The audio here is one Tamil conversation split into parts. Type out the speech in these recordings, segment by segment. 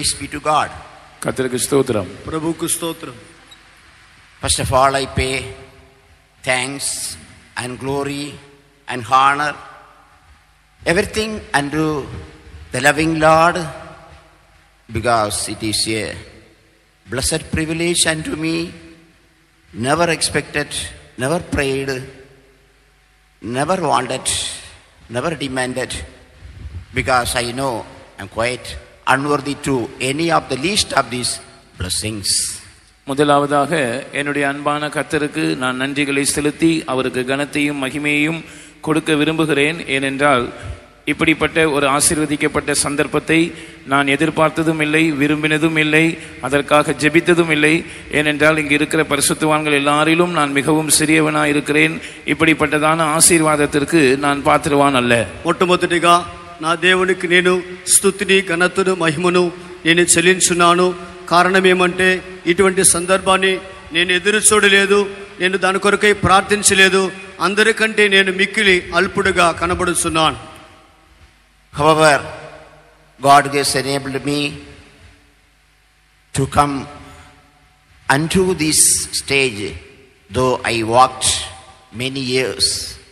Praise be to God. கர்த்தருக்கு ஸ்தோத்திரம். பிரபுவுக்கு ஸ்தோத்திரம். First of all, I pay thanks and glory and honor, everything unto the loving Lord, because it is a blessed privilege unto me, never expected, never prayed, never wanted, never demanded, because I know I'm quite unworthy to any of the least of these blessings. முதலாவதாக என்னுடைய அன்பான கர்த்தருக்கு நான் நன்றிகளை செலுத்தி அவருக்கு கனத்தையும் மகிமையையும் கொடுக்க விரும்புகிறேன். ஏனென்றால் இப்படிப்பட்ட ஒரு ஆசீர்வதிக்கப்பட்ட சந்தர்ப்பத்தை நான் எதிர்பார்த்ததும் இல்லை, விரும்பினதும் இல்லை, அதற்காக ஜெபித்ததும் இல்லை. ஏனென்றால் இங்கு இருக்கிற பரிசுத்தவான்கள் எல்லாரிலும் நான் மிகவும் சிறியவனாக இருக்கிறேன். இப்படிப்பட்டதான ஆசீர்வாதத்திற்கு நான் பாத்திரவான் அல்ல. మొట్టమొదటిగా నా దేవునికి నేను స్తుతిని ఘనతను మహిమను నేను చెల్లించున్నాను. కారణం ఏమంటే ఇటువంటి సందర్భాన్ని నేను ఎదురు చూడలేదు, నేను దాని కొరకై ప్రార్థించలేదు. అందరికంటే నేను మిక్కిలి అల్పుడుగా కనబడుతున్నాను. However, God has enabled me to come unto this stage, though I walked many years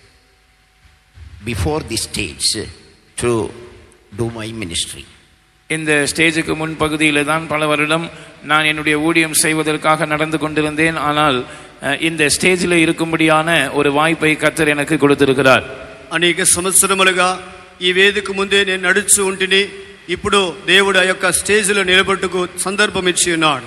before this stage to do my ministry. இந்த ஸ்டேஜுக்கு முன் பகுதியில் தான் பல வருடம் நான் என்னுடைய ஊழியம் செய்வதற்காக நடந்து கொண்டிருந்தேன். ஆனால் இந்த ஸ்டேஜில் இருக்கும்படியான ஒரு வாய்ப்பை கர்த்தர் எனக்கு கொடுத்திருக்கிறார். అనేక సంవత్సరములుగా ఈ వేదిక ముందే నేను నడుచు ఉంటిని. ఇప్పుడు దేవుడు ఆ యొక్క స్టేజ్లో నిలబట్టుకు సందర్భం ఇచ్చి ఉన్నాడు.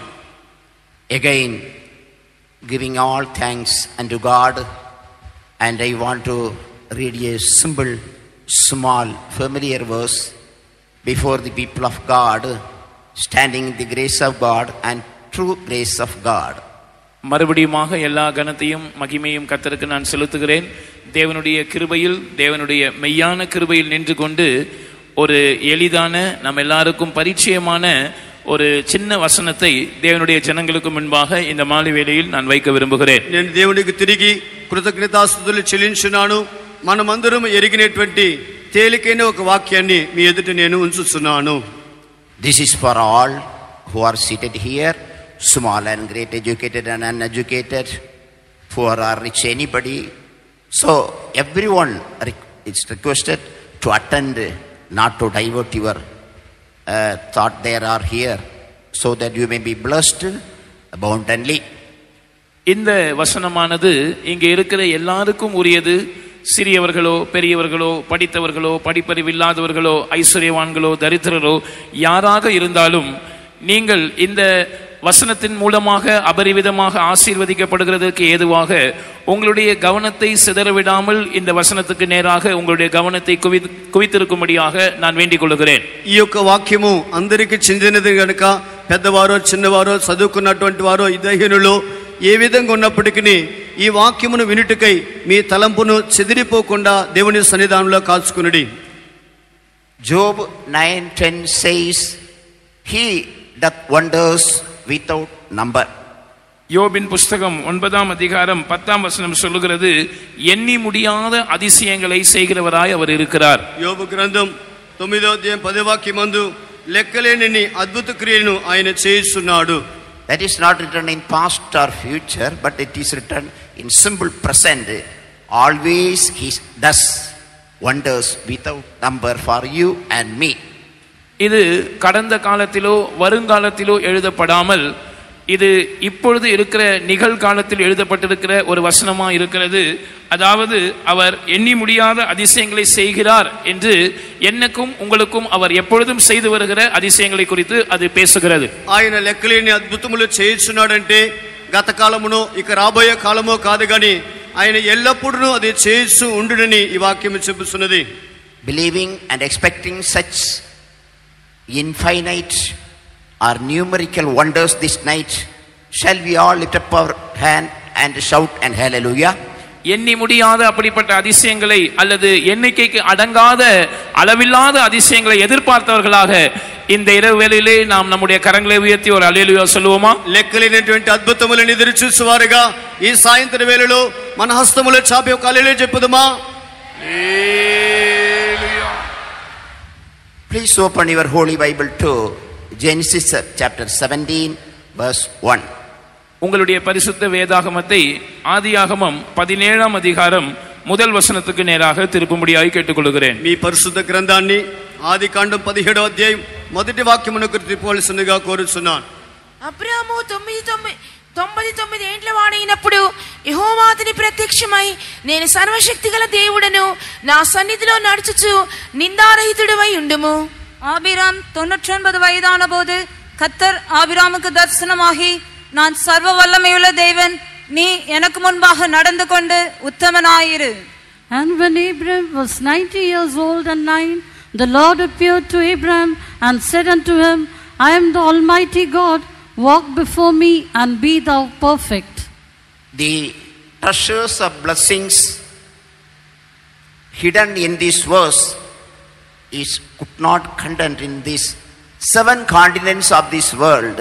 Again, giving all thanks unto God, and I want to read a simple, small, familiar verse before the people of God, standing in the grace of God and true grace of God. மறுபடியுமாக எல்லா கனத்தையும் மகிமையும் கர்த்தருக்கு நான் செலுத்துகிறேன். தேவனுடைய கிருபையில், தேவனுடைய மெய்யான கிருபையில் நின்று கொண்டு ஒரு எளிதான நம்ம எல்லாருக்கும் பரிச்சயமான ஒரு சின்ன வசனத்தை தேவனுடைய ஜனங்களுக்கு முன்பாக இந்த மாலை வேளையில் நான் வைக்க விரும்புகிறேன். నేను దేవునికి తిరిగి కృతజ్ఞతాస్తుతులు చెల్లించున్నాను. మనమందరం ఎరిగినటువంటి తేలికైన ఒక వాక్యాన్ని మీ ఎదుట నేను ఉంచుతున్నాను. This is for all who are seated here, small and great, educated and uneducated, poor or rich, anybody. So everyone is requested to attend, not to divert your thought there or here, so that you may be blessed abundantly. இந்த வசனமானது இங்கே இருக்கிற எல்லாருக்கும் உரியது. சிறியவர்களோ பெரியவர்களோ படித்தவர்களோ படிப்பறிவில்லாதவர்களோ ஐஸ்வர்யவான்களோ தரித்திரரோ யாராக இருந்தாலும் நீங்கள் இந்த வசனத்தின் மூலமாக அபரிவிதமாக ஆசீர்வதிக்கப்படுகிறதற்கு ஏதுவாக உங்களுடைய கவனத்தை சிதறவிடாமல் இந்த வசனத்துக்கு நேராக உங்களுடைய கவனத்தை குவித்திருக்கும்படியாக நான் வேண்டிக் கொள்கிறேன். ఈ యొక్క వాక్యము అందరికీ చెందినది గనుక పెద్దవారో చిన్నవారో చదువుకున్నటువంటి వారో ఇదహీనులు ఏ విధంగా ఉన్నప్పటికీ ఈ వాక్యమును వినుటకై మీ తలంపును చెదిరిపోకుండా దేవుని సన్నిధానంలో కాచుకునుడి. Job 9:10 says, He doth wonders without number. யோபின் புஸ்தகம் 9ஆம் அதிகாரம் 10ஆம் வசனம் சொல்லுகிறது, எண்ணி முடியாத அதிசயங்களை செய்கிறவராய் அவர் இருக்கிறார். యోబు గ్రంథం 9వ అధ్యాయం 10వ వాక్యమందు లెక్కలేని అద్భుత క్రియలను ఆయన చేస్తున్నాడు. That is not written in past or future, but it is written in simple present. Always He does wonders without number for you and me. இது கடந்த காலத்திலோ வருங்காலத்திலோ எழுதப்படாமல் இது இப்பொழுது இருக்கிற நிகழ்காலத்தில் எழுதப்பட்டிருக்கிற ஒரு வசனமா இருக்கிறது. அதாவது அவர் எண்ணி முடியாத அதிசயங்களை செய்கிறார் என்று என்னக்கும் உங்களுக்கும் அவர் எப்பொழுதும் செய்து வருகிற அதிசயங்களை குறித்து அது பேசுகிறது. ఆయన లెక్కలేని అద్భుతములు చేస్తున్నాడంటే గత కాలమునో ఇక రాబోయే కాలమో కాదు గాని ఆయన ఎల్లప్పుడూ అది చేస్తూ ఉండునని ఈ వాక్యం చెబుతున్నది. Believing and expecting such infinite or numerical wonders this night, shall we all lift up our hand and shout and hallelujah? எண்ணி முடியாத அப்படிப்பட்ட அதிசயங்களை அல்லது எண்ணிக்கைக்கு அடங்காத அளவில்லாத அதிசயங்களை எதிர்பார்த்தவர்களாக இந்த இரவு வேளையிலே நாம் நம்முடைய கரங்களை உயர்த்தி ஒரு அல்லேலூயா சொல்லுவோமா? లెక్కలేనటువంటి అద్భుతములను ఎదురు చూసేవారుగా ఈ సాయంత్రం వేళలో మన హస్తములో చాపి ఒక హల్లెలూయా చెప్పుదామా? Please open your Holy Bible to Genesis chapter 17 verse 1. உங்களுடைய பரிசுத்த வேதாகமத்தை ஆதியாகமம் 17ஆம் அதிகாரம் முதல் வசனத்துக்கு நேராக திருப்பும்படியாய் கேட்டுக்கொள்கிறேன். మీ పరిశుద్ధ గ్రంథాన్ని ఆదికాండం 17వ అధ్యాయం మొదటి వాక్యమునకు తిప్పవలసిందిగా కోరుచున్నాను. అబ్రాము 99 ఏండ్ల వాడైనప్పుడు యెహోవా అతనికి ప్రత్యక్షమై, నేను సర్వశక్తిగల దేవుడను, నా సన్నిధిలో నడుచుచు నిందారహితుడవై ఉండుము. ஆபிராம் 99 வயதான போது கர்த்தர் ஆபிராமுக்கு தரிசனமாகி, நான் சர்வ வல்லமையுள்ள தேவன், நீ எனக்கு முன்பாக நடந்து கொண்டு உத்தமனாயிரு. And when Abram was 90 years old and 9, the Lord appeared to Abram and said unto him, I am the Almighty God, walk before me and be thou perfect. The treasures of blessings hidden in this verse could not contain in these 7 continents of this world,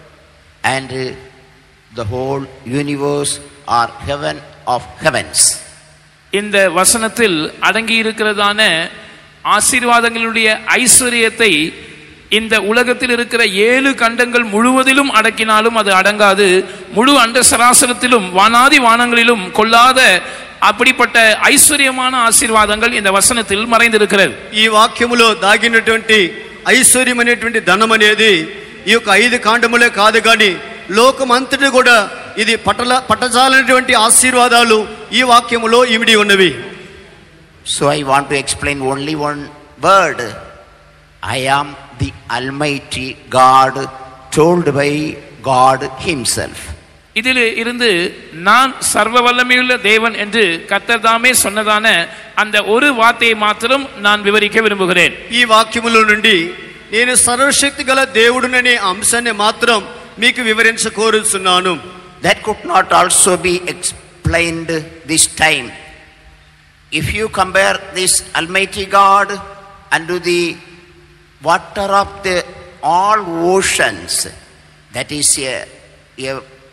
and the whole universe or heaven of heavens. இந்த வசனத்தில் அடங்கி இருக்கிறதான ஆசீர்வாதங்களுடைய ஐஸ்வரியத்தை இந்த உலகத்தில் இருக்கிற 7 கண்டங்கள் முழுவதிலும் அடக்கினாலும் அது அடங்காது. முழு அண்ட சராசரத்திலும் வானாதி வானங்களிலும் கொள்ளாத அப்படிப்பட்ட ఐశ్వర్యமான ఆశీర్వాదங்கள் இந்த వచనத்தில் మరైందిరుக்கிறது. ఈ వాక్యములో దాగినటువంటి ఐశ్వర్యమైనటువంటి ధనం అనేది ఈ యొక్క 5 కాండములే కాదు కానీ లోకమంతటి కూడా ఇది పట్టజాలైనటువంటి ఆశీర్వాదాలు ఈ వాక్యములో ఇమిడి ఉన్నవి. So I want to explain only one word. I am the Almighty God, told by God himself. இதில் இருந்து நான் சர்வ வல்லமையுள்ள தேவன் என்று கர்த்தர் தாமே சொன்னதான அந்த ஒரு வார்த்தையை மாத்திரம் நான் விவரிக்க விரும்புகிறேன். ఈ వాక్యములో నుండి నేను సర్వశక్తి గల దేవుడుననే అంశాన్ని మాత్రం మీకు వివరించ కోరుచున్నాను. That could not also be explained this time. If you compare this Almighty God unto the water of the all oceans, that is a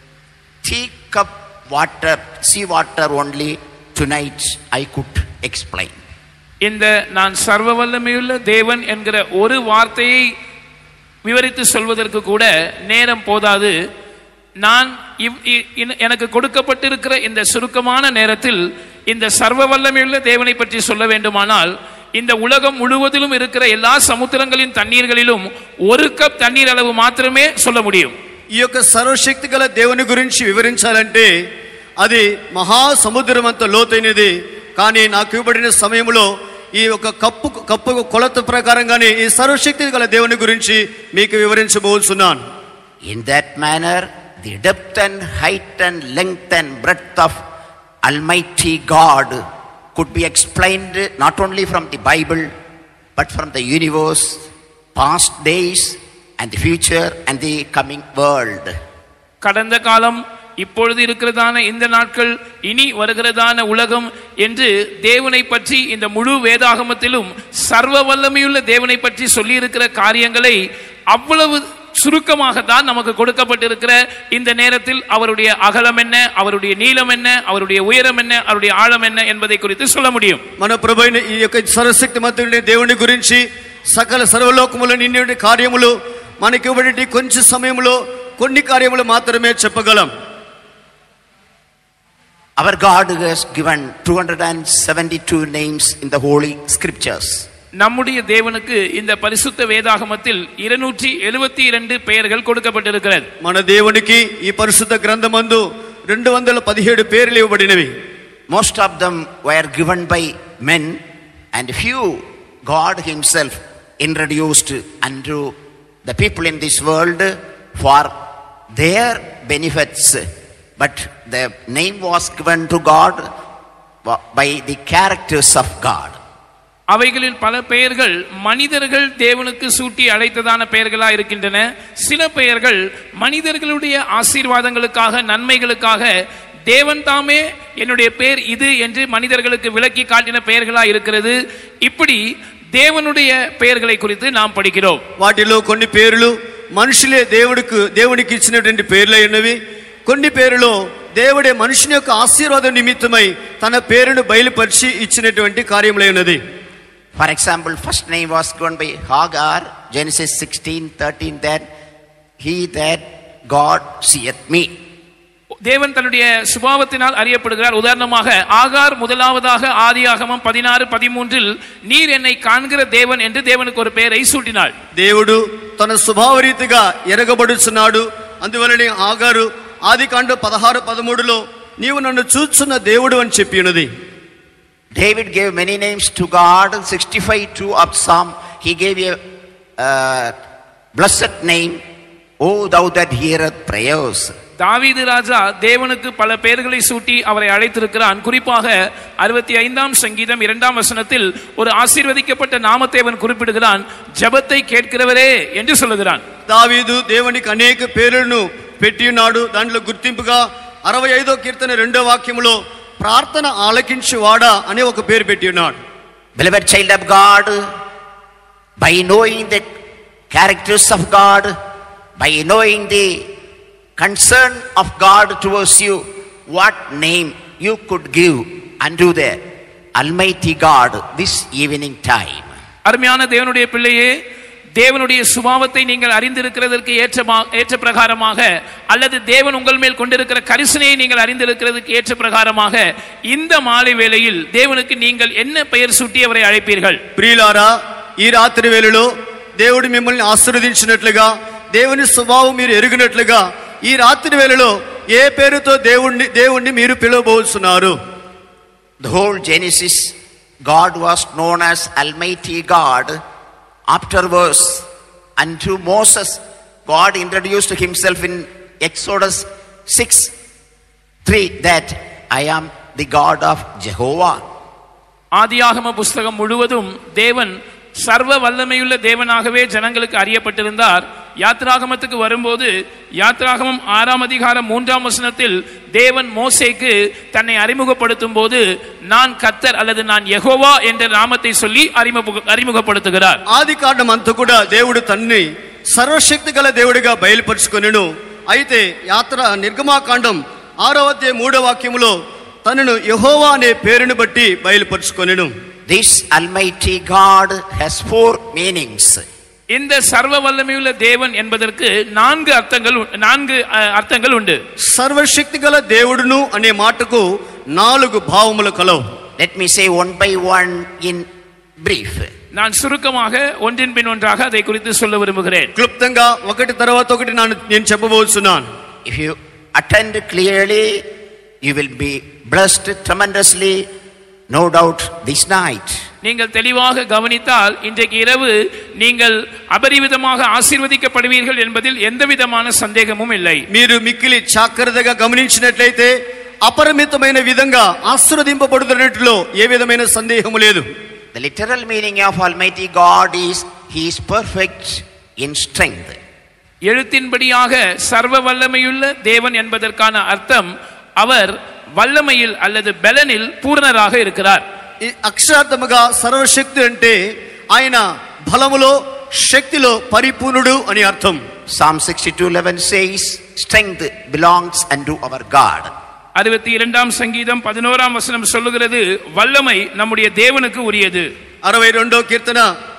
teacup water, sea water only, tonight I could explain. இந்த நான் சர்வ வல்லமையுள்ள தேவன் என்கிற ஒரு வார்த்தையை விவரித்து சொல்வதற்கு கூட நேரம் போதாது. நான் எனக்கு கொடுக்கப்பட்டிருக்கிற இந்த சுருக்கமான நேரத்தில் இந்த சர்வ வல்லமையுள்ள தேவனை பற்றி சொல்ல வேண்டுமானால், இந்த உலகம் முழுவதிலும் இருக்கிற எல்லா சமுத்திரங்களின் தண்ணீர்களிலும் 1 கப் தண்ணீர் அளவு மாத்திரமே சொல்ல முடியும். ఈ యొక్క సర్వశక్తి గల దేవుని గురించి వివరించాలంటే అది మహాసముద్రం అంత లోతైనది. కానీ నాకు ఇవ్వబడిన సమయంలో ఈ యొక్క కప్పు కొలత ప్రకారంగానే ఈ సర్వశక్తి గల దేవుని గురించి మీకు వివరించబోతున్నాను. In that manner, the depth and height and length and breadth of Almighty God could be explained not only from the Bible but from the universe, past days and the future and the coming world. கடந்த காலம், இப்பொழுது இருக்கிறதான இந்த நாட்கள், இனி வருகிறதான உலகம் என்று தேவனை பற்றி இந்த முழு வேதாகமத்திலும் சர்வ வல்லமையுள்ள தேவனை பற்றி சொல்லி இருக்கிற காரியங்களை அவ்வளவு சுருக்கமாக தான் நமக்கு கொடுக்கப்பட்டிருக்கிற இந்த நேரத்தில் அவருடைய அகலம் என்ன, அவருடைய நீளம் என்ன, அவருடைய உயரம் என்ன, அவருடைய ஆழம் என்ன என்பதை குறித்து சொல்ல முடியும். మన ప్రభువైన ఈ యొక్క సర్వశక్తిమంతుడైన దేవుని గురించి సకల సర్వలోకములో నిండి కార్యములు మనకి ఇవ్వబడి కొంచెం సమయంలో కొన్ని కార్యములు మాత్రమే చెప్పగలం. Our God has given 272 names in the Holy Scriptures. நம்முடைய தேவனுக்கு இந்த பரிசுத்த வேதாகமத்தில் 272 பெயர்கள் கொடுக்கப்பட்டிருக்கிறது. మన దేవునికి ఈ పరిశుద్ధ గ్రంథమందు 217 పేర్లు ఇవ్వబడినవి. Most of them were given by men, and few God himself introduced unto the people in this world for their benefits. But the name was given to God by the characters of God. அவைகளில் பல பெயர்கள் மனிதர்கள் தேவனுக்கு சூட்டி அழைத்ததான பெயர்களா இருக்கின்றன. சில பெயர்கள் மனிதர்களுடைய ஆசீர்வாதங்களுக்காக, நன்மைகளுக்காக தேவன் தாமே என்னுடைய பெயர் இது என்று மனிதர்களுக்கு விளக்கி காட்டின பெயர்களா இருக்கிறது. இப்படி தேவனுடைய பெயர்களை குறித்து நாம் படிக்கிறோம். వాటిలో కొన్ని పేర్లు మనుషులే దేవునికి ఇచ్చినటువంటి పేర్లు అయినవి. కొన్ని పేరులో దేవుడే మనుషుని యొక్క ఆశీర్వాద నిమిత్తమై తన పేరును బయలుపరిచి ఇచ్చినటువంటి కార్యములైనది. For example, first name was given by Hagar, Genesis 16:13, that he that God seeth me. தேவன் தன்னுடைய சுபாவத்தினால் அறியப்படுகிறார். உதாரணமாக ஆகார் முதலாவதாக ஆதியாகமம் 16:13 நீர் என்னை காண்கிற தேவன் என்று தேவனுக்கு ஒரு பெயரை சூட்டினாள். దేవుడు తన స్వభావరీతిగా ఎరగబడుచున్నాడు. అందువలనే ఆగారు ఆదికాండం 16:13లో నీవు నన్ను చూచున్న దేవుడు అని చెప్పి ఉన్నది. David gave many names to God. 65:2 of Psalm, he gave a blessed name, O thou that heareth prayers. தாவீது ராஜா தேவனுக்கு பல பெயர்களை சூட்டி அவரை அழைத்திருக்கிறான். குறிப்பாக 65ஆம் சங்கீதம் 2ஆம் வசனத்தில் ஒரு ஆசீர்வதிக்கப்பட்ட நாமத்தை அவன் குறிப்பிடுகிறான், ஜெபத்தை கேட்கிறவரே என்று சொல்லுகிறான். దావీదు దేవునికి అనేక పేర్లను పెట్టి ఉన్నాడు. దాంట్లో గుర్తింపుగా 65వ కీర్తన 2వ వాక్యములో ప్రార్థన ఆలకించువాడా అనే ఒక పేరు పెట్టి ఉన్నాడు. Beloved child of God, by knowing the characters of God, by knowing the concern of God towards you, what name you could give unto the Almighty God this evening time. அருமையான தேவனுடைய பிள்ளையே, தேவனுடைய சுபாவத்தை நீங்கள் அறிந்திருக்கிறதற்கு ஏற்ற பிரகாரமாக, அல்லது தேவன் உங்கள் மேல் கொண்டிருக்கிற கரிசனையை நீங்கள் அறிந்திருக்கிறதுக்கு ஏற்ற பிரகாரமாக இந்த மாலை வேளையில் தேவனுக்கு நீங்கள் என்ன பெயர் சூட்டி அவரை அழைப்பீர்கள்? ప్రియులారా, ఈ రాత్రి వేళలో దేవుడు మిమ్మల్ని ఆశీర్వదించినట్లుగా, దేవుని స్వభావం మీరు ఎరిగినట్లుగా ఈ రాత్రి వేళలో ఏ పేరుతో దేవుణ్ణి మీరు పిలవబోతున్నారు? The whole Genesis, God was known as Almighty God. Afterwards, unto Moses, God introduced himself in Exodus 6:3 that I am the God of Jehovah. ஆதியாகம புஸ்தகம் முழுவதும் தேவன் சர்வ வல்லமையுள்ள தேவனாகவே ஜனங்களுக்கு அறியப்பட்டிருந்தார். யாத்ராகமத்துக்கு வரும்போது யாத்ராகமம் 6ஆம் அதிகாரம் 3ஆம் வசனத்தில் தேவன் மோசேக்கு தன்னை அறிமுகப்படுத்தும் போது நான் கர்த்தர் அல்லது நான் யெகோவா என்ற நாமத்தை சொல்லி அறிமுகப்படுத்துகிறார். ఆదికాండం అంతా కూడా దేవుడు తన్ని సర్వశక్తి గల దేవుడిగా బయలుపరుచుకొనెను. అయితే నిర్గమాకాండం 6వ అధ్యాయం 3వ వాక్యములో తనను యెహోవా అనే పేరును బట్టి బయలుపరుచుకొనెను. This Almighty God has 4 meanings. இந்த சர்வ வல்லமையுள்ள தேவன் என்பதற்கு 4 அர்த்தங்கள் உண்டு. సర్వశక్తి గల దేవుడును అనే మాటకు 4 భావములు కలవు. Let me say one by one in brief. நான் சுருக்கமாக ஒன்றின் பின் ஒன்றாக அதை குறித்து சொல்ல விரும்புகிறேன். క్లుప్తంగా ఒకటి తర్వాత ఒకటి నేను చెప్పబోతున్నాను. If you attend clearly, you will be blessed tremendously, no doubt this night. நீங்கள் தெளிவாக கவனித்தால் இன்றைக்கு இரவு நீங்கள் அபரிவிதமாக ஆசீர்வதிக்கப்படுவீர்கள் என்பதில் எந்தவிதமான சந்தேகமும் இல்லை. మీరు మిక్కిలి జాగ్రత్తగా గమనించినట్లయితే అపరిమితమైన విధంగా ఆశీర్వదింపబడుతున్నట్లో ఏ విధమైన సందేహము లేదు. The literal meaning of Almighty God is he is perfect in strength. எழுத்தின்படியாக சர்வ வல்லமையுள்ள தேவன் என்பதற்கான அர்த்தம் அவர் வல்லமையில் அல்லது பலனில் பூரணராக இருக்கிறார். అక్షరార్థముగా సర్వశక్తి అంటే ఆయన బలములో శక్తిలో పరిపూర్ణుడు అని అర్థం. Psalm 62:11 says strength belongs unto our God. 62ஆம் சங்கீதம் 11ஆம் வசனம் சொல்லுகிறது வல்லமை நம்முடைய தேவனுக்கு உரியது. 62వ కీర్తన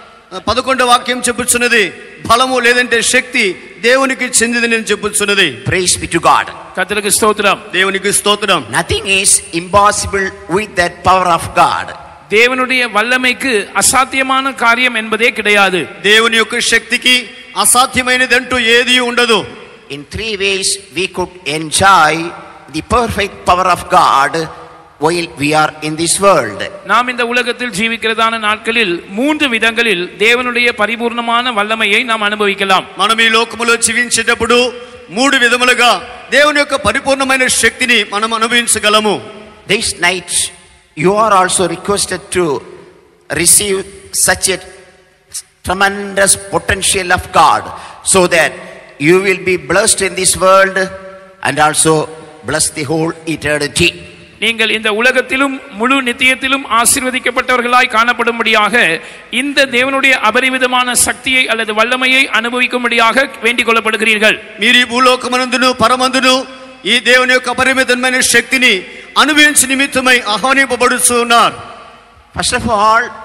11వ వాక్యం చెప్పుచున్నది బలము లేదంటే శక్తి దేవునికి చెందినది అని చెప్పుచున్నది. Praise be to God. கர்த்தருக்கு ஸ்தோத்திரம். దేవునికి స్తోత్రం. Nothing is impossible with that power of God. தேவனுடைய வல்லமைக்கு அசாத்தியமான காரியம் என்பதே கிடையாது. దేవుని యొక్క శక్తికి అసాధ్యమైనదంటూ ఏదీ ఉండదు. In 3 ways we could enjoy the perfect power of God while we are in this world. நாம் இந்த உலகத்தில் ஜீவிக்கிறதான நாட்களில் 3 விதங்களில் தேவனுடைய பரிபூர்ணமான வல்லமையை நாம் அனுபவிக்கலாம். మనం ఈ లోకములో జీవించేటప్పుడు 3 విధములుగా దేవుని యొక్క పరిపూర్ణమైన శక్తిని మనం అనుభవించగలము. This night you are also requested to receive such a tremendous potential of God so that you will be blessed in this world and also bless the whole eternity. நீங்கள் இந்த உலகத்திலும் முழு நித்தியத்திலும் ஆசீர்வதிக்கப்பட்டவர்களாய் காணப்படும்படியாக இந்த தேவனுடைய அபரிவிதமான சக்தியை அல்லது வல்லமையை அனுபவிக்கும்படியாக வேண்டிக் கொள்ளப்படுகிறீர்கள். మీరు ఈ భూలోకమందును పరమందును ఈ దేవుని యొక్క అపరిమితమైన శక్తిని అనుభవించే నిమిత్తమై ఆహ్వానింపబడుతున్నారు. First of all,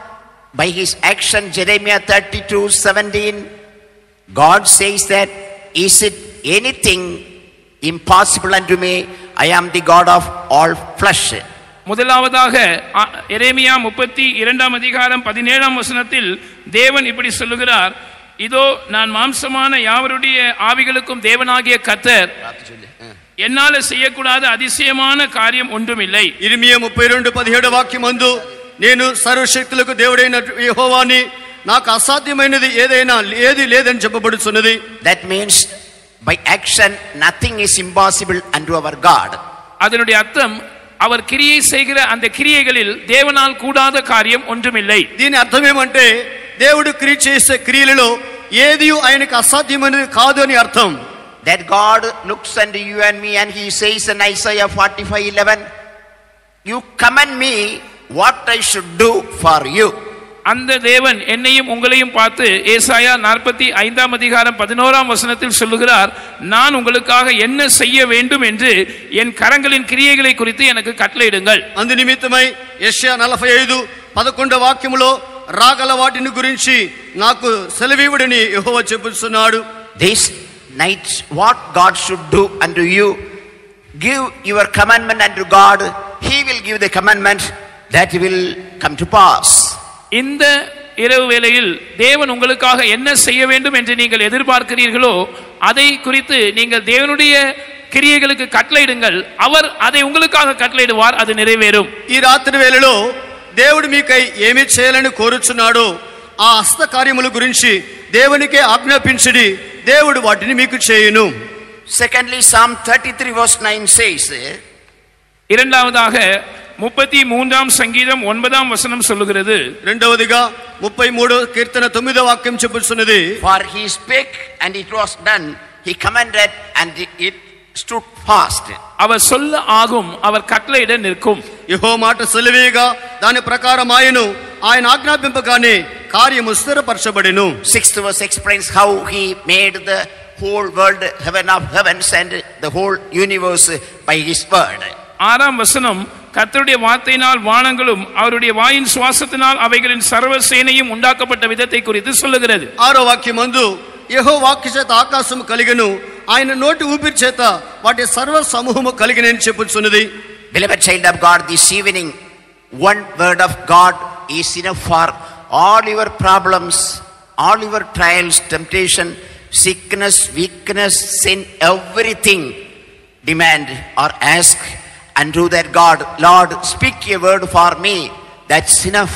by his action, Jeremiah 32:17, God says that, is it anything impossible unto me? I am the God of all flesh. முதலாவதாக எரேமியா 32 அதிகாரம் 17 வசனத்தில் தேவன் இப்படி சொல்லுகிறார், இதோ நான் மாம்சமான யாவருடைய ஆவிகளுக்கும் தேவனாகிய கர்த்தர், என்னால செய்யக்கூடாத அதிசயமான காரியம் ஒன்றுமில்லை. ఇర్మియా 32:17 వాక్యం అందు, నేను సర్వశక్తులకు దేవుడైన యెహోవాని, నాకు అసాధ్యమైనది ఏదైనా ఏది లేదని చెప్పబడుచున్నది. That means by action nothing is impossible unto our God. அதனுடைய அர்த்தம், அவர் கிரியை செய்கிற அந்த கிரியைகளில் தேவனால் கூடாத காரியம் ஒன்றுமில்லை. దీని అర్థం ఏమంటే, దేవుడు క్రియ చేసే క్రియలలో ఏది ఆయనకు అసాధ్యమైనది కాదు అని అర్థం. That God looks unto you and me and he says in Isaiah 45:11, you command me what I should do for you. அந்த தேவன் என்னையும் உங்களையும் பார்த்து ஏசாயா 45 அதிகாரம் 11 வசனத்தில் சொல்லுகிறார், நான் உங்களுக்காக என்ன செய்ய வேண்டும் என்று என் கரங்களின் கிரியைகளை குறித்து எனக்கு கட்டளையிடுங்கள். అందు నిమిత్తమై యెషయా 45:11 వాక్యములో రాగల వాటిని గురించి నాకు సెలవివ్వడని యెహోవా చెప్పుచున్నాడు. This night what God should do unto you, give your commandment unto God, he will give the commandment that will come to pass. இந்த இரவு வேளையில் தேவன் உங்களுக்காக என்ன செய்ய வேண்டும் என்று நீங்கள் எதிர்பார்க்கிறீர்களோ அதை குறித்து நீங்கள் தேவனுடைய கிரியைகளுக்கு கட்டளையிடுங்கள், அவர் அதை உங்களுக்காக கட்டளையிடுவார், அது நிறைவேறும். ఈ రాత్రి వేళలో దేవుడు మీకై ఏమి చేయాలని కోరుచున్నాడో ఆ హస్త కార్యముల గురించి దేవునికే ఆజ్ఞాపించడి, దేవుడు వాటిని మీకు చేయును. Secondly, Psalm 33:9 says, இரண்டாவதாக 33 சங்கீதம் 9 வசனம் சொல்லுகிறது, రెండవదిగా 33 కీర్తన 9వ వాక్యం చెప్పుచున్నది, for he spake and it was done, he commanded and it stood fast. அவர் சொல்ல ஆகும், அவர் கட்டளையிட நிற்கும். యెహోవా మాట సెలవేయగా దాని ప్రకారం ఆయన ఆజ్ఞాపింపగానే కార్యము స్థిరపరచబడెను. 6th verse explains how he made the whole world, heaven of heavens and the whole universe by his word. 6 வசனம், கர்த்தருடைய வார்த்தையினால் வானங்களும் அவருடைய வாயின் சுவாசத்தினால் அவைகளின் சர்வ சேனையும் உண்டாக்கப்பட்ட விதத்தை குறித்து சொல்லுகிறது. 6వ వాక్యమందు యెహోవా వాక్కు చేత ఆకాశము కలిగెను, ఆయన నోటి ఊపిరి చేత వాటి సర్వ సమూహము కలిగెనని చెప్పుచున్నది. Beloved child of God, this evening one word of God is enough for all your problems, all your trials, temptation, sickness, weakness, sin, everything. Demand or ask unto that God, Lord, speak a word for me, that's enough.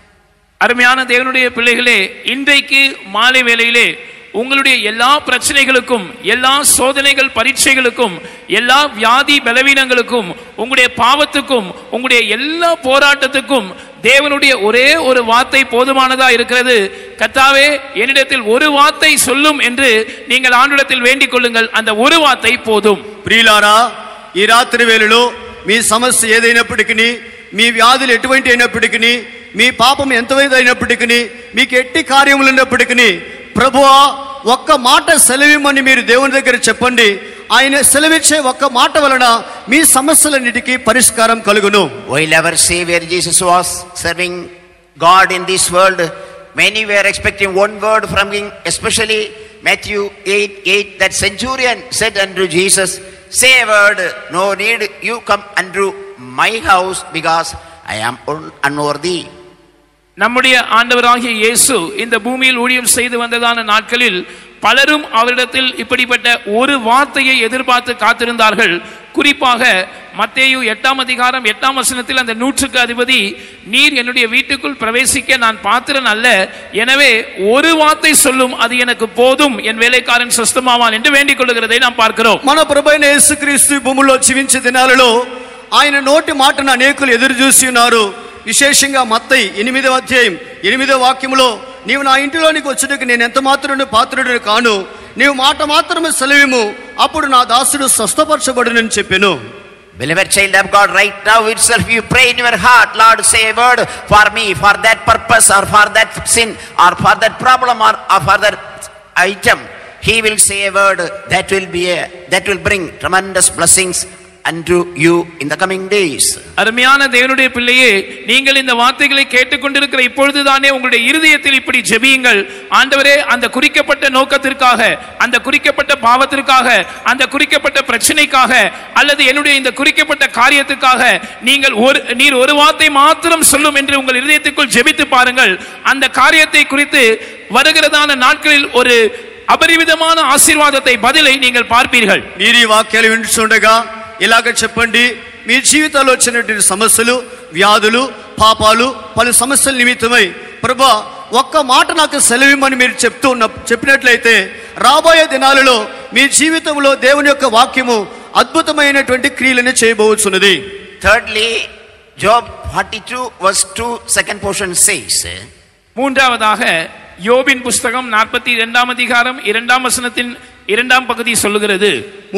அருமையான தேவனுடைய பிள்ளைகளே, இன்றைக்கு மாலை வேளையிலே உங்களுடைய எல்லா பிரச்சனைகளுக்கும், எல்லா சோதனைகள் பரீட்சைகளுக்கும், எல்லா வியாதி பலவீனங்களுக்கும், உங்களுடைய பாவத்துக்கும், உங்களுடைய எல்லா போராட்டத்துக்கும் தேவனுடைய ஒரே ஒரு வார்த்தை போதுமானதா இருக்கிறது. கர்த்தாவே, என்னிடத்தில் ஒரு வார்த்தை சொல்லும் என்று நீங்கள் ஆண்டவரிடத்தில் வேண்டிக் கொள்ளுங்கள். அந்த ஒரு வார்த்தை போதும். ప్రియులారా, ఈ రాత్రి వేళలో మీ సమస్య ఏదైనప్పటికీ, మీ వ్యాధులు ఎటువంటి అయినప్పటికీ, మీ పాపం ఎంతైనప్పటికీ, మీకు ఎట్టి కార్యములు ఉన్నప్పటికీ, ప్రభువా ఒక్క మాట సెలవిమ్మని మీరు దేవుని దగ్గర చెప్పండి. ఆయన సెలవిచ్చే ఒక్క మాట వలన మీ సమస్యలన్నిటికీ పరిష్కారం కలుగును. While our Savior Jesus was serving God in this world, many were expecting one word from him, especially Matthew 8:8, that centurion said unto Jesus, say a word, no need you come unto my house, because I am unworthy. நம்முடைய ஆண்டவராகிய இயேசு இந்த பூமியில் ஊழியம் செய்து வந்ததான நாட்களில் பலரும் அவரிடத்தில் இப்படிப்பட்ட ஒரு வார்த்தையை எதிர்பார்த்து காத்திருந்தார்கள். குறிப்பாக மத்தேயு 8 அதிகாரம் 8 வசனத்தில் அந்த 100க்கு அதிபதி, நீர் என்னுடைய வீட்டுக்குள் பிரவேசிக்க நான் பாத்திரன் அல்ல, எனவே ஒரு வார்த்தை சொல்லும், அது எனக்கு போதும், என் வேலைக்காரன் சொஸ்தமாவான் என்று வேண்டிக் கொள்கிறதை நாம் பார்க்கிறோம். మన ప్రభువైన యేసుక్రీస్తు భూమిలో జీవించే దినాలలో ఆయన నోటి మాటను అనేకులు ఎదురు చూసి ఉన్నారు. విశేషంగా మత్తయి 8వ అధ్యాయం 8వ వాక్యములో, నీవు నా ఇంటిలోనికి వచ్చుటకు నేను ఎంత మాత్రము పాత్రుడను కాను, నీవు మాట మాత్రమే సెలవిము, అప్పుడు నా దాసుడు స్వస్థపరచబడునని చెప్పెను. Beloved child of God, right now itself you pray in your heart, Lord, say a word for me, for that purpose or for that sin or for that problem or for that item. He will say a word that will bring tremendous blessings unto you in the coming days. அருமையான தேவனுடைய பிள்ளையே, நீங்கள் இந்த வார்த்தைகளை கேட்டுக்கொண்டிருக்கிற இப்பொழுதுதானே உங்களுடைய இருதயத்தில் இப்படி ஜெபியுங்கள். ஆண்டவரே, அந்த குறிக்கப்பட்ட நோக்கத்திற்காக, அந்த குறிக்கப்பட்ட பாவத்திற்காக, அந்த குறிக்கப்பட்ட பிரச்சனைக்காக, அல்லது என்னுடைய இந்த குறிக்கப்பட்ட காரியத்துக்காக நீர் ஒரு வார்த்தை மாத்திரம் சொல்லும் என்று உங்கள் இருதயத்துக்குள் ஜெபித்து பாருங்கள். அந்த காரியத்தை குறித்து வருகிறதான நாட்களில் ஒரு అపరివిధமான ఆశీర్వాదத்தை பதிலை நீங்கள் பார்ப்பீர்கள். మీరు ఈ వాక్యాలు వింటుండగా ఇలాగ చెప్పండి, మీ జీవితాల్లో వచ్చినటువంటి సమస్యలు, వ్యాధులు, పాపాలు, పలు సమస్యల నిమిత్తమై ప్రభువా ఒక్క మాట నాకు సెలవిమ్మని మీరు చెప్పినట్లయితే రాబోయే దినాలలో మీ జీవితంలో దేవుని యొక్క వాక్యము అద్భుతమైనటువంటి క్రియలను చేయబోతున్నది. Thirdly, Job 42 verse 2 second portion says, மூன்றாவதாக யோபின் புஸ்தகம் 42ஆம் அதிகாரம் 2ஆம் வசனத்தின் 2ஆம் பகுதி சொல்லுகிறது.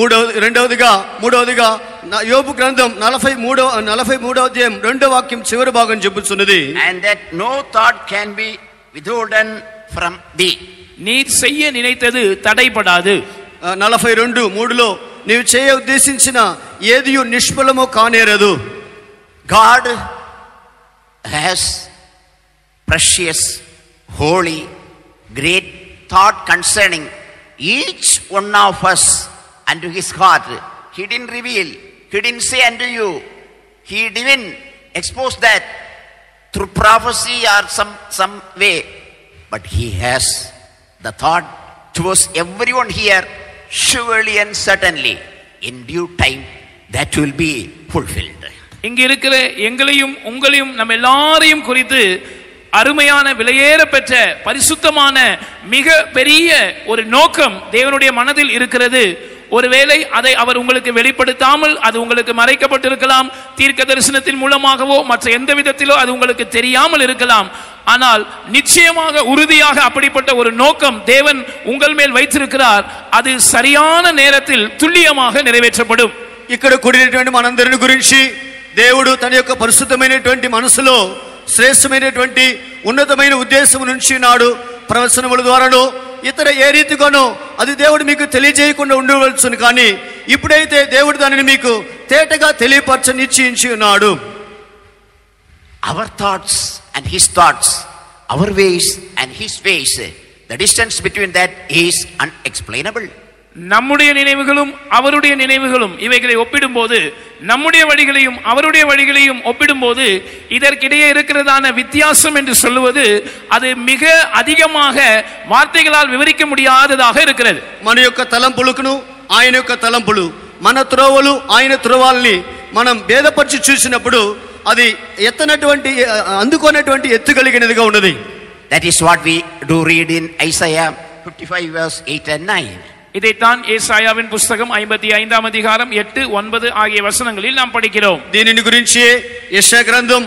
మూడవదిగా యోబు గ్రంథం 43వ అధ్యాయం 2వ వాక్యం చివరి భాగం చెబుతున్నది. and that no thought can be withholden from thee. நீர் செய்ய நினைத்தது தடைபடாது. 42:3లో నీవు చేయ ఉద్దేశించిన ఏదియు నిష్ఫలము కానేరదు. God has precious, holy, great thought concerning each one of us unto his heart. He didn't reveal, he didn't say unto you, he didn't expose that through prophecy or some way, but he has the thought towards everyone here, surely and certainly in due time that will be fulfilled. இங்க இருக்கிற எங்களையும் உங்களையும் நம்ம எல்லாரையும் குறித்து அருமையான விலையேற பெற்ற பரிசுத்தமான மிக பெரிய ஒரு நோக்கம் தேவனுடைய மனதில் இருக்கிறது. ஒருவேளை அதை அவர் உங்களுக்கு வெளிப்படுத்தாமல் அது உங்களுக்கு மறைக்கப்பட்டிருக்கலாம், தீர்க்க தரிசனத்தின் மூலமாகவோ மற்ற எந்த விதத்திலோ அது உங்களுக்கு தெரியாமல் இருக்கலாம். ஆனால் நிச்சயமாக உறுதியாக அப்படிப்பட்ட ஒரு நோக்கம் தேவன் உங்கள் மேல் வைத்திருக்கிறார். அது சரியான நேரத்தில் துல்லியமாக நிறைவேற்றப்படும். ఇక్కడ కూడినటువంటి మనందరిని గురించి దేవుడు తన యొక్క పరిశుద్ధమైనటువంటి మనసులో శ్రేష్టమైనటువంటి ఉన్నతమైన ఉద్దేశం నుంచి నాడు ప్రవచనముల ద్వారానో ఇతర ఏ రీతిగానో అది దేవుడు మీకు తెలియజేయకుండా ఉండవలసిన, కానీ ఇప్పుడైతే దేవుడు దానిని మీకు తేటగా తెలియపరచ నిశ్చయించి ఉన్నాడు. Our thoughts and his thoughts, our ways and his ways, the distance between that is unexplainable. நம்முடைய நினைவுகளும் அவருடைய நினைவுகளும் இவைகளை ஒப்பிடும்போது, நம்முடைய வழிகளையும் அவருடைய வழிகளையும் ஒப்பிடும்போது இதற்கிடையே இருக்கிறதான வித்தியாசம் என்று சொல்லுவது அது மிக அதிகமாக வார்த்தைகளால் விவரிக்க முடியாததாக இருக்கிறது. మన యొక్క తలంపులను ఆయన యొక్క తలంపులు, మన త్రోవలు ఆయన త్రోవాల్ని మనం భేదపరిచి చూసినప్పుడు అది ఎత్తనటువంటి అందుకోనటువంటి ఎత్తు కలిగినదిగా ఉన్నది. That is what we do read in Isaiah 55 verse 8 and 9. இதைத்தான் ஏசாயாவின் புஸ்தகம் 55ஆம் அதிகாரம் 8, 9 ஆகிய வசனங்களில் நாம் படிக்கிறோம். దీనిని గురించి యెషయా గ్రంథం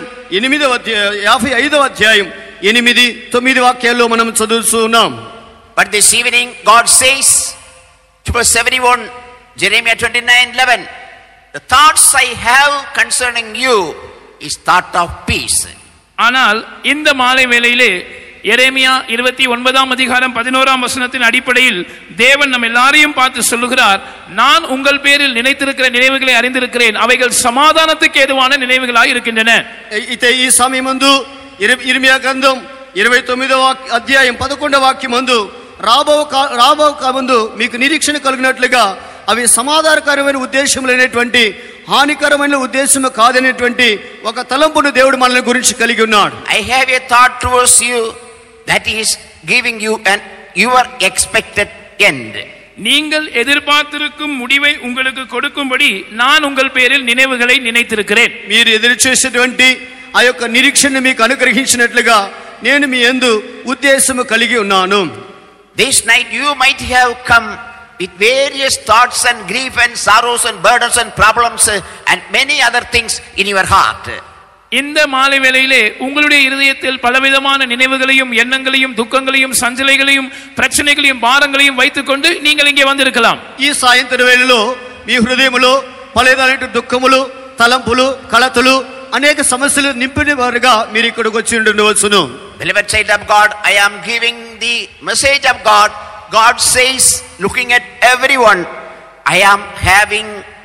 55వ అధ్యాయం 8, 9 వాక్యాల్లో మనం చదువుతున్నాం. But this evening God says to verse 71, Jeremiah 29:11, the thoughts I have concerning you is thought of peace. ஆனால் இந்த மாலை வேளையிலே எரேமியா 29ஆம் அதிகாரம் 11ஆம் வசனத்தின் அடிப்படையில் தேவன் நம்ம எல்லாரையும் பார்த்து சொல்லுகிறார், நான் உங்கள் பேரில் நினைத்திருக்கிற நினைவுகளை அறிந்திருக்கிறேன், அவைகள் சமாதானத்துக்கு ஏதுவான நினைவுகளாய் இருக்கின்றன. ఈ సమయమందు ఇర్మియా గ్రంథం 29వ అధ్యాయం 11వ వాక్యమందు రాబో ముందు మీకు నిరీక్షణ కలిగినట్లుగా అవి సమాధానకరమైన ఉద్దేశం లేనటువంటి హానికరమైన ఉద్దేశం కాదనేటువంటి ఒక తలంపును దేవుడు మనల్ని గురించి కలిగి ఉన్నాడు. I have a thought towards you that is giving you an your expected end. நீங்கள் எதிர்பார்த்திருக்கும் முடிவை உங்களுக்கு கொடுக்கும்படி நான் உங்கள் பேரில் நினைவுகளை நினைத்திருக்கிறேன். మీరు ఎదురు చేసేటువంటి ఆ యొక్క నిరీక్షణ మీకు అనుగ్రహించినట్లుగా నేను మీ యందు ఉద్దేశము కలిగి ఉన్నాను. This night you might have come with various thoughts and grief and sorrows and burdens and problems and many other things in your heart. இந்த மாலை வேளையிலே உங்களுடைய இருதயத்தில் பலவிதமான நினைவுகளையும் எண்ணங்களையும் துக்கங்களையும் சஞ்சலைகளையும் பிரச்சனைகளையும் பாரங்களையும் வைத்துக்கொண்டு நீங்கள் இங்கே வந்திருக்கலாம். ఈ సాయంత్ర వేళలో మీ హృదయములో పలేదాని దుఃఖములు, తలంపులు, కలతలు, అనేక సమస్యలు నింపిన వారుగా మీరు ఇక్కడికి వచ్చి ఉండవచ్చును. Beloved child of God, I am giving the message of God. God says, looking at everyone, I am having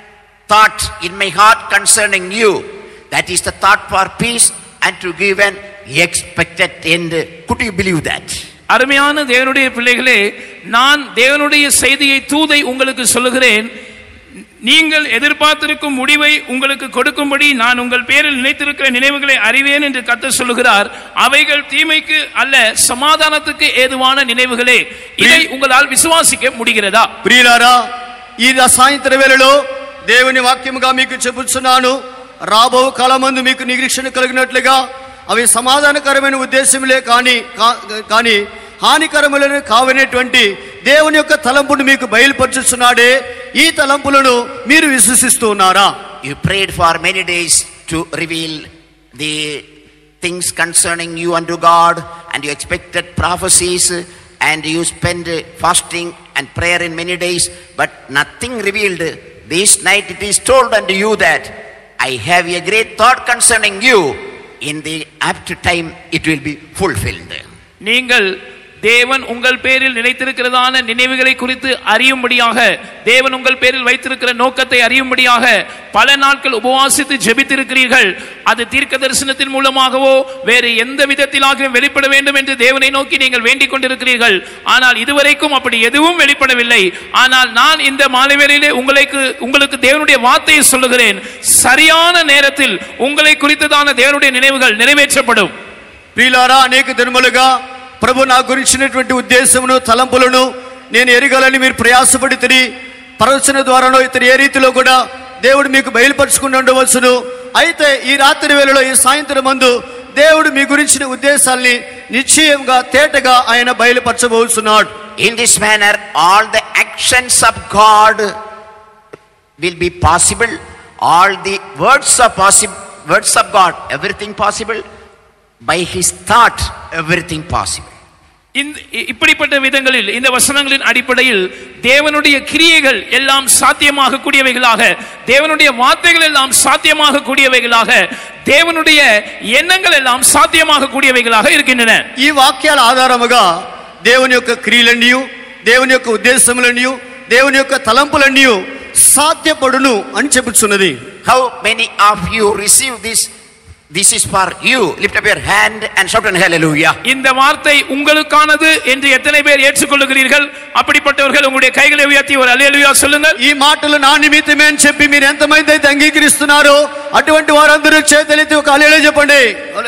thought in my heart concerning you. That is the thought for peace and to give an expected end. Could you believe that? அருமையான தேவனுடைய பிள்ளைகளே, நான் தேவனுடைய செய்தியை தூதை உங்களுக்கு சொல்லுகிறேன். நீங்கள் எதிர்பார்த்திருக்கும் முடிவை உங்களுக்கு கொடுக்கும்படி நான் உங்கள் பேரில் நினைத்திருக்கிற நினைவுகளை அறிவேன் என்று கர்த்தர் சொல்லுகிறார். அவைகள் தீமைக்கு அல்ல, சமாதானத்துக்கு ஏதுவான நினைவுகளே. இதை உங்களால் விசுவாசிக்க முடிகிறதா? ప్రియులారా, ఈ సాయంత్ర వేళలో దేవుని వాక్యముగా మీకు చెబుతున్నాను. రాబో కాలమందు మీకు నిరీక్షణ కలిగినట్లుగా అవి సమాధానకరమైన ఉద్దేశములే కానీ హానికరములను కావనేటువంటి దేవుని యొక్క తలంపును మీకు బయలుపరుచుచున్నాడే. ఈ తలంపులను మీరు విశ్వసిస్తూ ఉన్నారా? You prayed for many days to reveal the things concerning you unto God, and you expected prophecies, and you spent fasting and prayer in many days, but nothing revealed. This night it is told unto you that I have a great thought concerning you. In the apt time it will be fulfilled. நீங்கள் தேவன் உங்கள் பேரில் நினைத்திருக்கிறதான நினைவுகளை குறித்து அறியும்படியாக, தேவன் உங்கள் பேரில் வைத்திருக்கிற நோக்கத்தை அறியும்படியாக பல நாட்கள் உபவாசித்து ஜெபித்திருக்கிறீர்கள். அது தீர்க்க தரிசனத்தின் மூலமாகவோ வேறு எந்த விதத்திலாகவும் வெளிப்பட வேண்டும் என்று தேவனை நோக்கி நீங்கள் வேண்டிக் கொண்டிருக்கிறீர்கள். ஆனால் இதுவரைக்கும் அப்படி எதுவும் வெளிப்படவில்லை. ஆனால் நான் இந்த மாலை வேளையிலே உங்களுக்கு தேவனுடைய வார்த்தையை சொல்லுகிறேன். சரியான நேரத்தில் உங்களை குறித்ததான தேவனுடைய நினைவுகள் நிறைவேற்றப்படும். ప్రియులారా, అనేక దినములుగా ప్రభు నా గురించినటువంటి ఉద్దేశమును తలంపులను నేను ఎరగాలని మీరు ప్రయాసపడితిరి. ప్రవచన ద్వారానో ఇతర ఏ రీతిలో కూడా దేవుడు మీకు బయలుపరుచుకుని ఉండవచ్చును. అయితే ఈ రాత్రి వేళలో, ఈ సాయంత్రం మందు దేవుడు మీ గురించిన ఉద్దేశాల్ని నిశ్చయంగా తేటగా ఆయన బయలుపరచబోతున్నాడు. In this manner all the actions of God will be possible. All the words of God, everything possible. By his thought everything possible. இப்படிப்பட்ட விதங்களில், இந்த வசனங்களின் அடிப்படையில் தேவனுடைய கிரியைகள் எல்லாம் சாத்தியமாக கூடியவைகளாக, தேவனுடைய வார்த்தைகள் எல்லாம் சாத்தியமாக கூடியவைகளாக, தேவனுடைய எண்ணங்கள் எல்லாம் சாத்தியமாக கூடியவைகளாக இருக்கின்றன. ఈ వాక్యాల ఆధారముగా దేవుని యొక్క క్రియలన్నీ, దేవుని యొక్క ఉద్దేశములన్నీ, దేవుని యొక్క తలంపులన్నీ సాధ్యపడును అని చెప్పుచున్నది. How many of you receive this? This is for you. Lift up your hand and shout an hallelujah. இந்த வார்த்தை உங்களுக்கானது என்று எத்தனை பேர் ஏற்றுக்கொள்கிறீர்கள்? அப்படிப்பட்டவர்கள் உங்களுடைய கைகளை உயர்த்தி ஒரு ஹல்லேலூயா சொல்லுங்கள். ఈ మాటలు నా నిమిత్తమే అని చెప్పి మీరు ఎంతమంది అయితే అంగీకరిస్తున్నారో అటువంటి వారందరూ చేతులెత్తి ఒక హల్లెలూయా చెప్పండి.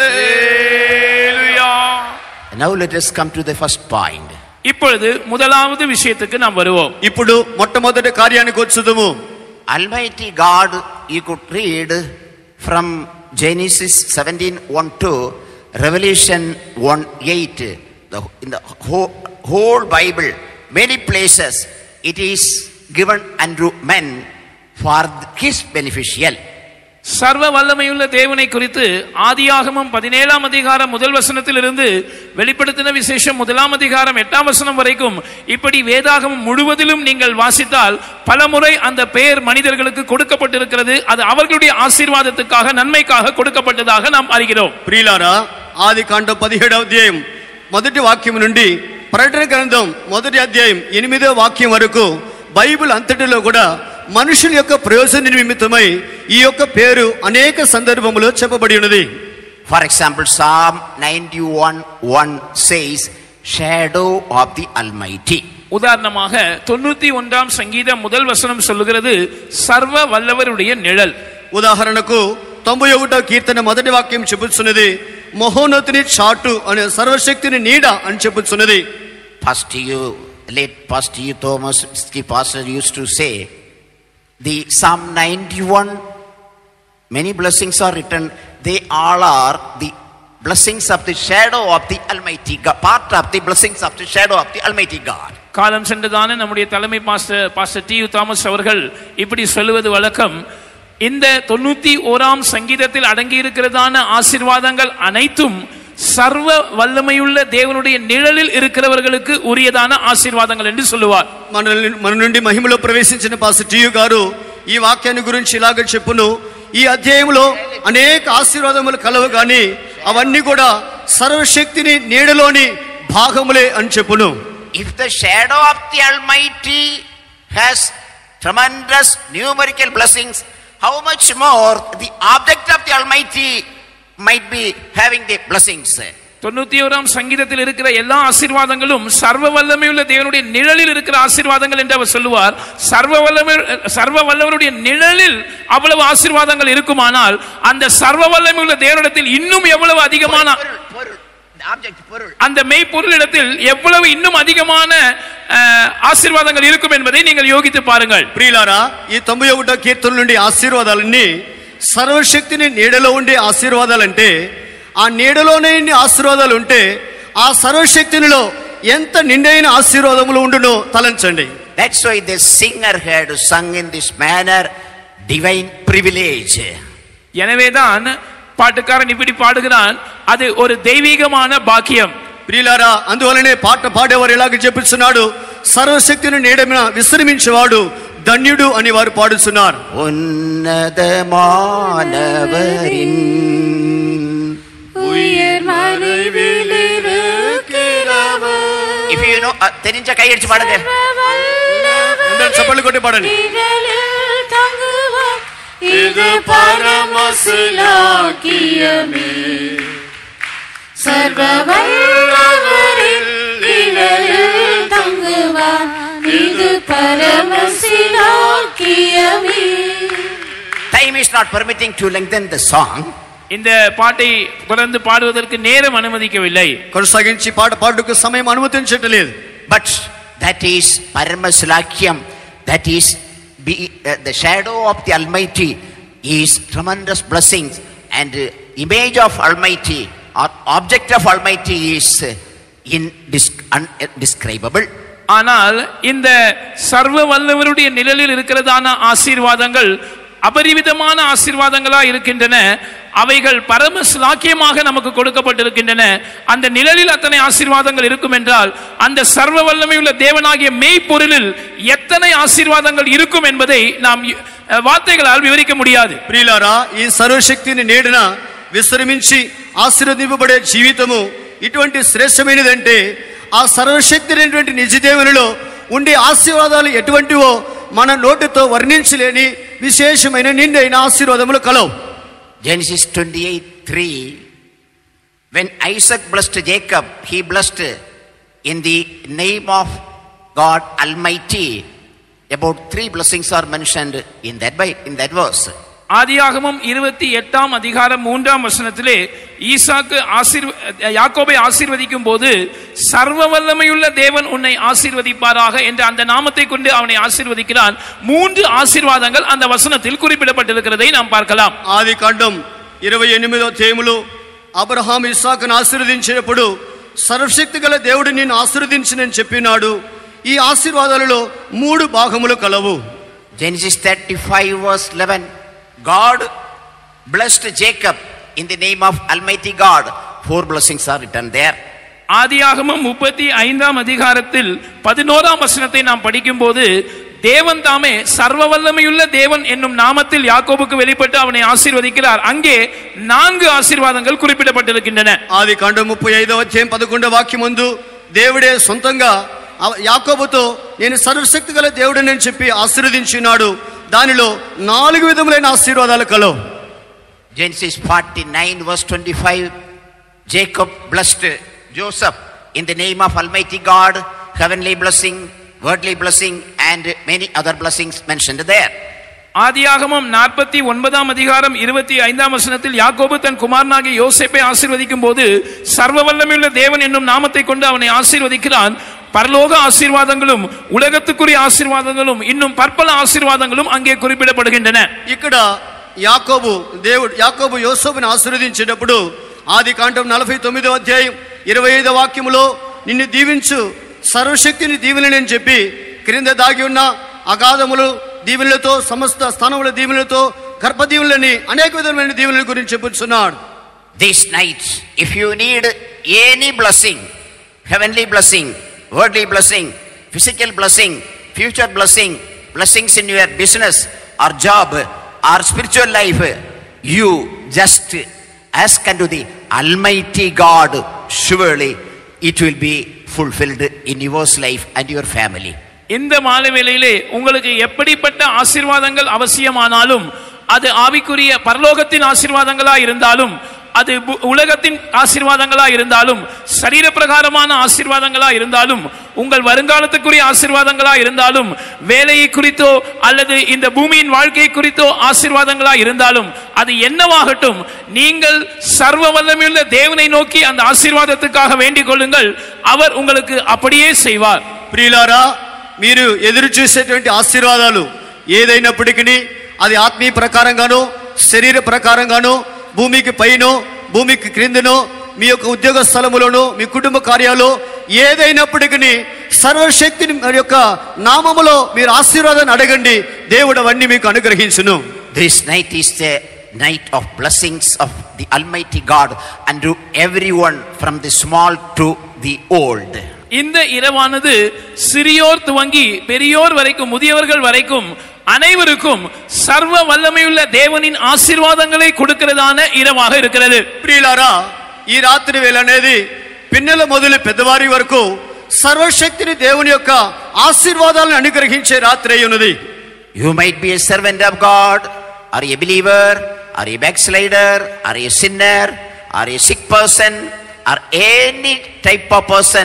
హల్లెలూయా. Now let us come to the first point. இப்பொழுது முதலாவது விஷயத்துக்கு நாம் வருவோம். ఇప్పుడు మొట్టమొదటి కార్యానికి వచ్చుదుము. Almighty God, you could read from Genesis 17:1 Revelation 1:8. In the whole Bible, many places it is given unto men for his beneficial. சர்வ வல்லமையுள்ள தேவனை குறித்து ஆதியாகமம் 17ஆம் அதிகாரம் முதல் வசனத்திலிருந்து வெளிப்படுத்தின விசேஷம் 1ஆம் அதிகாரம் 8ஆம் வசனம் வரைக்கும் இப்படி வேதாகமம் முழுவதிலும் நீங்கள் வாசித்தால் பலமுறை அந்த பெயர் மனிதர்களுக்கு கொடுக்கப்பட்டிருக்கிறது. அது அவர்களுடைய ஆசீர்வாதத்துக்காக, நன்மைக்காக கொடுக்கப்பட்டதாக நாம் அறிகிறோம். ప్రియులారా, ఆదికాండం 17వ అధ్యాయం మొదటి వాక్యం నుండి ప్రకటన గ్రంథం మొదటి అధ్యాయం 8వ వాక్యం వరకు బైబిల్ అంతటిలో కూడా మనుషుల యొక్క ప్రయోజన నిమిత్తమై ఈ యొక్క పేరు అనేక సందర్భములో చెప్పబడి ఉన్నది. For example, Psalm 91:1 says shadow of the Almighty. உதாரணமாக 91ஆம் சங்கீதம் முதல் வசனம் சொல்லுகிறது சர்வ வல்லவருடைய நிழல். ఉదాహరణకు 91వ కీర్తన మొదటి వాక్యం చెప్పుచున్నది మహోన్నతుని చాటు అనే సర్వశక్తిని నీడ అని చెప్పుచున్నది. Late Pastor Thomas Pastor used to say the Psalm 91, many blessings are written. They all are the blessings of the shadow of the Almighty God, part of the blessings of the shadow of the Almighty God. காலம் சென்றதான நம்முடைய தலைமை பாஸ்டர் டி. தாமஸ் அவர்கள் இப்படி சொல்லுவது வழக்கம். இந்த 91ஆம் சங்கீதத்தில் அடங்கி இருக்கிறதான ஆசீர்வாதங்கள் அனைத்தும் சர்வ வல்லமையுள்ள தேவனுடைய நிழலில் இருக்கிறவர்களுக்கு உரியதான ஆசீர்வாதங்கள் என்று சொல்லுவார். మన నుండి మహిమలో ప్రవేశించిన పాస్టర్ టి. గారు ఈ వాక్యాన్ని గురించి ఇలాగ చెప్పును. ఈ అధ్యాయంలో అనేక ఆశీర్వాదములు కలవు కానీ అవన్నీ కూడా సర్వశక్తిని నీడలోని భాగములే అని చెప్పును. If the shadow of the Almighty has tremendous numerical blessings, how much more the object of the Almighty might be having the blessings. 91ஆம் சங்கீதத்தில் இருக்கிற எல்லா ஆசீர்வாதங்களும் சர்வ வல்லமையுள்ள தேவனுடைய நிழலில் இருக்கிற ஆசீர்வாதங்கள் என்று அவர் சொல்லுவார். சர்வ வல்லவருடைய நிழலில் அவ்வளவு ஆசீர்வாதங்கள் இருக்குமானால் அந்த சர்வ வல்லமையுள்ள தேவனிடத்தில் இன்னும் எவ்வளவு அதிகமான அந்த மெய்ப்பொருளிடத்தில் எவ்வளவு இன்னும் அதிகமான ఆశీర్వాదాలు இருக்கும் என்பதை நீங்கள் యోగిத்து பாருங்கள். ప్రియులారా, ఈ 91వ కీర్తన నుండి ఆశీర్వాదాలన్నీ సర్వశక్తిని నీడలో ఉండే ఆశీర్వాదాలంటే, ఆ నీడలోనే ఇన్ని ఆశీర్వాదాలు ఉంటే ఆ సర్వశక్తినిలో ఎంత నిండైన ఆశీర్వాదములు ఉండునో తలంచండి. That's why the singer had sung in this manner, divine privilege. எனவேதான் பாட்டுக்காரன் இப்படி பாடுகிறான், அது ஒரு தெய்வீகமான பாக்கியம். ప్రియులారా, అందువలనే పాట పాడేవారు ఇలాగ చెప్పుచున్నాడు, సర్వశక్తిని నీడమిన విశ్రమించేవాడు ధన్యుడు అని వారు పాడుతున్నారు. ఉన్నతమానవరిన్ உயர் மறைவில் இருக்கிறவர். If you know, தெரிஞ்ச கை அடிச்சு பாடுங்க. అందరూ చప్పట్లు కొట్టి పాడండి. இது பரமசிலாக்கியமே, சர்வவல்லவரின் நிழலில் தங்குவான், இது பரமசிலாக்கியமே. Time is not permitting to lengthen the song. இந்த பாட்டை தொடர்ந்து பாடுவதற்கு நேரம் அனுமதிக்கவில்லை. కొనసాగించి పాట పాడుటకు సమయం అనుమతించట్లేదు. But that is Paramasilakyam, that is the shadow of the Almighty is tremendous blessings, and image of Almighty or object of Almighty is indescribable. ஆனால் இந்த சர்வ வல்லவருடைய நிழலில் இருக்கிறதான ஆசீர்வாதங்கள் அபரிவிதமான ஆசீர்வாதங்களா இருக்கின்றன. அவைகள் பரம ஸ்லாக்கியமாக நமக்கு கொடுக்கப்பட்டிருக்கின்றன. அந்த நிழலில் அத்தனை ஆசீர்வாதங்கள் இருக்கும் என்றால் அந்த சர்வ வல்லமையுள்ள தேவனாகிய மெய்ப்பொருளில் எத்தனை ஆசீர்வாதங்கள் இருக்கும் என்பதை நாம் వార్తగளால் వివరించ முடியாது. ప్రియులారా, ఈ సర్వశక్తిని నీడన విశ్రమించి ఆశీర్వదింపబడే జీవితము ఇటువంటి శ్రేష్టమైనదంటే, ఆ సర్వశక్తి అయినటువంటి నిజదేవునిలో ఉండే ఆశీర్వాదాలు ఎటువంటివో మన నోటితో వర్ణించలేని విశేషమైన నిండైన ఆశీర్వాదములు కలవు. Genesis 28:3, when Isaac blessed Jacob, he blessed in the name of God Almighty. About 3 blessings are mentioned in that verse. ஆதியாகமம் 28ஆம் அதிகாரம் 3ஆம் வசனத்திலே ஈசாக்கு யாக்கோபை ஆசீர்வதிக்கும் போது சர்வ வல்லமையுள்ள தேவன் உன்னை ஆசீர்வதிப்பாராக என்ற அந்த நாமத்தை கொண்டு அவனை ஆசீர்வதிக்கிறான். 3 ஆசீர்வாதங்கள் அந்த வசனத்தில் குறிப்பிடப்பட்டிருக்கிறதை நாம் பார்க்கலாம். ఆదికాండం 28వ అధ్యాయములో అబ్రహాము ఇస్సాకును ఆశీర్వదించినప్పుడు సర్వశక్తి గల దేవుడు నిన్ను ఆశీర్వదించునని చెప్పినాడు. ఈ ఆశీర్వాదాలలో 3 భాగములు కలవు. Genesis 35 verse 11, God blessed Jacob in the name of Almighty God. 4 blessings are written there. ஆதியாகமம் 35ஆம் அதிகாரத்தில் 11ஆம் வசனத்தை நாம் படிக்கும்போது தேவன் தாமே சர்வ வல்லமையுள்ள தேவன் என்னும் நாமத்தில் யாக்கோபுக்கு வெளிப்பட்டு அவனை ஆசீர்வதிக்கிறார். அங்கே 4 ஆசீர்வாதங்கள் குறிப்பிடப்பட்டிருக்கின்றன. ఆదికాండం 35వ అధ్యాయం 11వ వాక్యం ముందు దేవుడే సొంతంగా యాకోబుతో నేను సర్వశక్తి గల దేవుడని చెప్పి ఆశీర్వదించినాడు. దానిలో 4 విధములైన ఆశీర్వాదాలు కలవు. Genesis 49 verse 25, Jacob blessed Joseph in the name of Almighty God, heavenly blessing, worldly blessing and many other blessings mentioned there. ஆதியாகமம் 49ஆம் அதிகாரம் 25ஆம் வசனத்தில் யாக்கோபு தன் குமாரனாகிய யோசேப்பை ஆசீர்வதிக்கும் போது சர்வ வல்லமையுள்ள தேவன் என்னும் நாமத்தை கொண்டு அவனை ஆசீர்வதிக்கிறான். பரலோக ஆசீர்வாதங்களும் உலகத்துக்குரிய ஆசீர்வாதங்களும் இன்னும் பற்பல ஆசீர்வாதங்களும் அங்கே குறிப்பிடப்படுகின்றன. ఇక్కడ యాకోబు యోసేపును ఆశీర్వదించేటప్పుడు ఆదికాండం 49వ అధ్యాయం 25వ వాక్యములో నిన్ను దీవించు సర్వశక్తిని దీవెనని చెప్పి క్రింద దాగి ఉన్న అగాధములు దీవెనలతో సమస్త స్థానముల దీవెనలతో గర్భ దీవెనలని అనేక విధమైన దీవెనల గురించి చెప్పుచున్నాడు. This night, if you need any blessing, heavenly blessing, worldly blessing, physical blessing, future blessing, blessings in your business or job or spiritual life, you just ask unto the Almighty God. Surely it will be fulfilled in your life and your family. இந்த மாலை வேளையிலே உங்களுக்கு எப்படிப்பட்ட ஆசீர்வாதங்கள் அவசியமானாலும், அது ஆவிக்குரிய பரலோகத்தின் ஆசீர்வாதங்களா இருந்தாலும், அது உலகத்தின் ஆசீர்வாதங்களா இருந்தாலும், சரீர பிரகாரமான ஆசீர்வாதங்களா இருந்தாலும், உங்கள் வருங்காலத்துக்குரிய ஆசீர்வாதங்களா இருந்தாலும், வேலையை குறித்தோ அல்லது இந்த பூமியின் வாழ்க்கை குறித்தோ ஆசீர்வாதங்களா இருந்தாலும், அது என்னவாகட்டும், நீங்கள் சர்வ வல்லமையுள்ள தேவனை நோக்கி அந்த ஆசீர்வாதத்துக்காக வேண்டிக் கொள்ளுங்கள். அவர் உங்களுக்கு அப்படியே செய்வார். ప్రియులారా, మీరు ఎదురు చూసేటువంటి ఆశీర్వాదాలు ఏదైనప్పటికీ అది ఆత్మీయ ప్రకారంగానో శరీర ప్రకారంగానో భూమికి పైనో భూమికి క్రిందనో మీ యొక్క ఉద్యోగ స్థలములోనో మీ కుటుంబ కార్యాలు ఏదైనప్పటికీ సర్వశక్తిని యొక్క నామములో మీరు ఆశీర్వాదాన్ని అడగండి, దేవుడు అవన్నీ మీకు అనుగ్రహించును. This night is the night of blessings of the Almighty God unto everyone from the small to the old. இந்த இரவானது சிறியோர் துவங்கி பெரியோர் வரைக்கும், முதியவர்கள் வரைக்கும் அனைவருக்கும் சர்வ வல்லமையுள்ள தேவனின் ஆசீர்வாதங்களை கொடுக்கிறதான இரவாக இருக்கிறது. ప్రియులారా, ఈ రాత్రి వేళ అనేది పిన్నెల మొదలు పెద్దవారి వరకు సర్వశక్తిని దేవుని యొక్క ఆశీర్వాదాలను అనుగ్రహించే రాత్రి అయి ఉన్నది. You might be a servant of God, or a believer, or a backslider, or a sinner, or a sick person, or any type of person.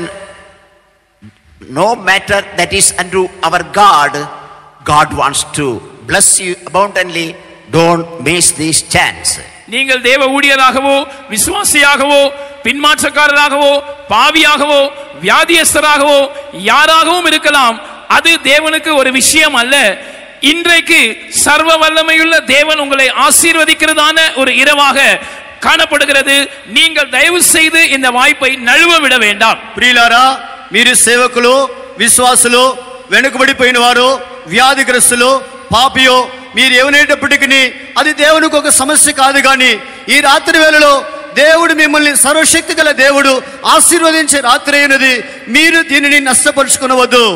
No matter that is unto our God, God wants to bless you abundantly. Don't miss this chance. நீங்கள் தேவ ஊழியராகவோ, விசுவாசியாகவோ, பின்மாற்றக்காரராகவோ, பாவியாகவோ, வியாதியஸ்தராகவோ யாராகவும் இருக்கலாம். அது தேவனுக்கு ஒரு விஷயம் அல்ல. இன்றைக்கு சர்வ வல்லமையுள்ள தேவன் உங்களை ஆசீர்வதிக்கிறதான ஒரு இரவாக காணப்படுகிறது. நீங்கள் தயவு செய்து இந்த வாய்ப்பை நழுவ விட வேண்டாம். ప్రియులారా, మీరు సేవకులు, విశ్వాసులు, వెనుకబడిపోయిన వారు, వ్యాధిగ్రస్తులు, పాపియో మీరు ఏమనేటప్పటికీ అది దేవునికి ఒక సమస్య కాదు. కానీ ఈ రాత్రి వేళలో దేవుడు మిమ్మల్ని సర్వశక్తి గల దేవుడు ఆశీర్వదించే రాత్రి అయినది. మీరు దీనిని నష్టపరుచుకునవద్దు.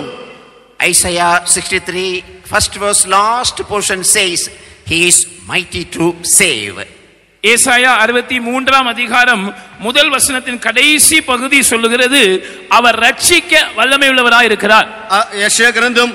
Isaiah 63 first verse last portion says he is mighty to save. ஏசாயா 63 அதிகாரம் முதல் வசனத்தின் கடைசி பகுதி சொல்லுகிறது, அவர் ரட்சிக்க வல்லமையுள்ளவராய் இருக்கிறார். యెషయా గ్రంథం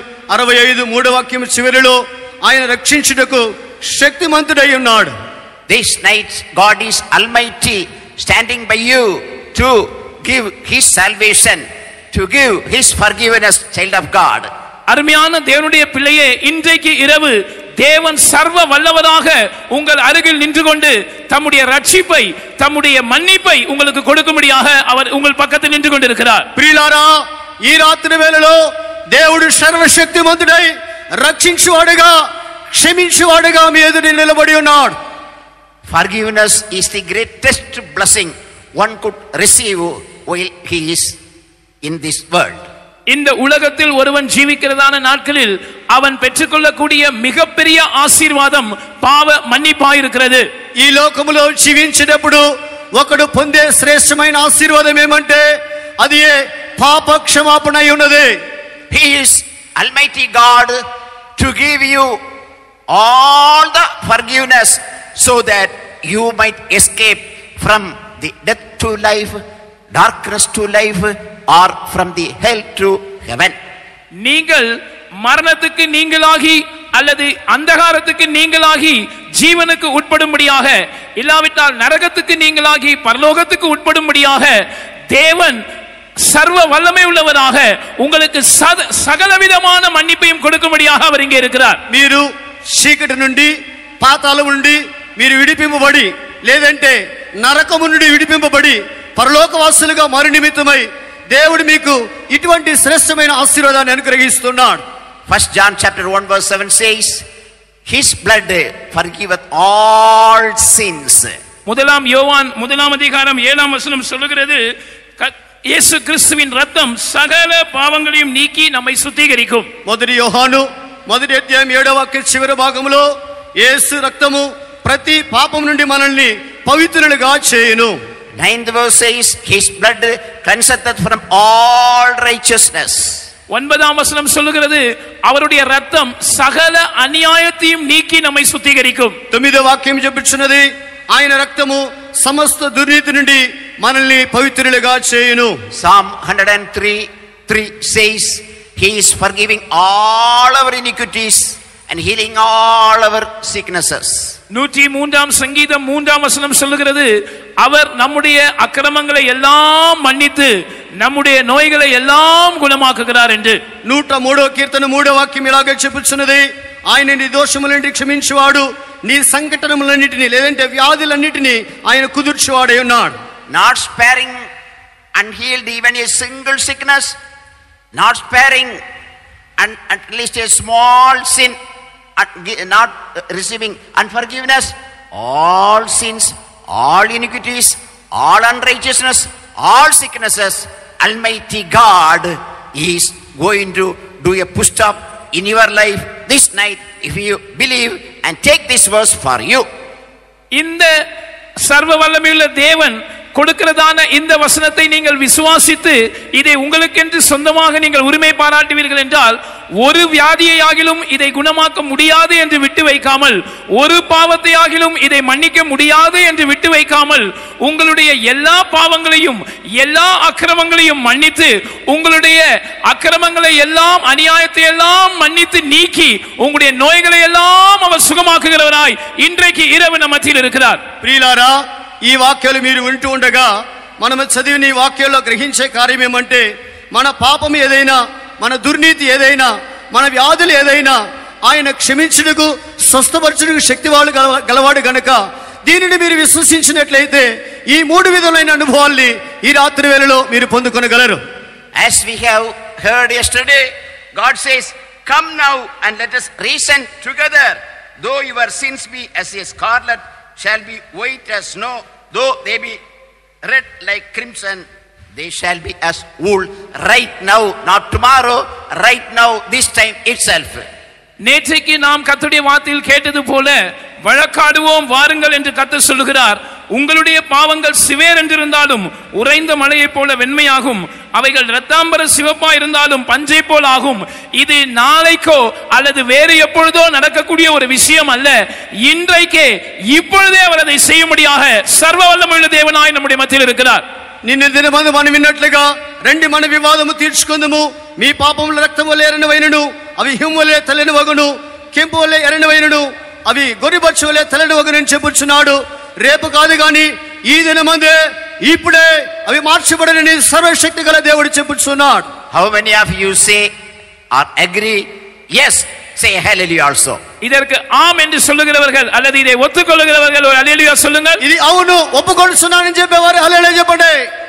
65 వాక్యం చివరిలో ఆయన రక్షించుటకు శక్తిమంతుడై ఉన్నాడు. This night God is almighty, standing by you to give his salvation, to give his forgiveness, child of God. அருமையான தேவனுடைய பிள்ளையே, இன்றைக்கு இரவு தேவன் சர்வ வல்லவராக உங்கள் அருகில் நின்று கொண்டு தம்முடைய ரட்சிப்பை, தம்முடைய மன்னிப்பை உங்களுக்கு கொடுக்கும்படியாக அவர் உங்கள் பக்கத்தில் நின்று கொண்டிருக்கிறார். ప్రియులారా, ఈ రాత్రి వేళలో దేవుడు సర్వశక్తిమంతుడై రక్షించువాడుగా, క్షమించువాడుగా మీ ఎదుట నిలబడి ఉన్నాడు. Forgiveness is the greatest blessing one could receive while he is in this world. இந்த உலகத்தில் ஒருவன் ஜீவிக்கிறதான நாட்களில் அவன் பெற்றுக்கொள்ளக்கூடிய மிகப்பெரிய ஆசீர்வாதம் பாவ மன்னிப்பாயிருக்கிறது. ఈ లోకములో జీవించేటప్పుడు ఒకడు పొందే శ్రేష్టమైన ఆశీర్వాదం ఏమంటే అది పాప క్షమాపణ అయి ఉన్నది. He is Almighty God to give you all the forgiveness so that you might escape from the death to life, darkness to life, or from the hell to heaven. நீங்கள் மரணத்துக்கு நீங்களாகி அல்லது அந்தகாரத்துக்கு நீங்களாகி ஜீவனுக்கு உட்படும்படியாக, இல்லாவிட்டால் நரகத்துக்கு நீங்களாகி பரலோகத்துக்கு உட்படும்படியாக தேவன் சர்வ வல்லமை உள்ளவராக உங்களுக்கு சகலவிதமான மன்னிப்பையும் கொடுக்கும்படியாக அவர் இங்கே இருக்கிறார். మీరు చీకటి నుండి, పాతాళం నుండి మీరు విడిపింపబడి, లేదంటే నరకము నుండి విడిపింపబడి పరలోకవాసులుగా మారు నిమిత్తమై దేవుడు మీకు ఇటువంటి శ్రేష్టమైన ఆశీర్వాదాన్ని అనుగ్రహిస్తున్నాడు. 1 John chapter 1 verse 7 says his blood forgiveth all sins. முதலாம் யோவான் 1 அதிகாரம் 7 வசனம் சொல்லுகிறது, இயேசு கிறிஸ்துவின் ரத்தம் சகல பாவங்களையும் நீக்கி நம்மை சுத்திகரிக்கும். మొదటి యోహాను 1వ అధ్యాయం 7వ వాక్య చివరి భాగంలో యేసు రక్తము ప్రతి పాపం నుండి మనల్ని పవిత్రులుగా చేయును. 9th verse says his blood cleanseth us from all righteousness. 9ஆம் வசனம் சொல்லுகிறது, அவருடைய ரத்தம் சகல அநியாயத்தையும் நீக்கி நம்மை சுத்திகரிக்கும். 9వ వాక్యం చెప్పుచున్నది, ఆయన రక్తము సమస్త దుర్నీతి నుండి మనల్ని పవిత్రులుగా చేయును. Psalm 103:3 says He is forgiving all our iniquities and healing all our sicknesses. 103ஆம் சங்கீதம் 3ஆம் வசனம் சொல்லுகிறது, அவர் நம்முடைய அக்கிரமங்களை எல்லாம் மன்னித்து நம்முடைய நோய்களை எல்லாம் குணமாக்குகிறார் என்று. 103వ కీర్తన 3వ వాక్యం ఇలాగే చెప్పుచున్నది, ఆయన నీ దోషములన్నిటి క్షమించువాడు, నీ సంకటములన్నిటిని లేదంటే వ్యాధులన్నిటిని ఆయన కుదుర్చువాడై ఉన్నాడు. Not sparing and healed even a single sickness, not sparing and at least a small sin, not receiving unforgiveness, all sins, all iniquities, all unrighteousness, all sicknesses. Almighty God is going to do a push stop in your life this night if you believe and take this verse for you. இந்த சர்வ வல்லமையுள்ள தேவன் கொடுக்கிறதான இந்த வசனத்தை நீங்கள் விசுவாசித்து இதை உங்களுக்கென்று சொந்தமாக நீங்கள் உரிமை பாராட்டுவீர்கள் என்றால், ஒரு வியாதியை ஆகிலும் இதை குணமாக்க முடியாது என்று விட்டு வைக்காமல், ஒரு பாவத்தை ஆகிலும் இதை மன்னிக்க முடியாது என்று விட்டு வைக்காமல், உங்களுடைய எல்லா பாவங்களையும் எல்லா அக்கிரமங்களையும் மன்னித்து, உங்களுடைய அக்கிரமங்களை எல்லாம் அநியாயத்தை எல்லாம் மன்னித்து நீக்கி உங்களுடைய நோய்களை எல்லாம் அவர் சுகமாக்குகிறவராய் இன்றைக்கு இரவு நம்ம மத்தியில் இருக்கிறார். ప్రియులారా, ఈ వాక్యాలు మీరు వింటూ ఉండగా మనం చదివిన ఈ వాక్యాల్లో గ్రహించే కార్యం ఏమంటే, మన పాపం ఏదైనా, మన దుర్నీతి ఏదైనా, మన వ్యాధులు ఏదైనా ఆయన క్షమించుటకు స్వస్థపరచుటకు శక్తి వాళ్ళు గలవాడు గనక దీనిని మీరు విశ్వసించినట్లయితే ఈ మూడు విధమైన అనుభవాల్ని ఈ రాత్రి వేళలో మీరు పొందుకొనగలరు. As we have heard yesterday, God says, come now and let us reason together. Though your sins be as a scarlet, shall be white as snow. Though they be red like crimson, they shall be as wool. Right now, not tomorrow, right now, this time itself. நேற்றைக்கு நாம் கர்த்தருடைய வார்த்தையில் கேட்டது போல வழக்காடுவோம் வாருங்கள் என்று கர்த்தர் சொல்லுகிறார். உங்களுடைய பாவங்கள் சிவேர் என்றிருந்தாலும் உறைந்த மலையைப் போல வெண்மையாகும், அவைகள் இரத்தாம்பர சிவப்பா இருந்தாலும் பஞ்சை போல் ஆகும். இது நாளைக்கோ அல்லது வேறு எப்பொழுதோ நடக்கக்கூடிய ஒரு விஷயம் அல்ல, இன்றைக்கே இப்பொழுதே அவர் அதை செய்யும்படியாக சர்வ வல்லமையுள்ள தேவனாய் நம்முடைய மத்தியில் இருக்கிறார். నిన్న దినమందు మనం విన్నట్లుగా రెండు మన వివాదము తీర్చుకుందుము, మీ పాపముల రక్తం వలె ఎర్రనివైనను అవి హిమ వలె తెల్లని వగును, కెంపు వలె ఎర్రనివైనను అవి గొర్రెబొచ్చు వలె తెల్లని వగును అని చెప్పుచున్నాడు. రేపు కాదు గాని ఈ దినమందే ఇప్పుడే అవి మార్చబడనని సర్వశక్తి గల దేవుడు చెప్పుచున్నాడు. How many of you say or agree? Yes, say hallelujah also. இதற்கு ஆம் என்று சொல்லுகிறவர்கள் அல்லது இதை ஒத்துக்கொள்ளுகிறவர்கள் ஒரு ஹல்லேலூயா சொல்லுங்கள். ఇది అవును ఒప్పుకొనుచున్నానని చెప్పేవారు హల్లెలూయా చెప్పండి.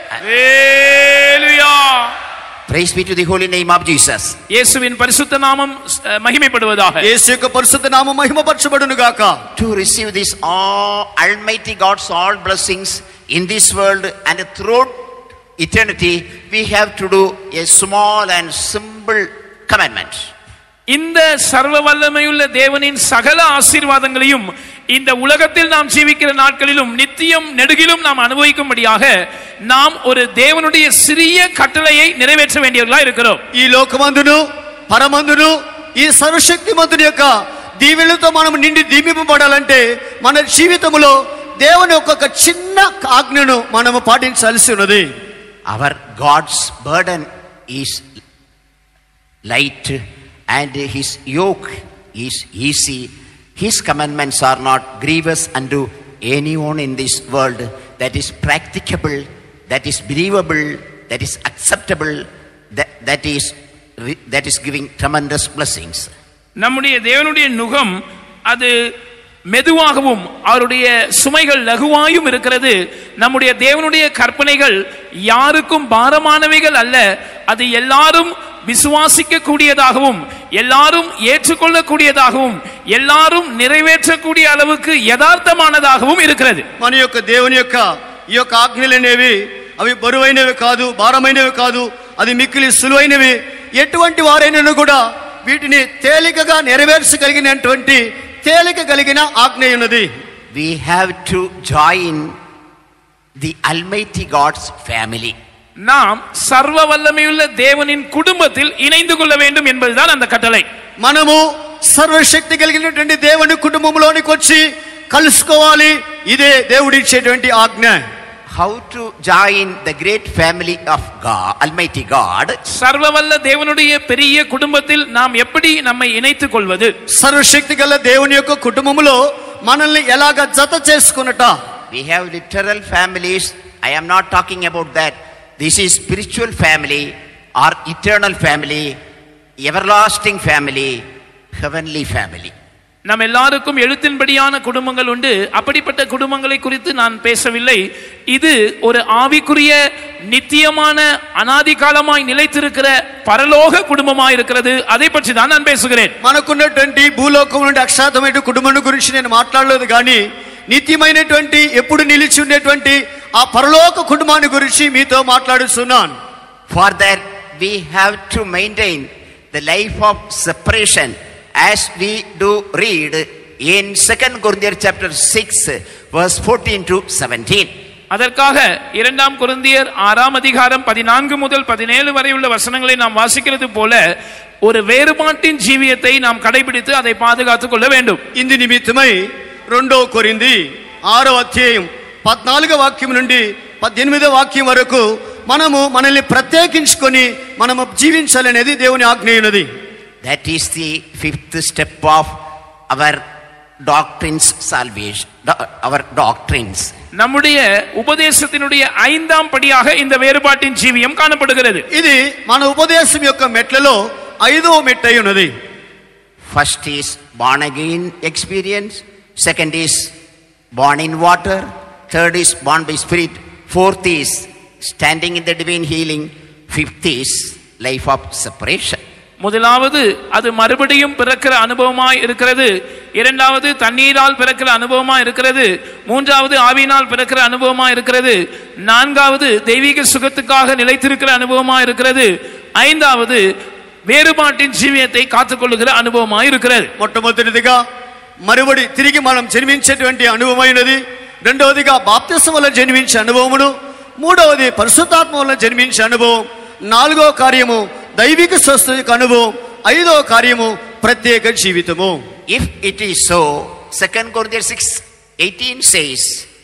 ஹல்லேலூயா. Praise be to the holy name of Jesus. இயேசுவின் பரிசுத்த நாமம் மகிமைப்படுவதாக. యేసు యొక్క పరిశుద్ధ నామం మహిమపరచబడును గాక. To receive this Almighty God's all blessings in this world and throughout eternity, we have to do a small and simple commandment. இந்த சர்வ வல்லமையுள்ள தேவனின் சகல ஆசீர்வாதங்களையும் இந்த உலகத்தில் நாம் ஜீவிக்கிற நாட்களிலும் நித்தியம் நெடுகிலும் நாம் அனுபவிக்கும்படியாக நாம் ஒரு தேவனுடைய சிறிய கட்டளையை நிறைவேற்ற வேண்டியவர்களாக இருக்கிறோம். ఈ లోకమందును పరమందును ఈ సర్వశక్తిమంతుని యొక్క దీవెనలతో మనం నిండి దీవింపబడాలంటే మన జీవితంలో దేవుని యొక్క చిన్న ఆజ్ఞను మనము పాటించాల్సి ఉన్నది. Our God's burden is light and his yoke is easy. His commandments are not grievous unto anyone in this world. That is practicable, that is believable, that is acceptable, that is giving tremendous blessings. நம்முடைய தேவனுடைய நுகம் அது மெதுவாகவும் அவருடைய சுமைகள் லகுவாயும் இருக்கிறது. நம்முடைய தேவனுடைய கற்பனைகள் யாருக்கும் பாரமானவைகள் அல்ல, அது எல்லாரும் விசுவாசிக்க கூடியதாகவும் எல்லாரும் ஏற்றுக்கொள்ளக்கூடியதாகவும் எல்லாரும் நிறைவேற்றக்கூடிய அளவுக்கு யதார்த்தமானதாகவும் இருக்கிறது. మన యొక్క దేవుని యొక్క ఈ యొక్క ఆజ్ఞలనేవి అవి బరువైనవి కాదు, భారమైనవి కాదు, అది మిక్కిలి సులువైనవి. ఎటువంటి వారైనను కూడా వీటిని తేలికగా నెరవేర్చగలిగినటువంటి తేలిక కలిగిన ఆజ్ఞ ఉన్నది. We have to join the Almighty God's family. நாம் சர்வ வல்லமையுள்ள தேவனின் குடும்பத்தில் இணைந்து கொள்ள வேண்டும் என்பதுதான் அந்த கட்டளை. మనము సర్వశక్తి కలిగినటువంటి దేవుని కుటుంబంలోనికి వచ్చి కలుసుకోవాలి. ఇదే దేవుడు ఇచ్చేటువంటి ఆజ్ఞ. how to join the great family of God, Almighty God. சர்வவல்ல தேவனுடைய பெரிய குடும்பத்தில் நாம் எப்படி நம்மை இணைத்துக் கொள்வது? సర్వశక్తి గల దేవుని యొక్క కుటుంబములో మనల్ని ఎలాగ జత చేసుకొనుట? We have literal families. I am not talking about that. This is spiritual family or eternal family, everlasting family, heavenly family. நம் எல்லாருக்கும் எழுத்தின்படியான குடும்பங்கள் உண்டு. அப்படிப்பட்ட குடும்பங்களை குறித்து நான் பேசவில்லை. இது ஒரு ஆவிக்குரிய நித்தியமான அனாதி காலமாய் நிலைத்திருக்கிற பரலோக குடும்பமாய் இருக்கிறது. அதை பற்றி தான் நான் பேசுகிறேன். మనకున్నటువంటి భూలోకం నుండి అక్షాతమైన కుటుంబం గురించి నేను మాట్లాడలేదు, కానీ నిత్యమైనటువంటి ఎప్పుడు నిలిచి ఉండేటువంటి ఆ పరలోక కుటుంబాన్ని గురించి మీతో మాట్లాడుతున్నాను. For that we have to maintain the life of separation, as we do read in 2 Corinthians chapter 6 verse 14 to 17. அதற்காக 2 கொரிந்தியர் 6 அதிகாரம் 14 முதல் 17 வரை உள்ள வசனங்களை நாம் வாசிக்கிறது போல ஒரு வேறுபாட்டின் ஜீவியத்தை நாம் கடைபிடித்து அதை பாதுகாத்துக் கொள்ள வேண்டும். ఇందు నిమిత్తమై 2 కొరింథీ 6వ అధ్యాయం 14వ వాక్యం నుండి 18వ వాక్యం వరకు మనము మనల్ని ప్రత్యేకించుకొని మనము జీవించాలనేది దేవుని ఆజ్ఞ ఉన్నది. That is the fifth step of our doctrines salvation, our doctrines. நம்முடைய உபதேசத்தினுடைய 5ஆம் படியாக இந்த வேறுபாட்டின் ஜீவியம் காணப்படுகிறது. ఇది మన ఉపదేశం యొక్క మెట్లలో 5వ మెట్టు అయి ఉన్నది. First is born again experience, second is born in water, third is born by spirit, fourth is standing in the divine healing, fifth is life of separation. முதலாவது அது மறுபடியும் பிறக்கிற அனுபவமாய் இருக்கிறது. இரண்டாவது தண்ணீரால் பிறக்கிற அனுபவமாய் இருக்கிறது. மூன்றாவது ஆவியினால் பிறக்கிற அனுபவமாய் இருக்கிறது. நான்காவது தெய்வீக சுகத்துக்காக நிலைத்திருக்கிற அனுபவமாய் இருக்கிறது. ஐந்தாவது వేరుபாட்டின் జీవియத்தை కాத்துకొள்ளுகிற అనుభవమాய் இருக்கிறது. మొట్టమొదటిదిగా మరుబడి తిరిగి మనం జన్మించేటువంటి అనుభవమైనది. రెండవదిగా బాప్తిసం వల్ల జన్మించే అనుభవమును. మూడవది పరిశుద్ధాత్మ వల్ల జన్మించే అనుభవం. నాలుగో కార్యము దైవిక స్వస్థతకు అనుభవం. ఐదో కార్యము ప్రత్యేక జీవితము. If it is so, 2 Corinthians 6:18 says,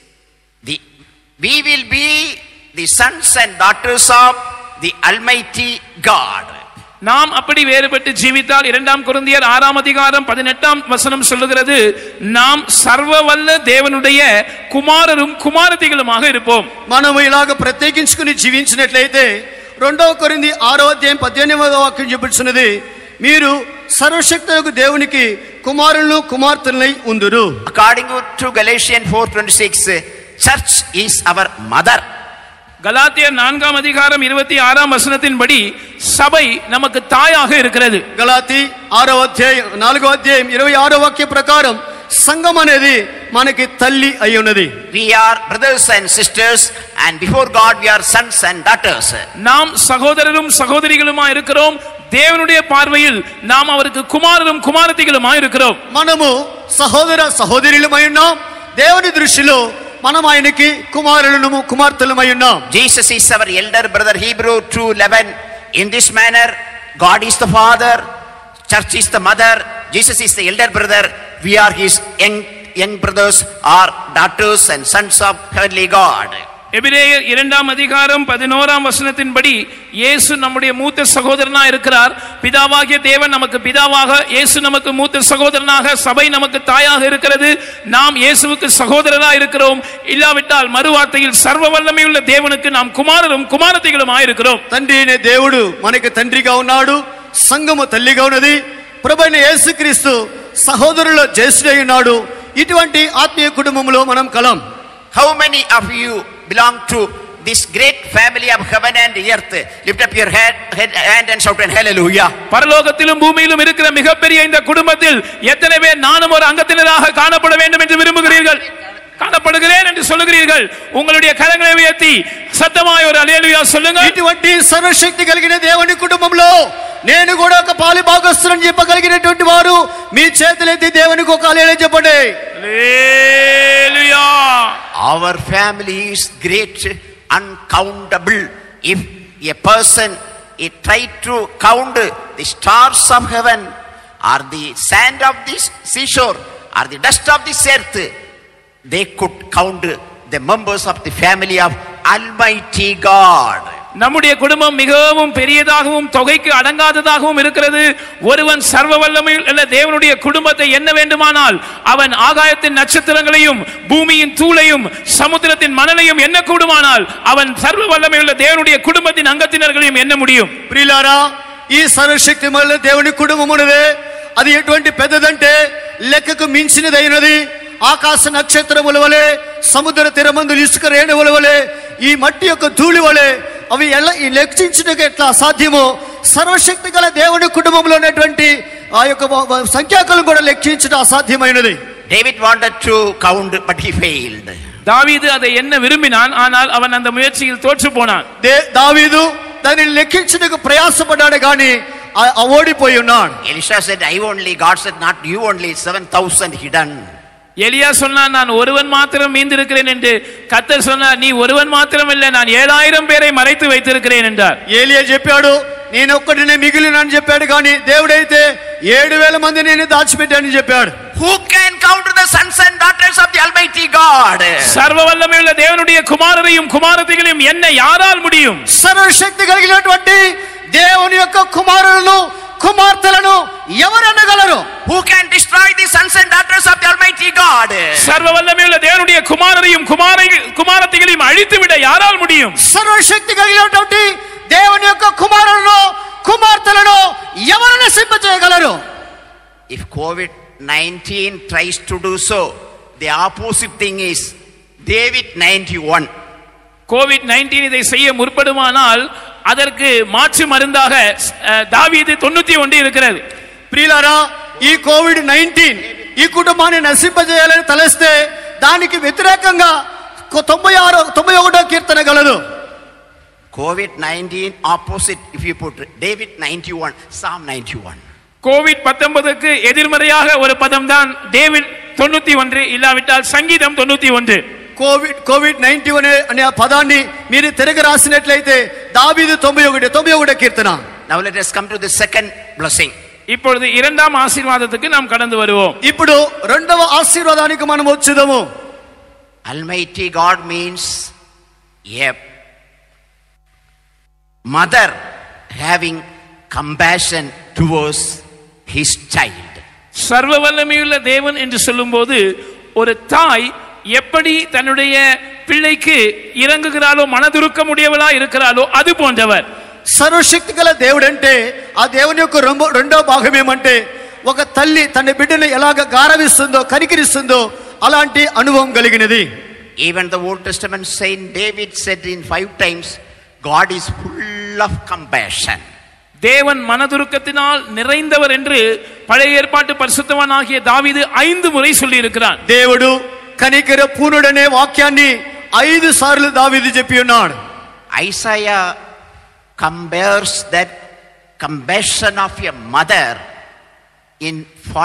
we will be the sons and daughters of the Almighty God. நாம் அப்படி வேறுபட்டு ஜீவித்தால் 2 கொரிந்தியர் 6 அதிகாரம் 18 வசனம் சொல்லுகிறது, நாம் சர்வவல்ல தேவனுடைய குமாரரும் குமாரத்திகளுமாக இருப்போம். మనము ఇలాగ ప్రత్యేకించుకుని జీవించినట్లయితే 2 కొరింథీ 6వ అధ్యాయం 18వ వాక్యం చెబుతున్నది, మీరు సర్వశక్తులకు దేవునికి కుమారులను కుమార్తెలై ఉందురు. According to Galatians 4:26, church is our mother. கலாத்தியர் 4 அதிகாரம் 26 வசனத்தின்படி சபை நமக்கு தாயாக இருக்கிறது. గలాతీ 6వ అధ్యాయం 4వ అధ్యాయం 26వ వాక్య ప్రకారం సంఘం అనేది మనకి తల్లి అయి ఉన్నది. We are brothers and sisters, and before God we are sons and daughters. நாம் சகோதரரும் சகோதரிகளுமாய் இருக்கிறோம். தேவனுடைய பார்வையில் நாம் அவருக்கு குமாரரும் குமாரத்திகளுமாய் இருக்கிறோம். మనము సహోదర సహోదరులమై ఉన్నాం. దేవుని దృష్టిలో మనం ఆయనకి కుమారులను కుమార్తెలమై ఉన్నాం. Jesus is our elder brother, Hebrew 2:11. In this manner, God is the father, church is the mother, Jesus is the elder brother. We are his young brothers or daughters and sons of heavenly God. எபிரேயர் 2 அதிகாரம் 11 வசனத்தின்படி இயேசு நம்முடைய மூத்த சகோதரனாக இருக்கிறார். பிதாவாகிய தேவன் நமக்கு பிதாவாக, இயேசு நமக்கு மூத்த சகோதரனாக, சபை நமக்கு தாயாக இருக்கிறது. நாம் இயேசுவுக்கு சகோதரராக இருக்கிறோம். இல்லாவிட்டால் மறுவார்த்தையில் சர்வ வல்லமையுள்ள தேவனுக்கு நாம் குமாரரும் குமாரத்திகளுமாய் இருக்கிறோம். తండ్రి అనే దేవుడు మనకి తండ్రిగా ఉన్నాడు, సంఘము తల్లిగా ఉన్నది. ప్రభువైన యేసుక్రీస్తు సహోదరుల జ్యేష్ఠుడై ఉన్నాడు. ఇటువంటి ఆత్మీయ కుటుంబంలో మనం కలం. How many of you belong to this great family of heaven and earth? Lift up your hand and shout and hallelujah. பரலோகத்திலும் பூமியிலும் இருக்கிற மிகப்பெரிய இந்த குடும்பத்தில் எத்தனை பேர் நானும் ஒரு அங்கத்தினராக காணப்பட வேண்டும் என்று விரும்புகிறீர்கள்? காணப்படுகிறேன் என்று சொல்லுகிறீர்கள்? உங்களுடைய கரங்களை உயர்த்தி சத்தமாய் ஒரு அல்லேலூயா சொல்லுங்க. ఇటువంటి సర్వశక్తి కలిగిన దేవుని కుటుంబంలో నేను కూడా ఒక పాలి భాగస్తులని చెప్పగలిగినటువంటి వారు మీ చేతులెత్తి దేవునికి ఒక హల్లెలూయా చెప్పండి. హల్లెలూయా. Our family is great, uncountable. If a person try to count the stars of heaven or the sand of this seashore or the dust of this earth, they could count the members of the family of Almighty God. நம்முடைய குடும்பம் மிகவும் பெரியதாகவும் தொகைக்கு அடங்காததாகவும் இருக்கிறது. ஒருவன் சர்வ வல்லமையுள்ள தேவனுடைய குடும்பத்தை எண்ண வேண்டுமானால் அவன் ஆகாயத்தின் நட்சத்திரங்களையும் பூமியின் தூளையும் சமுத்திரத்தின் மணலையும் எண்ண கூடுமானால் அவன் சர்வ வல்லமையுள்ள தேவனுடைய குடும்பத்தின் அங்கத்தினர்களையும் எண்ண முடியும். ప్రియులారా, ఈ సర్వశక్తిమంతుల దేవుని కుటుంబం ఉన్నదే, అది ఎటువంటి పెద్దదంటే లెక్కకు మించినదైనది. ఆకాశ నక్షత్రముల వలె, సముద్ర తీరమందు ఇసుక రేణువుల వలె, ఈ మట్టి యొక్క ధూళి వలె అవి లెక్కించడానికి ఎట్లా అసాధ్యమో సర్వశక్తి గల దేవుని కుటుంబంలో ఉన్నటువంటి ఆ యొక్క సంఖ్యాకులను కూడా లెక్కించడం అసాధ్యమైనది. David wanted to count but he failed. தாவீது அதை என்ன விரும்பினான், ஆனால் அவன் அந்த முயற்சியில் தோற்று போனான். దావీదు దానిని లెక్కించడానికి ప్రయాసపడ్డాడు కానీ ఓడిపోయి ఉన్నాడు. Elisha said, I only, God said, not you only, 7,000 hidden. எலியா சொன்னான், நான் ஒருவன் மாத்திரம் மீந்திருக்கிறேன் என்று. கர்த்தர் சொன்னார், நீ ஒருவன் மாத்திரம் இல்லை, நான் 7,000 பேரை மறைத்து வைத்திருக்கிறேன் என்றார். ఏలియా చెప్పాడు, నేను ఒక్కడినే మిగిలినని చెప్పాడు, కానీ దేవుడైతే 7,000 మంది నేను దాచిపెట్టానని చెప్పాడు. Who can count the sons and daughters of the Almighty God? சர்வ வல்லமையுள்ள தேவனுடைய குமாரரையும் குமாரத்திகளையும் என்ன யாரால் முடியும்? సర్వశక్తి కలిగినటువంటి దేవుని యొక్క కుమారులను కుమార్తెలను ఎవరు అనగలరు? Who can destroy the sons and daughters of the Almighty God? சர்வ வல்லமையுள்ள தேவனுடைய குமாரரையும் குமாரத்திகளையும் அழித்துவிட யாரால் முடியும்? సర్వశక్తి కలిగినటువంటి దేవుని యొక్క కుమారులను కుమార్తెలను ఎవరు నశింపజేయగలరు? If COVID-19 tries to do so, the opposite thing is David 91. COVID-19 இதை செய்ய முற்படுமானால் அதற்கு மாற்று மருந்தாக தாவீது 91 இருக்கிறது. ప్రియులారా, ఈ కోవిడ్-19 ఈ కుటుంబాన్ని నశింపజేయాలని తలస్తే దానికి వ్యతిరేకంగా 91వ కీర్తన గలదు. COVID-19 opposite, if you put David 91, Psalm 91. COVID-19க்கு எதிர்மறையாக ஒரு பதம் தான் டேவிட் 91, இல்லாவிட்டால் சங்கீதம் 91. కోవిడ్-19 అనే ఆ పదాన్ని మీరు తిరిగి రాసినట్లయితే దావీదు 91 కీర్తన. Now let us come to the second blessing. இப்பொழுது இரண்டாம் ஆசீர்வாதத்துக்கு நாம் கடந்து வருவோம். ఇప్పుడు రెండవ ఆశీర్వాదానికి మనం వచ్చేదము. Almighty God means a mother having compassion towards his child. சர்வ வல்லமையுள்ள தேவன் என்று சொல்லும்போது ஒரு தாய் எப்படி தன்னுடைய பிள்ளைக்கு இறங்குகிறாளோ, மனதுருக்கம் உடையவளா இருக்கிறாளோ அது போன்றவர். సర్వశక్తి గల దేవుడు అంటే ఆ దేవుని యొక్క రెండో భాగం ఏమంటే ఒక తల్లి తన బిడ్డను ఎలాగ గారవిస్తుందో, కనికరిస్తుందో అలాంటి అనుభవం కలిగినది. Even the Old Testament saint David said in 5 times, God is full of compassion. தேவன் மனதுருக்கத்தினால் நிறைந்தவர் என்று பழைய ஏற்பாட்டு பரிசுத்தவானாகிய தாவீது 5 முறை சொல்லி இருக்கிறார். దేవుడు కనికర పూర్ణుడనే వాక్యాన్ని 5 సార్లు దావీదు చెప్పి ఉన్నాడు. Isaiah compares that compassion of a mother in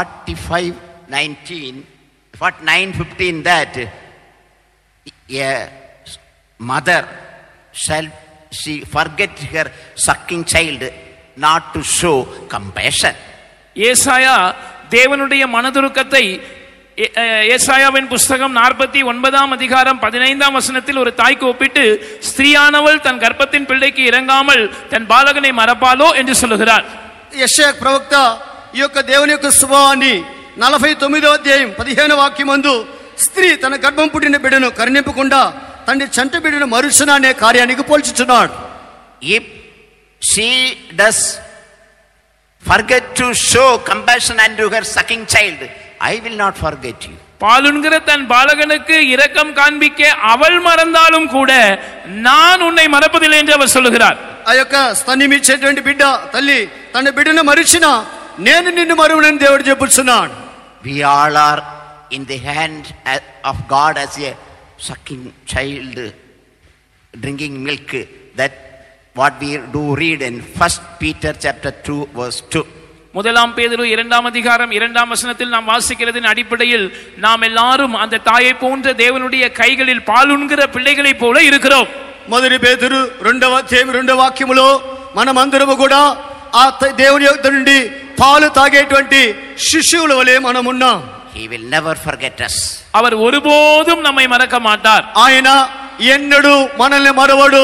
49:15 that a mother shall she forget her sucking child not to show compassion. ஏசாயா தேவனுடைய மனதுருக்கத்தை ஏசாயாவின் புஸ்தகம் 49ஆம் அதிகாரம் 15ஆம் வசனத்தில் ஒரு தாய்க்கு ஒப்பிட்டு, ஸ்திரீயானவள் தன் கர்ப்பத்தின் பிள்ளைக்கு இறங்காமல் தன் பாலகனை மறப்பாளோ என்று சொல்லுகிறார். యెషయా ప్రవక్త ఈ యొక్క దేవుని యొక్క స్వభావాన్ని 49వ అధ్యాయం 15వ వాక్యమందు స్త్రీ తన గర్భం పుట్టిన బిడ్డను కరుణింపకుండా తండ్రి చంట బిడ్డను మరుచున అనే కార్యానికి పోల్చుచున్నాడు. If she does forget to show compassion unto her sucking child, I will not forget you. பாலுண்கிற தன் பாலகனுக்கு இரக்கம் காண்பிக்க அவள் மறந்தாலும் கூட நான் உன்னை மறப்பதில்லை என்று அவர் சொல்லுகிறார். ఆ యొక్క స్తన్యమిచ్చేటువంటి బిడ్డ తల్లి తన బిడ్డను మరిచినా నేను నిన్ను మరువనని దేవుడు చెప్పుచున్నాడు. We all are in the hand of God as a sucking child drinking milk. That what we do read in 1 Peter chapter 2 verse 2. முதலாம் பேதுரு 2ஆம் அதிகாரம் 2ஆம் வசனத்தில் நாம் வாசிக்கிறதின் அடிப்படையில் நாம் எல்லாரும் அந்த தாயை போன்ற தேவனுடைய கைகளில் பாலுண்கிற பிள்ளைகளைப் போல இருக்கிறோம். మొదటి పేతురు 2వ అధ్యాయం 2వ వాక్యములో మనమందరము కూడా ఆ దేవుని యొద్ద నుండి పాలు తాగేటువంటి శిశువుల వలె మనం ఉన్నాం. He will never forget us. அவர் ஒருபோதும் நம்மை மறக்க மாட்டார். ఆయన ఎన్నడూ మనల్ని మరవడు.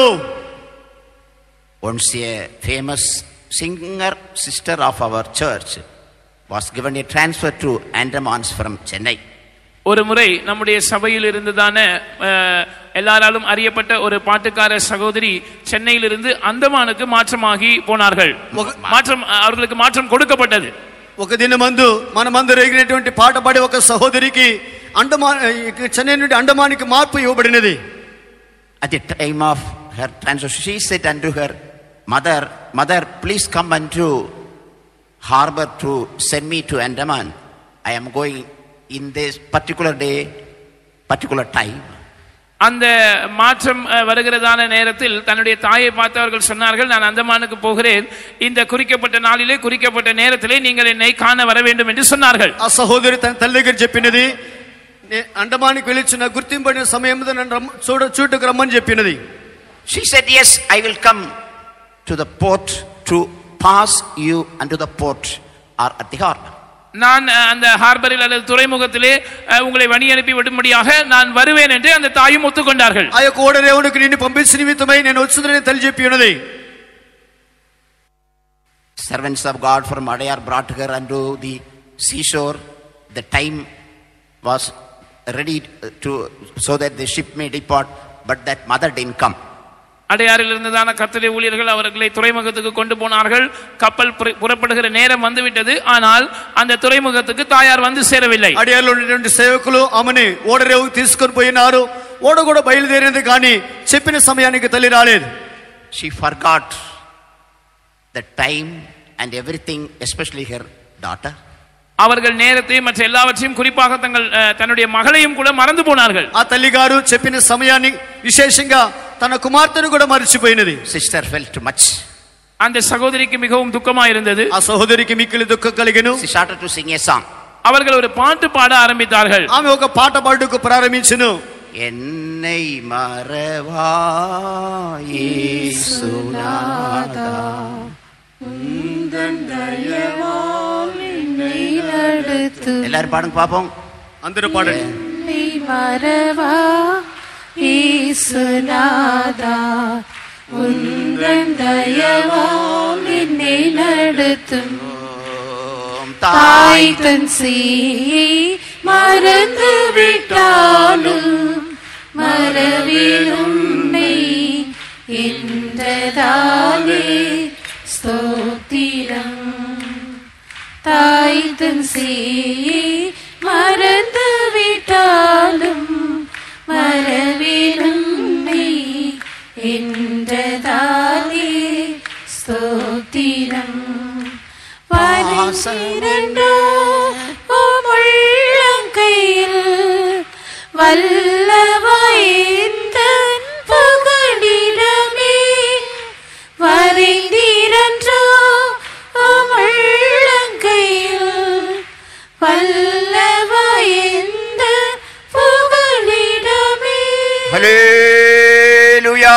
Once a famous singer sister of our church was given a transfer to Andamans from Chennai. ஒரு முறை நம்முடைய சபையில் இருந்ததான எல்லாராலும் அறியப்பட்ட ஒரு பாட்டுக்கார சகோதரி சென்னையிலிருந்து அந்தமானுக்கு மாற்றமாகி போனார்கள். அவர்களுக்கு மாற்றம் கொடுக்கப்பட்டது. ఒక దినమందు మనమందరూ ఎగినటువంటి పాట పాడే ఒక సహోదరికి చెన్నై నుండి అండమానికి మార్పు ఇవ్వబడినది. At the time of her transfer, she said unto her mother, please come unto harbor to send me to Andaman. I am going in this particular day, particular time. அந்த மாற்றம் வருகிறதான நேரத்தில் தன்னுடைய தாயை பார்த்து அவர்கள் சொன்னார்கள், நான் அந்தமானுக்கு போகிறேன், இந்த குறிக்கப்பட்ட நாளிலே குறிக்கப்பட்ட நேரத்திலே நீங்கள் என்னை காண வர வேண்டும் என்று சொன்னார்கள். ఆ సహోదరి తన తల్లి దగ్గర చెప్పినది, అండమానికి వెళ్ళిన గుర్తింపడిన సమయంలో నన్ను చూడకు రమ్మని చెప్పినది. She said, yes, I will come to the port to pass you unto the port or at the harbor. நான் அந்த ஹார்பரில் அல்லது துறைமுகத்திலே உங்களை வழி அனுப்பி விடும்படியாக நான் வருவேன் என்று அந்த தாயும் ஒத்துக்கொண்டார்கள். ఆ యొక్క ఓడరేవునికి నిన్ను పంపించిన నిమిత్తమై నేను వచ్చుదనని తల్లి చెప్పి ఉన్నది. Servants of God from Adayar brought her unto the seashore. The time was ready to so that the ship may depart, but that mother didn't come. அடையாறில் இருந்ததான கர்த்தருடைய ஊழியர்கள் அவர்களை துறைமுகத்துக்கு கொண்டு போனார்கள். கப்பல் புறப்படுகிற நேரம் வந்துவிட்டது, ஆனால் அந்த துறைமுகத்துக்கு தாயார் வந்து சேரவில்லை. అడయారులో ఉన్నటువంటి సేవకులు ఆమెని ఓడరేవుకు తీసుకొని పోయినారు. ఓడ కూడా బయలుదేరింది, కానీ చెప్పిన సమయానికి తల్లి రాలేదు. She forgot the time and everything, especially her daughter. அவர்கள் நேரத்தை மற்ற எல்லாவற்றையும் குறிப்பாக தன்னுடைய மகளையும் கூட மறந்து போனார்கள். ఆ తల్లి గారు చెప్పిన సమయాన్ని విశేషంగా తన కుమార్తెను కూడా మర్చిపోయినది. Sister felt much. அந்த சகோதரிக்கு மிகவும் துக்கமாக இருந்தது. ఆ సహోదరికి మిక్కిలి దుఃఖం కలిగెను. She started to sing a song. அவர்கள் ஒரு பாட்டு பாட ஆரம்பித்தார்கள். ఆమె ఒక పాట పాడుటకు ప్రారంభించెను. என்னை மறவா இயேசுநாதா, உந்தன் தயவால் என்னை நடத்து. எல்லாரும் பாடுங்க பாப்போம். అందరూ పాడండి. என்னை மறவா இயேசுநாதா, உந்தன் தயவால் என்னை நடத்தும். தாய் தன் சேயை மறந்து விட்டாலும் மறவேன் உன்னை என்றதாலே ஸ்தோத்திரம். தாய் தன் சேயை மறந்து விட்டாலும் மறவேன் உன்னை என்றதாலே ஸ்தோத்திரம். உள்ளங்கையில் வல்லவாய்ந்தன் புகழிடமே வரைந்திரன்றோ உள்ளங்கையில் வல்லவாய்ந்தன் புகழிடமே. Hallelujah.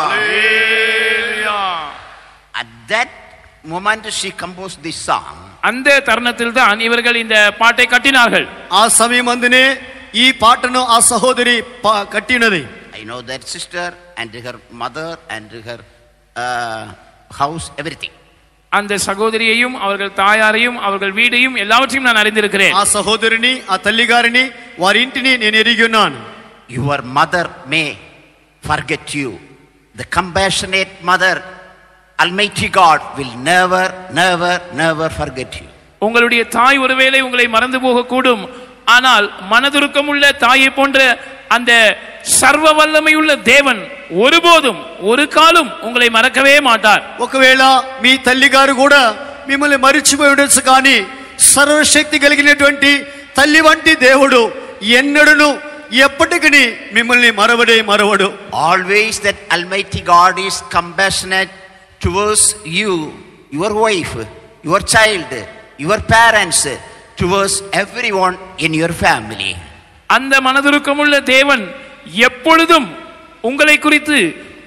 At that moment she composed this song. அந்த தருணத்தில் தான் இவர்கள் இந்த பாட்டை கட்டினார்கள். ఆ సమయమందునే ఈ పాటను ఆ సహోదరి కట్టినది. I know that sister and her mother and her house, everything. அந்த சகோதரியையும் அவர்கள் தாயாரையும் அவர்கள் வீடையும் எல்லாவற்றையும் நான் அறிந்திருக்கிறேன். ఆ సహోదరిని ఆ తల్లి గారిని వారి ఇంటిని నేను ఎరిగి ఉన్నాను. Your mother may forget you. The compassionate mother, Almighty God, will never forget you. உங்களுடைய தாய் ஒருவேளை உங்களை மறந்து போக கூடும், ஆனால் மனதுருக்கமுள்ள தாயை போன்ற அந்த சர்வ வல்லமையுள்ள தேவன் ஒருபோதும் ஒரு காலம் உங்களை மறக்கவே மாட்டார். ఒకవేళ మీ తల్లి గారు కూడా మిమ్మల్ని మరిచిపోయి ఉండొచ్చు, కానీ సర్వశక్తి కలిగినటువంటి తల్లి వంటి దేవుడు ఎన్నడూను ఎప్పటికీ మిమ్మల్ని మరవడు. Always that Almighty God is compassionate towards you, your wife, your child, your parents, towards everyone in your family. அந்த மனதுருக்கமுள்ள தேவன் எப்பொழுதும் உங்களை குறித்து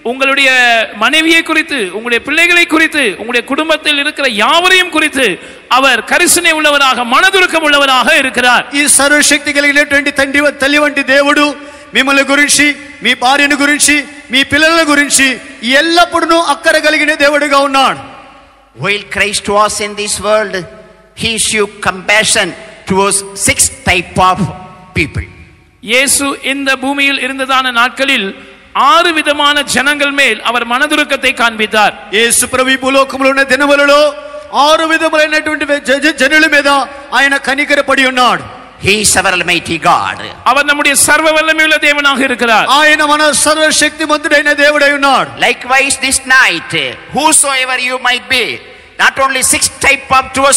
உங்களுடைய மனைவியை குறித்து, உங்களுடைய பிள்ளைகளை குறித்து, உங்களுடைய குடும்பத்தில் இருக்கிற யாவரையும் குறித்து அவர் கரிசனை உள்ளவராக, மனதுருக்கம் உள்ளவராக இருக்கிறார். ఈ సర్వశక్తి కలిగినటువంటి తల్లి వంటి దేవుడు మిమ్మల్ని గురించి, మీ భార్యను గురించి, మీ పిల్లల గురించి ఎల్లప్పుడూ అక్కర కలిగిన దేవుడిగా ఉన్నాడు. While Christ was in this world, he showed compassion towards 6 type of people. இயேசு இந்த பூமியில் இருந்ததான நாட்களில் 6 விதமான ஜனங்கள் மேல் அவர் மனதுருக்கத்தை காண்பித்தார். యేసు ప్రభు ఈ భూలోకంలో ఉన్న దినములలో 6 విధములైనటువంటి జనుల మీద ఆయన కనికరపడి ఉన్నాడు. He is our almighty God. அவர் நம்முடைய சர்வ வல்லமையுள்ள தேவனாக இருக்கிறார். ఆయన మన సర్వశక్తిమంతుడైన దేవుడై ఉన్నాడు. Likewise this night, whosoever you might be, not only 6 type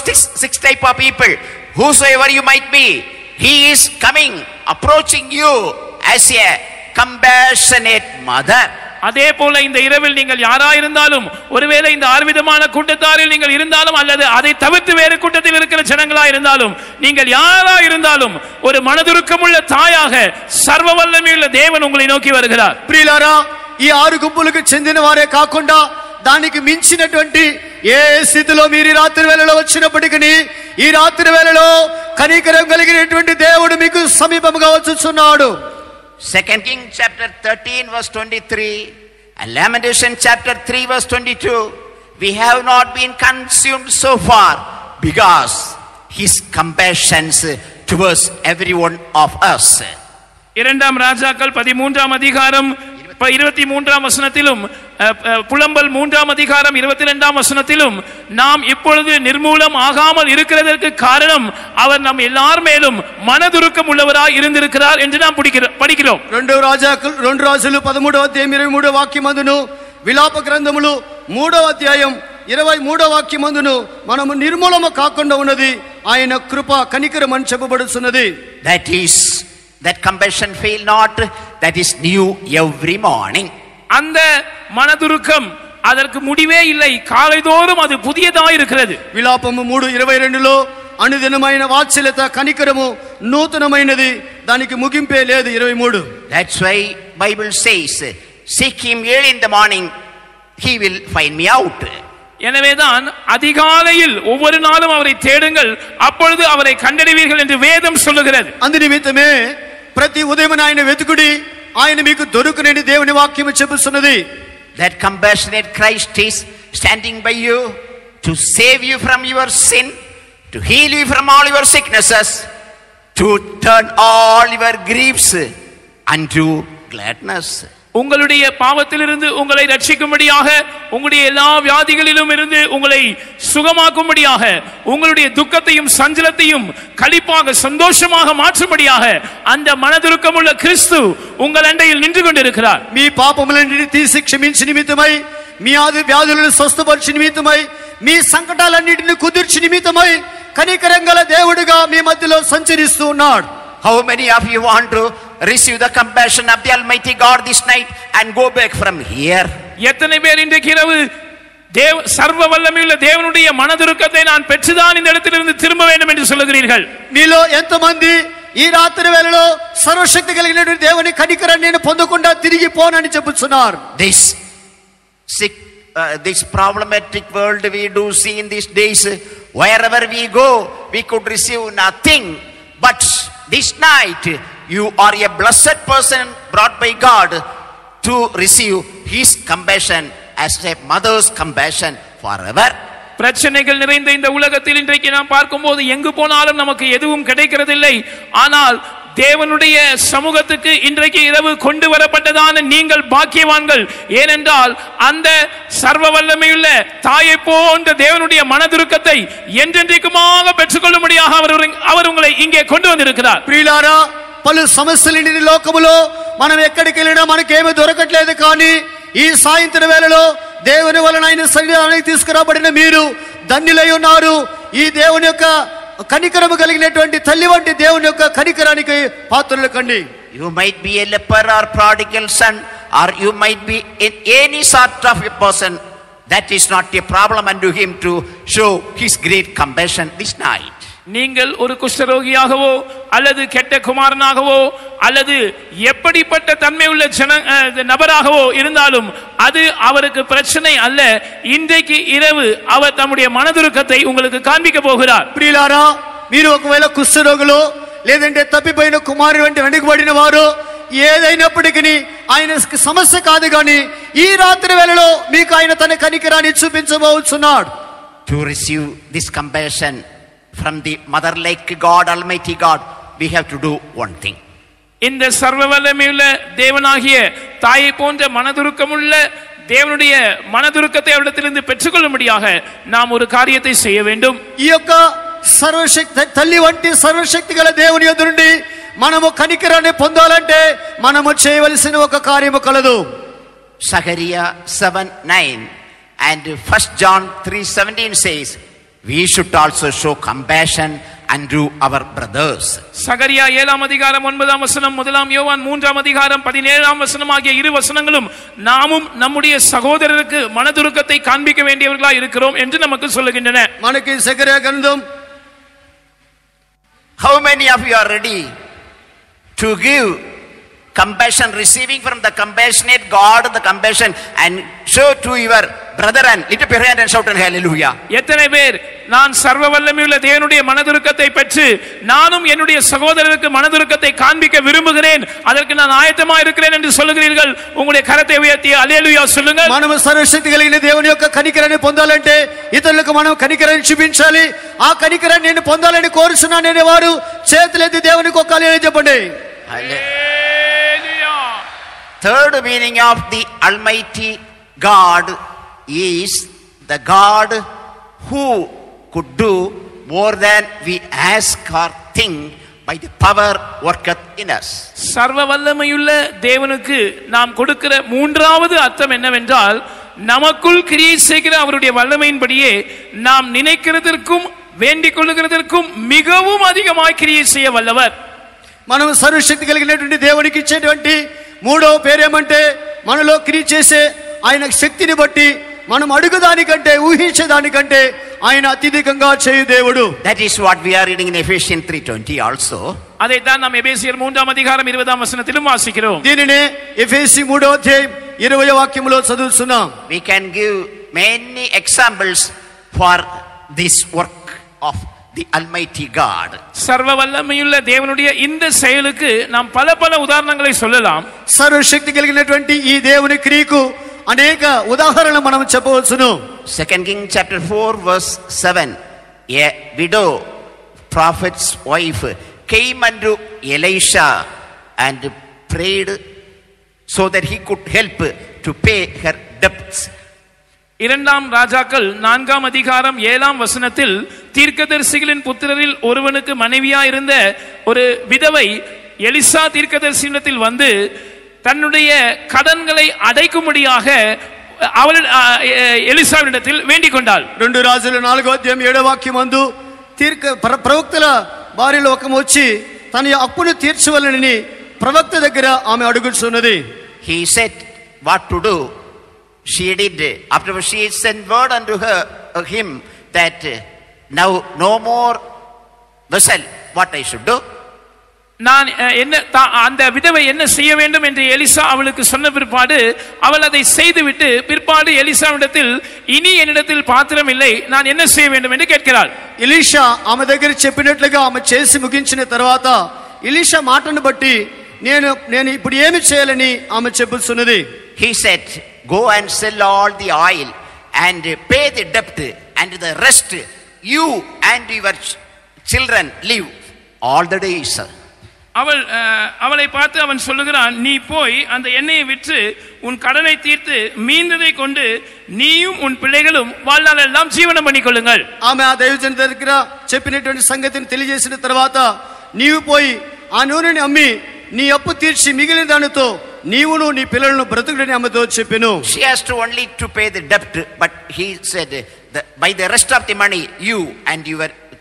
of people, whosoever you might be, he is coming, approaching you as a compassionate mother. அதே போல இந்த இரவில் நீங்கள் யாரா இருந்தாலும், ஒருவேளை இந்த 6 விதமான கூட்டத்தாரில் நீங்கள் இருந்தாலும், அல்லது அதை தவிர்த்து வேறு கூட்டத்தில் இருக்கிற ஜனங்களா இருந்தாலும், நீங்கள் யாரா இருந்தாலும் ஒரு மனதுருக்கமுள்ள தாயாக சர்வ வல்லமையுள்ள தேவன் உங்களை நோக்கி வருகிறார். ప్రియులారా, ఈ 6 గుంపులకు చెందిన వారే కాకుండా దానికి మించినటువంటి ఏ స్థితిలో మీరు రాత్రి వేళలో వచ్చినప్పటికీ ఈ రాత్రి వేళలో కనికరం కలిగినటువంటి దేవుడు మీకు సమీపంగా వచ్చుచున్నాడు. 2 Kings chapter 13 verse 23 and Lamentation chapter 3 verse 22, we have not been consumed so far because his compassions towards every one of us. இரண்டாம் ராஜாக்கள் 13ஆம் அதிகாரம் 23ஆம் வசனத்திலும், புலம்பல் 3ஆம் அதிகாரம் 22ஆம் வசனத்திலும் நாம் இப்பொழுது நிர்மூலம் ஆகாமல் இருக்கிறதற்கு காரணம் அவர் நம் எல்லார் மேலும் மனதுருக்கம் உள்ளவராய் இருந்திருக்கிறார் என்று நாம் படிக்கிறோம். 2 రాజులు 13వ అధ్యాయం 23వ వాక్యమందును, విలాప గ్రంథములు 3వ అధ్యాయం 23వ వాక్యమందును మనము నిర్మూలము కాకుండా ఉన్నది ఆయన కృప, కనికరం అని చెప్పబడుతున్నది. That compassion fail not, that is new every morning. அந்த மனதுருக்கம் அதற்கு முடிவே இல்லை, காலைதோறும் அது புதியதாக இருக்கிறது. విలాపము 3:22లో అనుదినమైన వాత్సల్యత, కనికరము నూతనమైనది, దానికి ముగింపే లేదు. 23. That's why Bible says, seek him early in the morning, he will find me out. எனவேதான் அதிகாலையில் ஒவ்வொரு நாளும் அவரை தேடுங்கள், அப்பொழுது அவரை கண்டறிவீர்கள் என்று வேதம் சொல்லுகிறது. అందు నిమిత్తమే ప్రతి ఉదయం ఆయన వెతుకుడి, ఆయన మీకు దొరుకునని దేవుని వాక్యం చెబుతున్నది. That compassionate Christ is standing by you to save you from your sin, to heal you from all your sicknesses, to turn all your griefs unto gladness. உங்களுடைய பாவத்திலிருந்து உங்களை ரட்சிக்கும்படியாக, உங்களுடைய எல்லா வியாதிகளிலும் இருந்து உங்களை சுகமாக்கும்படியாக, உங்களுடைய துக்கத்தையும் சஞ்சலத்தையும் களிப்பாக சந்தோஷமாக மாற்றும்படியாக அந்த மனதுருக்கமுள்ள கிறிஸ்து உங்கள் அண்டையில் நின்று கொண்டிருக்கிறார். మీ పాపములన్నిటిని తీసి క్షమించి నిమిత్తమై, మీ ఆది వ్యాధులను స్వస్థపరిచి నిమిత్తమై, మీ సంకటాలన్నిటిని కుదిర్చి నిమిత్తమై కనికరం గల దేవుడిగా మీ మధ్యలో సంచరిస్తూ ఉన్నాడు. How many of you want to receive the compassion of the Almighty God this night and go back from here? எத்தனை பேர் இன்றைக்கு இரவு சர்வ வல்லமையுள்ள தேவனுடைய மனதுருக்கத்தை நான் பெற்றுதான் இந்த இடத்திலிருந்து திரும்ப வேண்டும் என்று சொல்லுகிறீர்கள்? మీలో ఎంతమంది ఈ రాత్రి వేళలో సర్వశక్తి కలిగినటువంటి దేవుని కనికరాన్ని నేను పొందకుండా తిరిగి పోనని చెప్పుచున్నారు? This problematic world we do see in these days, wherever we go we could receive nothing, but this night you are a blessed person brought by God to receive his compassion as a mother's compassion forever. பிரச்சனைகள் நிறைந்த இந்த உலகத்தில் இன்றைக்கு நாம் பார்க்கும்போது எங்கு போனாலும் நமக்கு எதுவும் கிடைக்கிறதில்லை. ஆனால் தேவனுடைய சமூகத்துக்கு இன்றைக்கு இரவு கொண்டு வரப்பட்டதான நீங்கள் பாக்கியவான்கள். ஏனென்றால் அந்த சர்வ வல்லமையுள்ள தாயை போன்ற தேவனுடைய மனதுருக்கத்தை என்றென்றைக்குமாக பெற்றுக்கொள்ளும்படியாக அவர் உங்களை இங்கே கொண்டு வந்திருக்கிறார். ప్రియులారా, పలు సమస్యలు లోకములో మనం ఎక్కడికి వెళ్ళినా మనకేమీ దొరకట్లేదు. కానీ ఈ సాయంత్రం వేళలో దేవుని వలన ఆయన సన్నిధానానికి తీసుకురాబడిన మీరు ధన్యులై ఉన్నారు. ఈ దేవుని యొక్క కనికరము కలిగినటువంటి తల్లి వంటి దేవుని యొక్క కనికరానికి పాత్రలు కండి. You might be a leper or prodigal son, or you might be in any sort of a person. That is not a problem unto him to show his great compassion this night. நீங்கள் ஒரு குஷ்டரோகியாகவோ அல்லது கெட்ட குமாரனாகவோ அல்லது எப்படிப்பட்ட தன்மை உள்ள நபராகவோ இருந்தாலும் அது அவருக்கு பிரச்சனை அல்ல. இன்றைக்கு இரவு அவர் தம்முடைய மனதுருக்கத்தை உங்களுக்கு காண்பிக்க போகிறார். ప్రియులారా, మీరు ఒకవేళ కుష్ఠరోగులు లేదంటే తప్పిపోయిన కుమారుడు వెంట వెనుకబడిన వారు ఏదైనప్పటికీ ఆయన సమస్య కాదు, కానీ ఈ రాత్రి వేళలో మీకు ఆయన తన కనికరాన్ని చూపించబోతున్నాడు. To receive this compassion from the mother like God, Almighty God, we have to do one thing. இந்த சர்வ வல்லமையுள்ள தேவனாகிய தாயை போன்ற மனதுருக்கமுள்ள தேவனுடைய மனதுருக்கத்தை அவரிடத்திலிருந்து பெற்றுக்கொள்ளும்படியாக நாம் ஒரு காரியத்தை செய்ய வேண்டும். ఈ యొక్క సర్వశక్తి తల్లి వంటి సర్వశక్తి గల దేవుని యొద్ద నుండి మనము కనికరాన్ని పొందాలంటే మనము చేయవలసిన ఒక కార్యము కలదు. Zechariah 7:9 and 1 John 3:17 says, we should also show compassion unto our brothers. சகரியா 7ஆம் அதிகாரம் 9ஆம் வசனம், 1 யோவான் 3ஆம் அதிகாரம் 17ஆம் வசனம் ஆகிய இரு வசனங்களும் நாமும் நம்முடைய சகோதரருக்கு மனதுருக்கத்தை காண்பிக்க வேண்டியவர்களாய் இருக்கிறோம் என்று நமக்கு சொல்லுகின்றன. మనకి సెకరియా గ్రంథం, how many of you are ready to give compassion, receiving from the compassionate God the compassion and show to your brother? And lift up your hand and shout hallelujah. எத்தனை பேர் நான் சர்வ வல்லமையுள்ள தேவனுடைய மனதுருக்கத்தை பெற்று நானும் என்னுடைய சகோதரருக்கு மனதுருக்கத்தை காண்பிக்க விரும்புகிறேன், அதற்கு நான் ஆயத்தமா இருக்கிறேன் என்று சொல்லுகிறீர்கள்? உங்களுடைய கரத்தை உயர்த்தி அல்லேலூயா சொல்லுங்கள். మనము సర్వశక్తి కలిగిన దేవుని యొక్క కనికరాన్ని పొందాలంటే ఇతరులకు మనం కనికరాన్ని చూపించాలి. ఆ కనికరాన్ని నేను పొందాలని కోరుచున్నాను అనే వారు చేతులెత్తి దేవునికి ఒక హల్లెలూయా చెప్పండి. Third meaning of the Almighty God is the God who could do more than we ask or think by the power worketh in us. சர்வ வல்லமையுள்ள தேவனுக்கு நாம் கொடுக்கிற மூன்றாவது அர்த்தம் என்னவென்றால், நமக்குள் கிரியை செய்கிற அவருடைய வல்லமையின்படியே நாம் நினைக்கிறதற்கும் வேண்டிக் கொள்ளுகிறதற்கும் மிகவும் அதிகமாய் கிரியை செய்ய வல்லவர். మనం సర్వశక్తి కలిగినటువంటి దేవునికి ఇచ్చేటువంటి మూడో పేరేమంటే, మనలో క్రియ చేసే ఆయన శక్తిని బట్టి మనం అడుగుదానికంటే ఊహించేదానికంటే ఆయన అత్యధికంగా చేయు దేవుడు. That is what we are reading in Ephesians 3:20 also. அதைத்தான் நாம் எபேசியர் 3ஆம் அதிகாரம் 20ஆம் வசனத்திலும் வாசிக்கிறோம். దీనినే ఎఫెసీ 3వ అధ్యాయం 20వ వాక్యములో చదువుతున్నాం. We can give many examples for this work of the Almighty God. சர்வ வல்லமையுள்ள தேவனுடைய இந்த செயலுக்கு நாம் பல பல உதாரணங்களை சொல்லலாம். సర్వశక్తి కలిగినటువంటి ఈ దేవుని క్రియకు అనేక ఉదాహరణలు మనం చెప్పవచ్చును. 2 Kings chapter 4 verse 7, a widow prophet's wife came unto Elisha and prayed so that he could help to pay her debts. இரண்டாம் ராஜாக்கள் 4ஆம் அதிகாரம் 7ஆம் வசனத்தில் தீர்க்கதரிசிகளின் புத்திரரில் ஒருவனுக்கு மனைவியா இருந்த ஒரு விதவை எலிசா தீர்க்கதரிசியிடத்தில் வந்து தன்னுடைய கடன்களை அடைக்கும்படியாக அவள் எலிசாவினிடத்தில் வேண்டிக் கொண்டாள். 2 రాజుల 4వ అధ్యాయం 7వ వాక్యమందు ప్రవక్తల భార్యలో ఒకము వచ్చి తన అప్పును తీర్చవలనని ప్రవక్త దగ్గర ఆమె అడుగుచున్నది. He said what to do. She did. Afterwards she sent word unto him that now no more vessel. What I should do? நான் என்ன அந்த விதவை என்ன செய்ய வேண்டும் என்று எலிசா அவளுக்கு சொன்ன பிற்பாடு அவள் அதை செய்துவிட்டு பிற்பாடு எலிசாவிடத்தில் இனி என்னிடத்தில் பாத்திரம் இல்லை, நான் என்ன செய்ய வேண்டும் என்று கேட்கிறாள். ఎలీషా ఆమె దగ్గర చెప్పినట్లుగా ఆమె చేసి ముగించిన తర్వాత ఎలీషా మాటను బట్టి నేను ఇప్పుడు ఏమి చేయాలని ఆమె చెప్పుచున్నది. He said, go and sell all the oil and pay the debt, and the rest you and your children live all the days. அவளை பார்த்து அவன் சொல்லுகிறான், நீ போய் அந்த எண்ணெயை விற்று உன் கடனை தீர்த்து மீந்ததை கொண்டு நீயும் உன் பிள்ளைகளும் வாழ்நாள் எல்லாம் ஜீவனம் பண்ணிக்கொள்ளுங்கள். ఆమె ఆ దైవజన దగ్గర చెప్పినటువంటి సంగతిని తెలియజేసిన తర్వాత నీవు పోయి ఆ నూనెని అమ్మి నీ అప్పు తీర్చి మిగిలిన దానితో నీవును నీ పిల్లలను బ్రతుకుడని ఆమెతో చెప్పెను. She has to only to pay the debt, but he said by the rest of the money you and your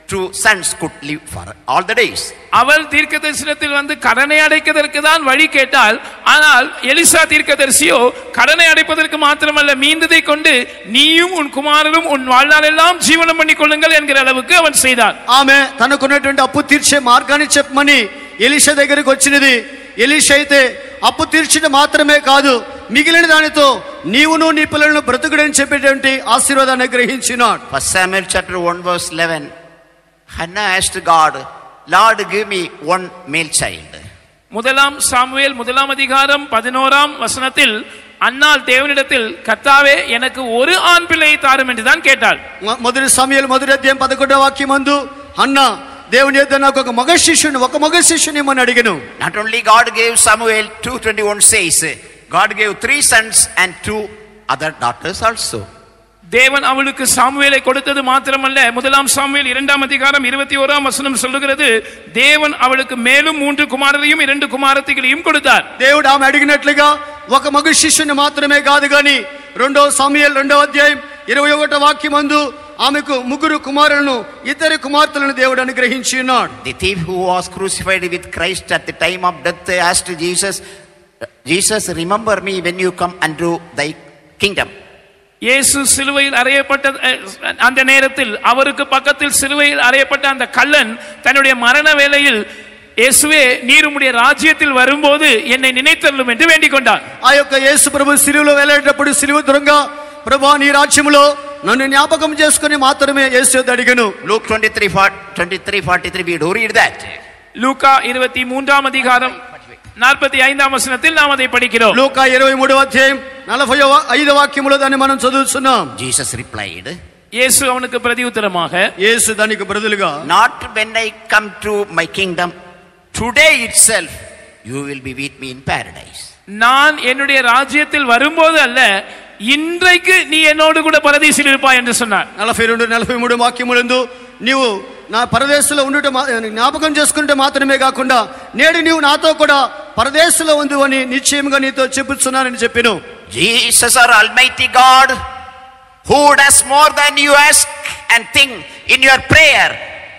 two sons could live for all the days. அவள் தீர்க்கதரிசனத்தில் வந்து கடனை அடைப்பதற்கு தான் வழி கேட்டால், ஆனால் எலிசா தீர்க்கதரிசியோ கடனை அடைப்பதற்கு மாத்திரமல்ல, மீந்ததை கொண்டு நீயும் உன் குமாரனும் உன் வாழ்நாள் எல்லாம் ஜீவனம் பண்ணி கொள்ளுங்கள் என்கிற அளவுக்கு அவன் செய்தான். ఆమె తనకున్నటువంటి అప్పు తీర్చే మార్గాన్ని చెప్పమని ఎలీషా దగ్గరికి వచ్చినది. ఎలీషా అయితే అప్పు తీర్చడం మాత్రమే కాదు, మిగిలిన దానితో నీవును నీ పిల్లలను బ్రతుకుడని చెప్పేటువంటి ఆశీర్వాదాన్ని గ్రహించినాడు. 1 Samuel chapter 1 verse 11, Hannah asked God, Lord, give me one male child. முதலாம் சாமுவேல் 1 அதிகாரம் 11 வசனத்தில் அன்னாள் தேவனிடத்தில், கர்த்தாவே எனக்கு ஒரு ஆண் பிள்ளையை தாரும் என்று தான் கேட்டாள். మొదటి సమూయేలు 1వ అధ్యాయం 11వ వాక్యమందు హన్నా దేవుని యొద్ద నాకు ఒక మగ శిష్యుని ఇమ్మని అడిగెను. Not only God gave Samuel, 2:21 says, God gave 3 sons and 2 other daughters also. தேவன் அவளுக்கு சாமுவேலை கொடுத்தது மாத்திரமல்ல, 1 சாமுவேல் 2 அதிகாரம் 21 வசனம் சொல்லுகிறது, தேவன் அவளுக்கு மேலும் 3 குமாரரையும் 2 குமாரத்திகளையும் கொடுத்தார். దేవుడు ఆమె అడిగినట్లుగా ఒక మగ శిష్యుని మాత్రమే కాదు గాని 2వ సమూయేలు 2వ అధ్యాయం 21వ వాక్యమందు ఆమెకు 3 కుమారులను 2 కుమార్తెలను దేవుడు అనుగ్రహించి ఉన్నాడు. The thief who was crucified with Christ at the time of death asked Jesus, Jesus, remember me when you come unto thy kingdom. இயேசு சிலுவையில் அறையப்பட்ட அந்த நேரத்தில், அவருக்கு பக்கத்தில் சிலுவையில் அறையப்பட்ட அந்த கள்ளன் தன்னுடைய மரண வேளையில், இயேசுவே நீர் உம்முடைய ராஜ்யத்தில் வரும்போது என்னை நினைத்தருளும் என்று வேண்டிக் கொண்டார். ఆ యొక్క యేసు ప్రభు సిలువలో వేలాడేటప్పుడు సిలువ దూరంగా, ప్రభువా నీ రాజ్యములో నన్ను జ్ఞాపకం చేసుకొని మాత్రమే యేసు యొద్ద అడిగెను. Luke 23:43 we do read that. லூக்கா 23 அதிகாரம் 45 வசனத்தில் நாம் அதை படிக்கிறோம். లూకా 23వ అధ్యాయం 45వ వాక్యములో దాన్ని మనం చదువుతున్నాం. Jesus replied, இயேசு அவனுக்கு பிரதியுத்தரமாக, యేసు దానికి బదులుగా, not when I come to my kingdom, today itself you will be with me in paradise. நான் என்னுடைய ராஜ்யத்தில் வரும்போது அல்ல, இன்றைக்கு நீ என்னோடு கூட பரதீசில் இருப்பாய் என்று சொன்னார். 42 43 వాక్యములందు నీవు నా పరదేశంలో ఉండుట జ్ఞాపకం చేసుకుంటే మాత్రమే కాకుండా నేడు నీవు నాతో కూడా పరదేశంలో ఉండు అని నిశ్చయంగా నీతో చెప్పుచున్నానని చెప్పెను. Jesus, our almighty God, who does more than you ask and think in your prayer,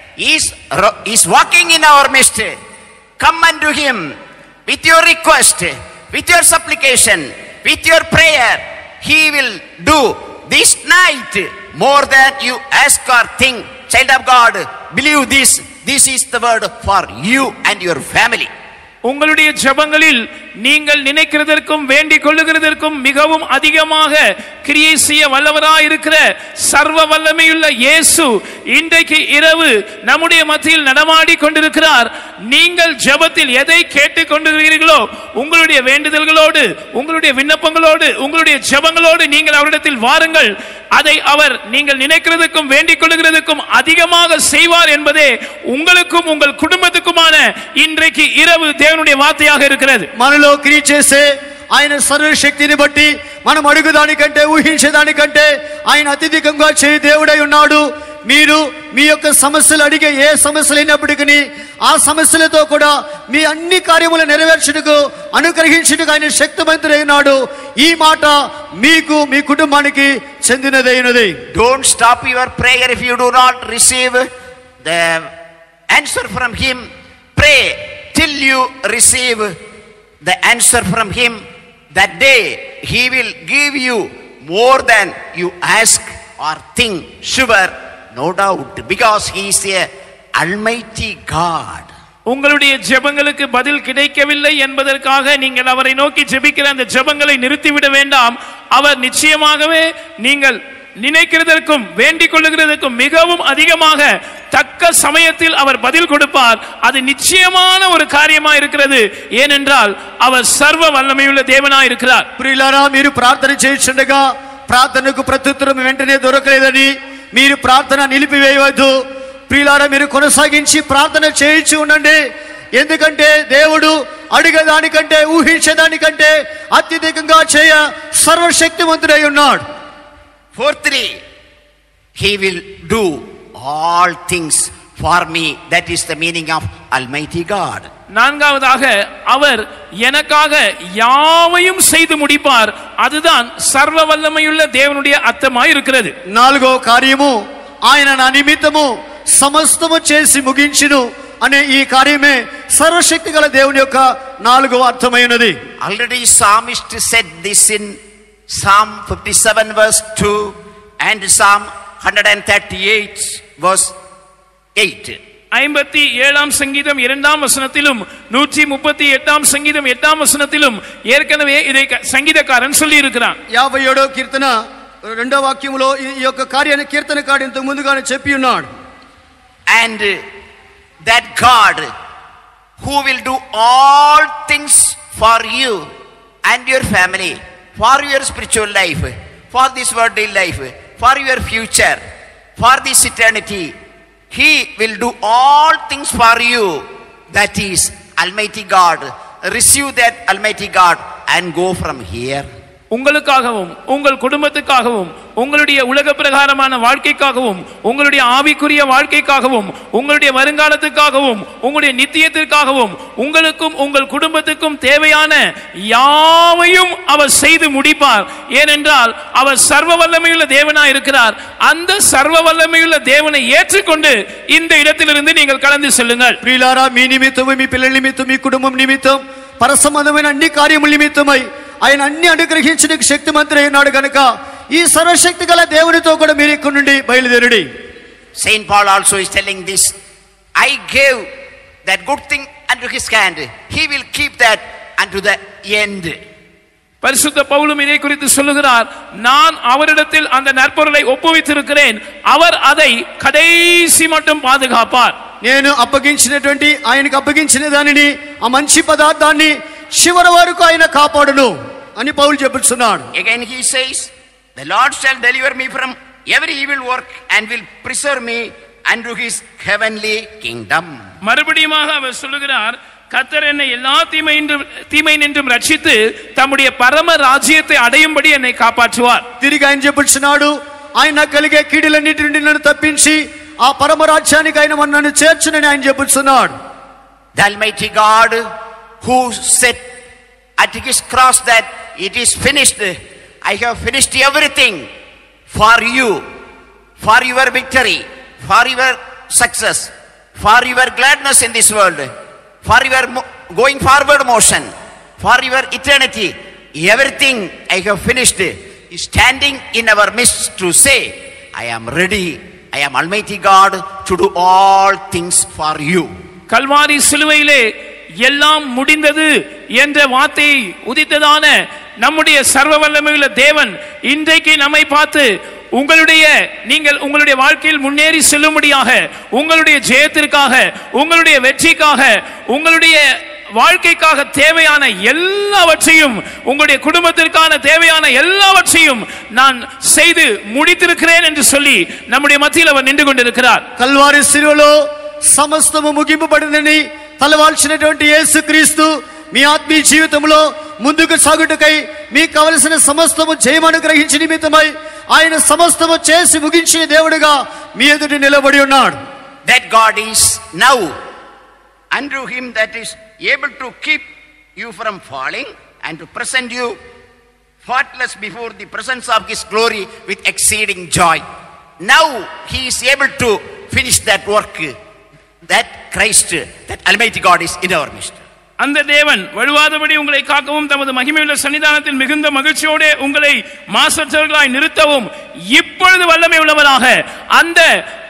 is walking in our midst. Come unto him with your request, with your supplication, with your prayer. He will do this night more than you ask or think. Child of God, believe this. This is the word for you and your family. உங்களுடைய ஜெபங்களில் நீங்கள் நினைக்கிறதற்கும் வேண்டிக் கொள்ளுகிறதற்கும் மிகவும் அதிகமாக கிரியை செய்ய வல்லவராய் இருக்கிற சர்வ வல்லமையுள்ள இயேசு இன்றைக்கு இரவு நம்முடைய மத்தியில் நடமாடி கொண்டிருக்கிறார். நீங்கள் ஜெபத்தில் எதை கேட்டுக் கொண்டிருக்கிறீர்களோ, உங்களுடைய வேண்டுதல்களோடு, உங்களுடைய விண்ணப்பங்களோடு, உங்களுடைய ஜெபங்களோடு நீங்கள் அவரிடத்தில் வாருங்கள். அதை அவர் நீங்கள் நினைக்கிறதுக்கும் வேண்டிக் கொள்ளுகிறதுக்கும் அதிகமாக செய்வார் என்பதே உங்களுக்கும் உங்கள் குடும்பத்துக்குமான இன்றைக்கு இரவு தேவனுடைய வார்த்தையாக இருக்கிறது. మనలో క్రియ చేసే ఆయన సర్వశక్తిని బట్టి మనం అడుగుదానికంటే ఊహించేదానికంటే ఆయన అత్యధికంగా చేయి దేవుడై ఉన్నాడు. మీరు మీ యొక్క సమస్యలు అడిగే ఏ సమస్యలు అయినప్పటికీ ఆ సమస్యలతో కూడా మీ అన్ని కార్యములు నెరవేర్చుటకు అనుగ్రహించుటకు ఆయన శక్తిమంతుడై ఉన్నాడు. ఈ మాట మీకు మీ కుటుంబానికి చెందినదైనది. Don't stop your prayer if you do not receive the answer from him. Pray till you receive the answer from him. That day he will give you more than you ask or think. Sure, no doubt, because he is a almighty God. உங்களுடைய ஜெபங்களுக்கு பதில் கிடைக்கவில்லை என்பதற்காக நீங்கள் அவரை நோக்கி ஜெபிக்கிற அந்த ஜெபங்களை நிறுத்திவிட வேண்டாம். அவர் நிச்சயமாகவே நீங்கள் நினைக்கிறதற்கும் வேண்டிக் கொள்ளுகிறதற்கும் மிகவும் அதிகமாக தக்க சமயத்தில் அவர் பதில் கொடுப்பார். அது நிச்சயமான ஒரு காரியமா இருக்கிறது. ஏனென்றால் அவர் சர்வ வல்லமையுள்ள தேவனாய் இருக்கிறார். ప్రియులారా, మీరు ప్రార్థన చేయుచుండగా ప్రార్థనకు ప్రత్యుత్తరం వెంటనే దొరకలేదని మీరు ప్రార్థన నిలిపివేయవద్దు. ప్రియులారా, మీరు కొనసాగించి ప్రార్థన చేయించి ఉండండి. ఎందుకంటే దేవుడు అడిగేదానికంటే ఊహించేదానికంటే అత్యధికంగా చేయ సర్వశక్తిమంతుడై ఉన్నాడు. Fourthly, he will do all things for me. That is the meaning of Almighty God. நான்காவதாக, அவர் எனக்காக யாவையும் செய்து முடிப்பார். அதுதான் சர்வ வல்லமையுள்ள தேவனுடைய அர்த்தமாய் இருக்கிறது. నాలుగో కార్యము, ఆయన నా నిమిత్తము సమస్తము చేసి ముగించును అనే ఈ కార్యమే సర్వశక్తి గల దేవుని యొక్క 4వ అర్థమైనది. Already psalmist said this in Psalm 57 verse 2 and Psalm 138 verse 8. 57ஆம் சங்கீதம் 2ஆம் வசனத்திலும் 138ஆம் சங்கீதம் 8ஆம் வசனத்திலும் ஏற்கனவே இதை சங்கீதக்காரன் சொல்லி இருக்கிறான். 57వ కీర్తన 2వ వాక్యములో ఈ యొక్క కార్యాన్ని కీర్తనకారుడు ఇంతకు ముందుగానే చెప్పి ఉన్నాడు. And that God who will do all things for you and your family, for your spiritual life, for this worldly life, for your future, for this eternity, He will do all things for you. That is Almighty God. Receive that Almighty God and go from here. உங்களுக்காகவும் உங்கள் குடும்பத்துக்காகவும் உங்களுடைய உலக பிரகாரமான வாழ்க்கைக்காகவும் உங்களுடைய ஆவிக்குரிய வாழ்க்கைக்காகவும் உங்களுடைய வருங்காலத்துக்காகவும் உங்களுடைய நித்தியத்திற்காகவும் உங்களுக்கும் உங்கள் குடும்பத்துக்கும் தேவையான யாவையும் அவர் செய்து முடிப்பார். ஏனென்றால் அவர் சர்வ வல்லமையுள்ள தேவனாய் இருக்கிறார். அந்த சர்வ வல்லமையுள்ள தேவனை ஏற்றுக்கொண்டு இந்த இடத்திலிருந்து நீங்கள் கடந்து செல்லுங்கள். ప్రియులారా, మీ నిమిత్తము, మీ పిల్లల నిమిత్తం, మీ కుటుంబం నిమిత్తం, పరసంబంధమైన అన్ని కార్యముల నిమిత్తమై ఆయన అన్ని అనుగ్రహించడానికి శక్తిమంతుడై ఉన్నాడు కనుక ఈ సర్వశక్తి గల దేవునితో కూడా మీరు ఇక్కడ నుండి బయలుదేరుడి. Saint Paul also is telling this. I gave that good thing unto his hand. He will keep that unto the end. பரிசுத்த பவுலும் இதை குறித்து சொல்லுகிறார். நான் அவரிடத்தில் அந்த நற்பொருளை ஒப்புவித்திருக்கிறேன், அவர் அதை கடைசி மட்டும் பாதுகாப்பார். నేను అప్పగించినటువంటి ఆయనకు అప్పగించిన దానిని, ఆ మంచి పదార్థాన్ని చివరి వరకు ఆయన కాపాడును అని పౌలు చెబుతున్నాడు. Again he says, the Lord shall deliver me from every evil work and will preserve me unto his heavenly kingdom. மறுபடியுமாக அவர் சொல்லுகிறார், கர்த்தர் என்னை எல்லா தீமை நின்றும் ரட்சித்து தம்முடைய பரம ராஜ்யத்தை அடையும்படி என்னை காப்பாற்றுவார். తిరిగి ఆయన చెబుతున్నాడు, ఆయన కలిగే కీడులన్నిటి నుండి నన్ను తప్పించి ఆ పరమ రాజ్యానికి ఆయన నన్ను చేర్చునని ఆయన చెబుతున్నాడు. The Almighty God who said at his cross that it is finished, I have finished everything for you, for your victory, for your success, for your gladness in this world, for your going forward motion, for your eternity. Everything I have finished is standing in our midst to say, I am ready, I am Almighty God to do all things for you. Kalvari சிலுவையிலே எல்லாம் முடிந்தது என்ற வார்த்தையை உதித்ததான நம்முடைய சர்வ வல்லமையுள்ள தேவன் இன்றைக்கு நம்மை பார்த்து நீங்கள் உங்களுடைய வாழ்க்கையில் முன்னேறி செல்லும்படியாக, உங்களுடைய ஜெயத்திற்காக, உங்களுடைய வெற்றிக்காக, உங்களுடைய வாழ்க்கைக்காக தேவையான எல்லாவற்றையும், உங்களுடைய குடும்பத்திற்கான தேவையான எல்லாவற்றையும் நான் செய்து முடித்திருக்கிறேன் என்று சொல்லி நம்முடைய மத்தியில் அவர் நின்று கொண்டிருக்கிறார். కల్వారి శిలువలో సమస్తము ముగింపబడిందని తలవాల్చినటువంటి యేసుక్రీస్తు మీ ఆత్మీయ జీవితంలో ముందుకు సాగుటకై మీకు కావలసిన సమస్తము జయమనుగ్రహించి నిమిత్తమై ఆయన సమస్తము చేసి ముగించిన దేవుడిగా మీ ఎదుట నిలబడి ఉన్నాడు. That God is now unto him that is able to keep you from falling and to present you faultless before the presence of his glory with exceeding joy. Now he is able to finish that work. That Christ, that Almighty God is in our midst. அந்த தேவன் வழுவாதபடி உங்களை காக்கவும் தமது மகிமையுள்ள சன்னிதானத்தில் மிகுந்த மகிழ்ச்சியோடு உங்களை மாசற்றவர்களாய் நிறுத்தவும் இப்பொழுது வல்லமை உள்ளவராக அந்த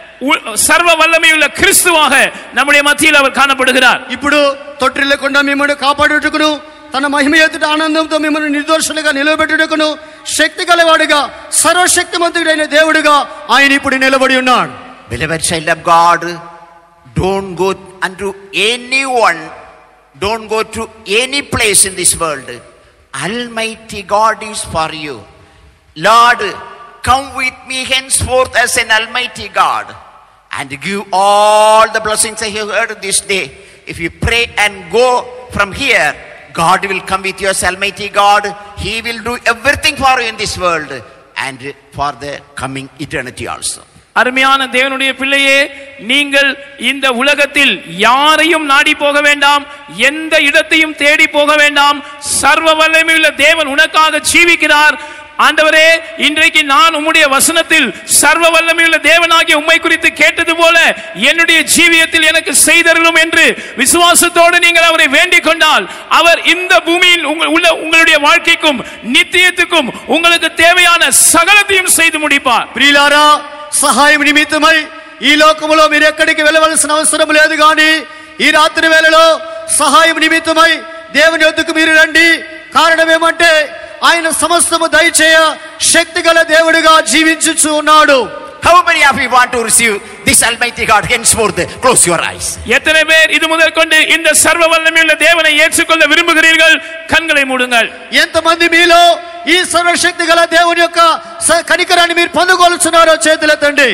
సర్వ వల్లమయుల క్రీస్తువాக நம்முடைய மத்தியில் அவர் காணப்படுகிறார். ఇప్పుడు తొట్టిల్లకుండా మిమ్మల్ని కాపాడుటకును తన మహిమ ఎదుట ఆనందంతో మిమ్మల్ని నిర్దోషులుగా నిలబెట్టుటకును శక్తి గలవాడుగా సర్వశక్తిమంతుడైన దేవుడుగా ఆయన ఇప్పుడు నిలబడి ఉన్నాడు. Beloved child of God, don't go unto anyone, don't go to any place in this world. Almighty God is for you. Lord, come with me henceforth as an Almighty God and give all the blessings I have heard this day. If you pray and go from here, God will come with you as Almighty God. He will do everything for you in this world and for the coming eternity also. அருமையான தேவனுடைய பிள்ளையே, நீங்கள் இந்த உலகத்தில் யாரையும் நாடி போக வேண்டாம், எந்த இடத்தையும் தேடி போக வேண்டாம். சர்வ வல்லமையுள்ள தேவன் உனக்காக ஜீவிக்கிறார். ஆண்டவரே, இன்றைக்கு நான் உம்முடைய வசனத்தில் சர்வ வல்லமையுள்ள தேவனாகிய உம்மை குறித்து கேட்டது போல என்னுடைய ஜீவியத்தில் எனக்கு செய்தருளும் என்று விசுவாசத்தோடு நீங்கள் அவரை வேண்டிக் கொண்டால் அவர் இந்த பூமியில் உள்ள உங்களுடைய வாழ்க்கைக்கும் நித்தியத்துக்கும் உங்களுக்கு தேவையான సకలத்தையும் செய்து முடிப்பார். ప్రియులారా, సహాయం నిమిత్తమై ఈ లోకములో మీరు ఎక్కడికి వెళ్ళవలసిన అవసరం లేదు, కానీ ఈ రాత్రి వేళలో సహాయం నిమిత్తమై దేవుని యొద్దకు మీరు రండి. కారణం ఏమంటే ఆయన సమస్తము దయచేయ శక్తి గల దేవుడిగా జీవించుచు ఉన్నాడు. How many of you want to receive this Almighty God? Henceforth, close your eyes. எத்தனை பேர் இது முதல் கொண்டு இந்த சர்வ வல்லமையுள்ள தேவனை ஏற்றுக்கொள்ள விரும்புகிறீர்கள்? கண்களை மூடுங்கள். ఎంతమంది మీలో ఈ సర్వశక్తి గల దేవుని యొక్క కనికరాన్ని మీరు పొందుకోవాల్సినారో చేతులెత్తండి.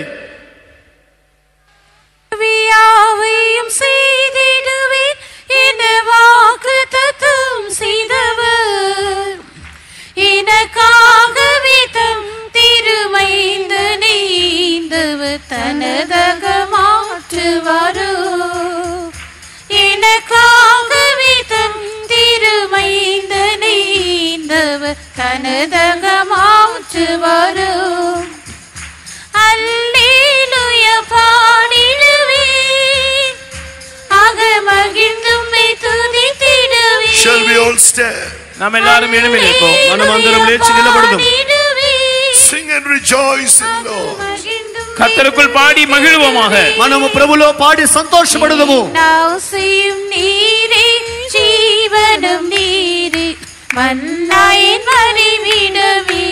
யாவையும் செய்திடுவேன் என வாக்குத்தத்தம் செய்தவர், எனக்காகவே தம் திருமைந்த நீந்தவர் தனதக மாற்றுவாரோ, எனக்காகவே தம் திருமைந்த நீந்தவர் தனதக மாற்றுவாரோ. அல்லேலூயா பாடிடுவேன், அகமகிழ்ந்தும்மை துதித்திடுவேன். Shall we all stand? நாம் எல்லாரும் எழும்பி நிற்போம். మనమందరం లేచి నిలబడదాం. Sing and rejoice in the Lord. கர்த்தருக்குள் பாடி மகிழ்வோமாக. మనము ప్రభులో పాడి సంతోషపడదము. நாசியும் நீரே ஜீவனும் நீரே மன்னாயின் மறைவிடமே,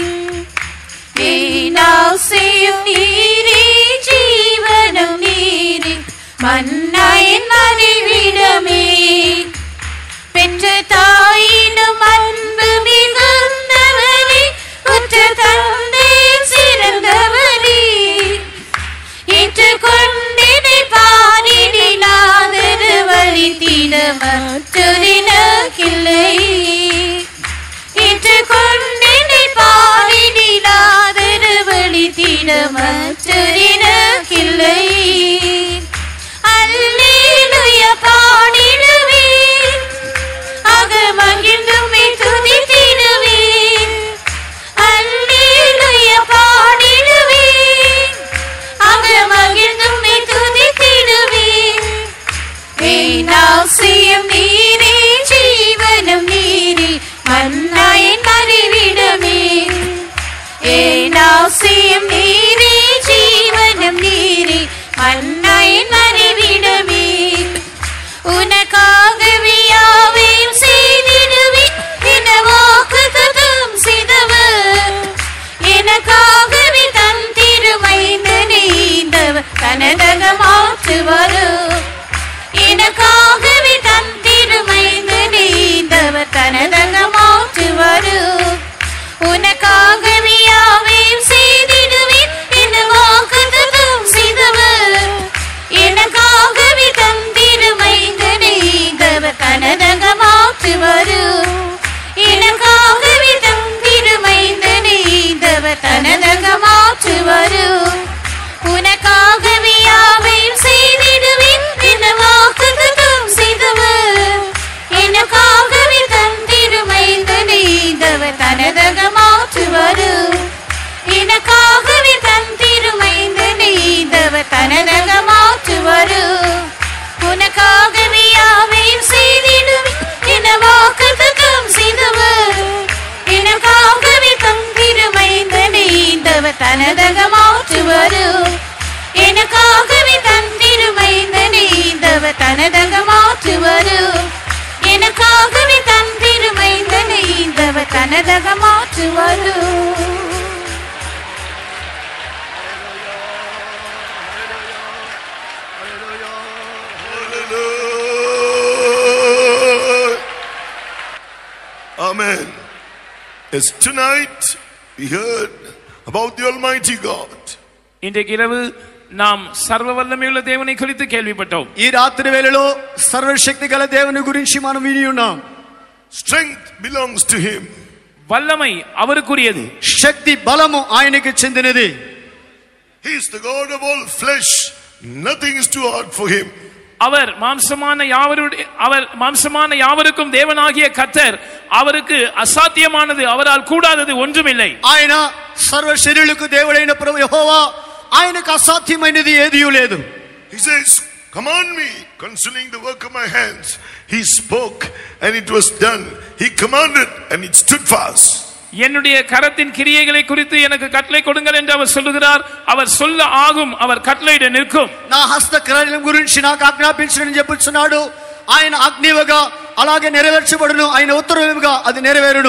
நாசியும் நீரே ஜீவனும் நீரே மன்னாயின் மறைவிடமே. பெற்ற தாயினும் அன்பு மிகுந்தவரே, உற்ற தந்தை சிறந்தவரே, ஏற்றுக்கொண்டினை பாரிடினாதரு வழித்திட மற்றொரினக்கில்லை, ஏற்றுக்கொண்டினை பாரிடினாதரு வழித்திட மற்றொரினக்கில்லை. அல்லேலூயா பாடிடுவேன், அகமகிழ்ந்தும்மை துதித்திடுவேன். அல்லேலூயா பாடிடுவேன், அகமகிழ்ந்தும்மை துதித்திடுவேன். நாசியும் நீரே ஜீவனும் நீரே மன்னாயின் மறைவிடமே, நாசியும் நீரே ஜீவனும் நீரே மன்னாயின் மறைவிடமே. உனக்காகவே யாவையும் செய்திடுவேன் என வாக்குத்தத்தம் செய்தவர், எனக்காகவே தன் திருமைந்த நீந்தவர் தனதக மாற்றுவாரோ, எனக்காகவே தன் திருமைந்த நீந்தவர் தனதக மாற்றுவாரோ. உனக்காகவே யாவையும் செய்திடுவேன் என வாக்குத்தத்தம் செய்தவர், எனக்காகவே தம் திருமைந்த நீந்தவர் தனதக மாற்றுவாரோ, எனக்காகவே தம் திருமைந்த நீந்தவர் தனதக மாற்றுவாரோ. உனக்காகவே யாவையும் செய்திடுவேன் என வாக்குத்தத்தம் செய்தவர், எனக்காகவே தம் திருமைந்த நீந்தவர் தனதக மாற்றுவாரோ, எனக்காகவே தம் திருமைந்த நீந்தவர் தனதக மாற்றுவாரோ. உனக்காகவே யாவையும் செய்திடுவேன் என வாக்குத்தத்தம் செய்தவர், எனக்காகவே தம் திருமைந்த நீந்தவர் தனதக மாற்றுவாரோ, எனக்காகவே தம் திருமைந்த நீந்தவர் தனதக மாற்றுவாரோ, எனக்காகவே தம் திருமைந்த நீந்தவர் தனதக மாற்றுவாரோ. Amen. Yes, tonight we heard about the Almighty God. இன்றைக்கு இரவு நாம் சர்வ வல்லமையுள்ள தேவனை குறித்து கேள்விப்பட்டோம். ఈ రాత్రి వేళలో సర్వశక్తి గల దేవుని గురించి మనం విని ఉన్నాం. Strength belongs to Him. வல்லமை அவருக்குரியது. శక్తి బలము ఆయనకి చెందినది. He is the God of all flesh. Nothing is too hard for Him. அவர் மாம்சமான யாவருக்கும் தேவனாகிய கர்த்தர். அவருக்கு அசாத்தியமானது அவரால் கூடாதது ஒன்றுமில்லை. ఆయన సర్వ శరీరులకు దేవుడైన ప్రభు యెహోవా, ఆయనకు అసాధ్యమైనది ఏదీ లేదు. He says, command me concerning the work of my hands. He spoke and it was done. He commanded and it stood fast. என்னுடைய கரத்தின் கிரியைகளை குறித்து எனக்கு கட்டளை கொடுங்கள் என்று அவர் சொல்லுகிறார். அவர் சொல்ல ஆகும், அவர் கட்டளையிட நிற்கும். నా హస్త కార్యం గురించి నాకు ఆజ్ఞాపించని చెప్పుచున్నాడు. ఆయన అగ్నివగా అలాగే నెరవేర్చబడును, ఆయన ఉత్తరముగా అది నెరవేరును.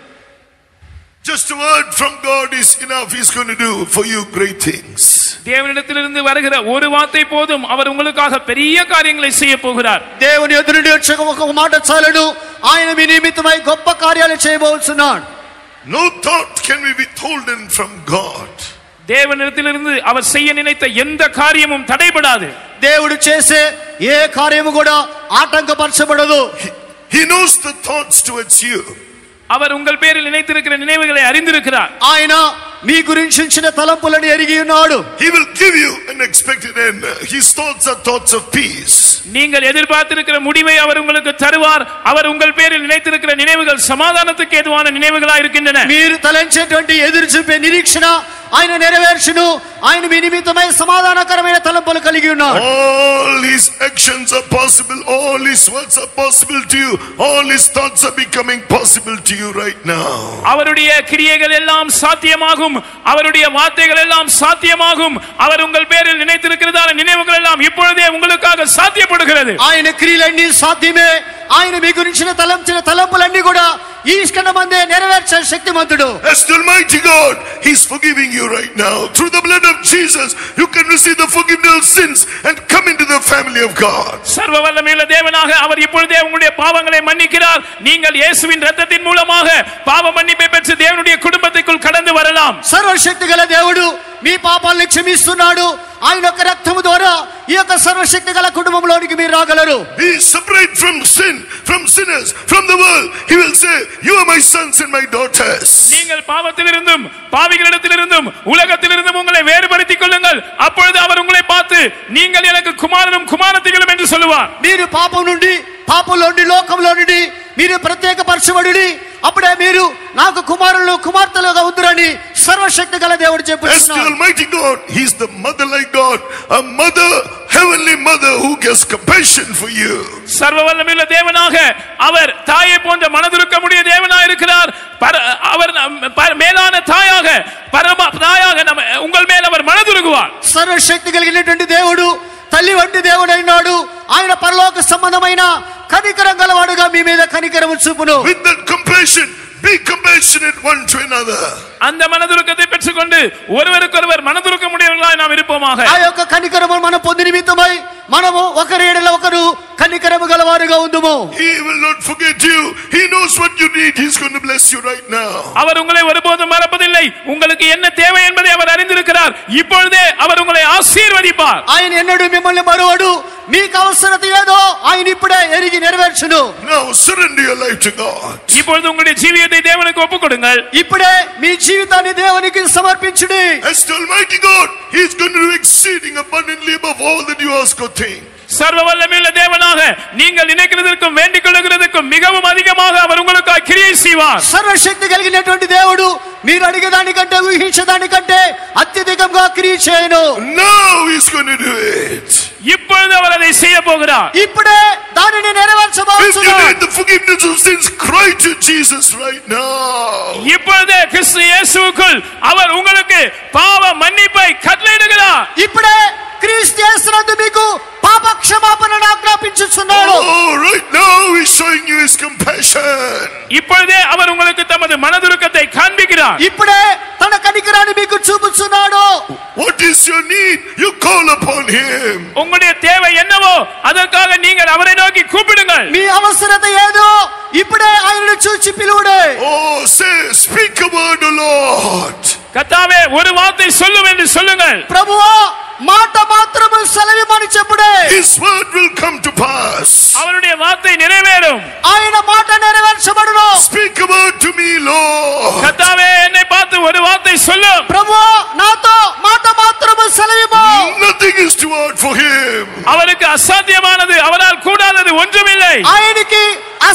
Just a word from God is enough. He's going to do for you great things. தேவனிடத்திலிருந்து வருகிற ஒரு வார்த்தை போதும், அவர் உங்களுக்காக பெரிய காரியங்களை செய்ய போகிறார். దేవుని ఎదురు నుండి వచ్చే ఒక మాట చాలును, ఆయన మీ నిమిత్తమై గొప్ప కార్యాలు చేయబోతున్నాడు. No thought can be withholden from God. தேவனிடத்திலிருந்து அவர் செய்ய நினைத்த எந்த காரியமும் தடைபடாது. దేవుడు చేసే ఏ కార్యము కూడా ఆటంకపరచబడదు. He knows the thoughts towards you. அவர் உங்கள் பேரில் நினைத்திருக்கிற நினைவுகளை அறிந்திருக்கிறார். ఆయన మీ గురించి ఉంచిన తలంపులను ఎరిగి ఉన్నాడు. He will give you an expected end. His thoughts are thoughts of peace. நீங்கள் எதிர்பார்த்திருக்கிற முடிவை அவர் உங்களுக்கு தருவார். அவர் உங்கள் பேரில் நினைத்திருக்கிற நினைவுகள் சமாதானத்துக்கு ஏதுவான நினைவுகளாக இருக்கின்றன. మీరు తలంచేటువంటి ఎదురు చూపే నిరీక్షణ ఆయన నెరవేర్చును. ఆయన మీ నిమిత్తమై సమాధానకరమైన తలంపులు కలిగి ఉన్నాడు. All his actions are possible. All his words are possible to you. All his thoughts are becoming possible to you right now. அவருடைய கிரியைகள் எல்லாம் சாத்தியமாகும், அவருடைய வார்த்தைகள் எல்லாம் சாத்தியமாகும். அவர் உங்கள் பேரில் நினைத்திருக்கிறதான நினைவுகள் எல்லாம் இப்பொழுதே உங்களுக்காக சாத்தியப்படுகிறது. ఆయన క్రియలన్నీ సాధ్యమే. ఆయన మీ గురించిన తలంపులన్నీ కూడా ఈ క్షణమందే నెరవేర్చే శక్తిమంతుడు. As the Almighty God, He's forgiving you right now. Through the blood of Jesus, you can receive the forgiveness of sins and come into the family of God. சர்வ வல்லமையுள்ள தேவனாக அவர் இப்பொழுதே உங்களுடைய பாவங்களை மன்னிக்கிறார். நீங்கள் இயேசுவின் இரத்தத்தின் மூலமாக பாவ மன்னிப்பை பெற்று தேவனுடைய குடும்பத்துக்குள் கடந்து வரலாம். సర్వశక్తిగల దేవుడు మీ పాపాలను క్షమిస్తున్నాడు. ఆయన యొక్క రక్తము ద్వారా ఈ యొక్క సర్వశక్తిగల కుటుంబంలోనికి మీరు రాగలరు. Be separate from sin, from sinners, from the world. He will say, you are my sons and my daughters. நீங்கள் பாவத்திலிருந்தும் பாவிகளிடத்திலிருந்தும் உலகத்திலிருந்தும் உங்களை வேறுபடுத்திக் கொள்ளுங்கள். அப்பொழுது அவர் உங்களை பார்த்து நீங்கள் எனக்கு குமாரனும் குமாரத்திகளும் என்று சொல்லுவார். మీరు పాపం నుండి పాపంలో నుండి లోకంలో నుండి మీరు ప్రత్యేకపరచబడి అప్పుడే మీరు నాకు కుమారులు కుమార్తెలుగా ఉందురని సర్వశక్తి గల దేవుడు చెప్తున్నాడు. As the Almighty God, He is the mother like God, a mother, heavenly mother who gets compassion for you. சர்வ வல்லமையுள்ள தேவனாக அவர் தாயை போன்ற மனதுருக்கமுடைய தேவனாக இருக்கிறார். அவர் மேலான தாயாக பரம தாயாக உங்கள் மேல் அவர் மனதுருகுவார். సర్వశక్తి కలిగినటువంటి దేవుడు తల్లి వంటి దేవుడైనాడు. ఆయన పరలోక సంబంధమైన కనికరం గలవాడుగా మీ మీద కనికరము చూపును. With that compassion, be compassionate one to another. அந்த மனதுருக்கத்தை பெற்றுக்கொண்டு ஒருவருக்கொருவர் மனதுருக்கமுடையவர்களாய் நாம் இருப்போமாக. ఆ యొక్క కనికరము మనం పొంది నిమిత్తమై మనము ఒకరి ఎడల ఒకరు కనికరము గలవారుగా ఉందుము. He will not forget you. He knows what you need. He's going to bless you right now. அவர் உங்களை ஒருபோதும் மறப்பதில்லை. உங்களுக்கு என்ன தேவை என்பதை அவர் அறிந்திருக்கிறார். இப்பொழுதே அவர் உங்களை ஆசீர்வதிப்பார். ఆయన ఎన్నడూ మిమ్మల్ని మరువడు. మీకు అవసరత ఏదో ఆయన ఇప్పుడే ఎరిగి నెరవేర్చును. Now surrender your life to God. இப்பொழுது உங்களுடைய ஜீவியத்தை தேவனுக்கு ஒப்புக்கொடுங்கள். ఇప్పుడే మీ జీవితాన్ని దేవునికి సమర్పించుడి. As the Almighty God, He is going to do exceeding abundantly above all that you ask or think. சர்வ வல்லமையுள்ள தேவனாக நீங்கள் நினைக்கிறதற்கும் வேண்டிக் கொள்ளுகிறதற்கும் மிகவும் அதிகமாக அவர் உங்களுக்கு கிரியை செய்வார். సర్వశక్తి కలిగినటువంటి దేవుడు మీరు అడిగేదానికంటే ఊహించేదానికంటే అత్యధికంగా క్రియ చేయను. Now He's going to do it. இப்பொழுது அவர் அதை செய்ய போகிறார். ఇప్పుడే దానిని నెరవేర్చబోతున్నాడు. If you need the forgiveness of sins, cry to Jesus right now. இப்பொழுது கிறிஸ்து இயேசுவுக்குள் அவர் உங்களுக்கு பாவ மன்னிப்பை கட்டளையிடுகிறார். ఇప్పుడే క్రీస్తు యేసునందు మీకు పాప క్షమాపణను ఆజ్ఞాపించుచున్నాడు. Oh, right now He's showing you His compassion. இப்பொழுதே அவர் உங்களுக்கு தமது மனதுருக்கத்தை காண்பிக்கிறார். ఇప్పుడే తన కనికరాన్ని మీకు చూపుచున్నాడు. What is your need? You call upon Him. உங்களுடைய தேவை என்னவோ அதற்காக நீங்கள் அவரை நோக்கி கூப்பிடுங்கள். మీ అవసరత ఏదో ఇప్పుడే ఆయనను చూచి పిలువుడే. Oh, say, speak a word, O Lord. கர்த்தாவே ஒரு வார்த்தை சொல்லும் என்று சொல்லுங்கள். ప్రభువా మాట మాత్రము సెలవిమని చెప్పుడే. His word will come to pass. அவருடைய வார்த்தை நிறைவேறும். ఆయన మాట నెరవేర్చబడును. Speak a word to me, Lord. கர்த்தாவே என்னை பார்த்து ஒரு வார்த்தை சொல்லும். ప్రభువా నాతో మాట మాత్రము సెలవిము. Nothing is too hard for Him. அவருக்கு அசாத்தியமான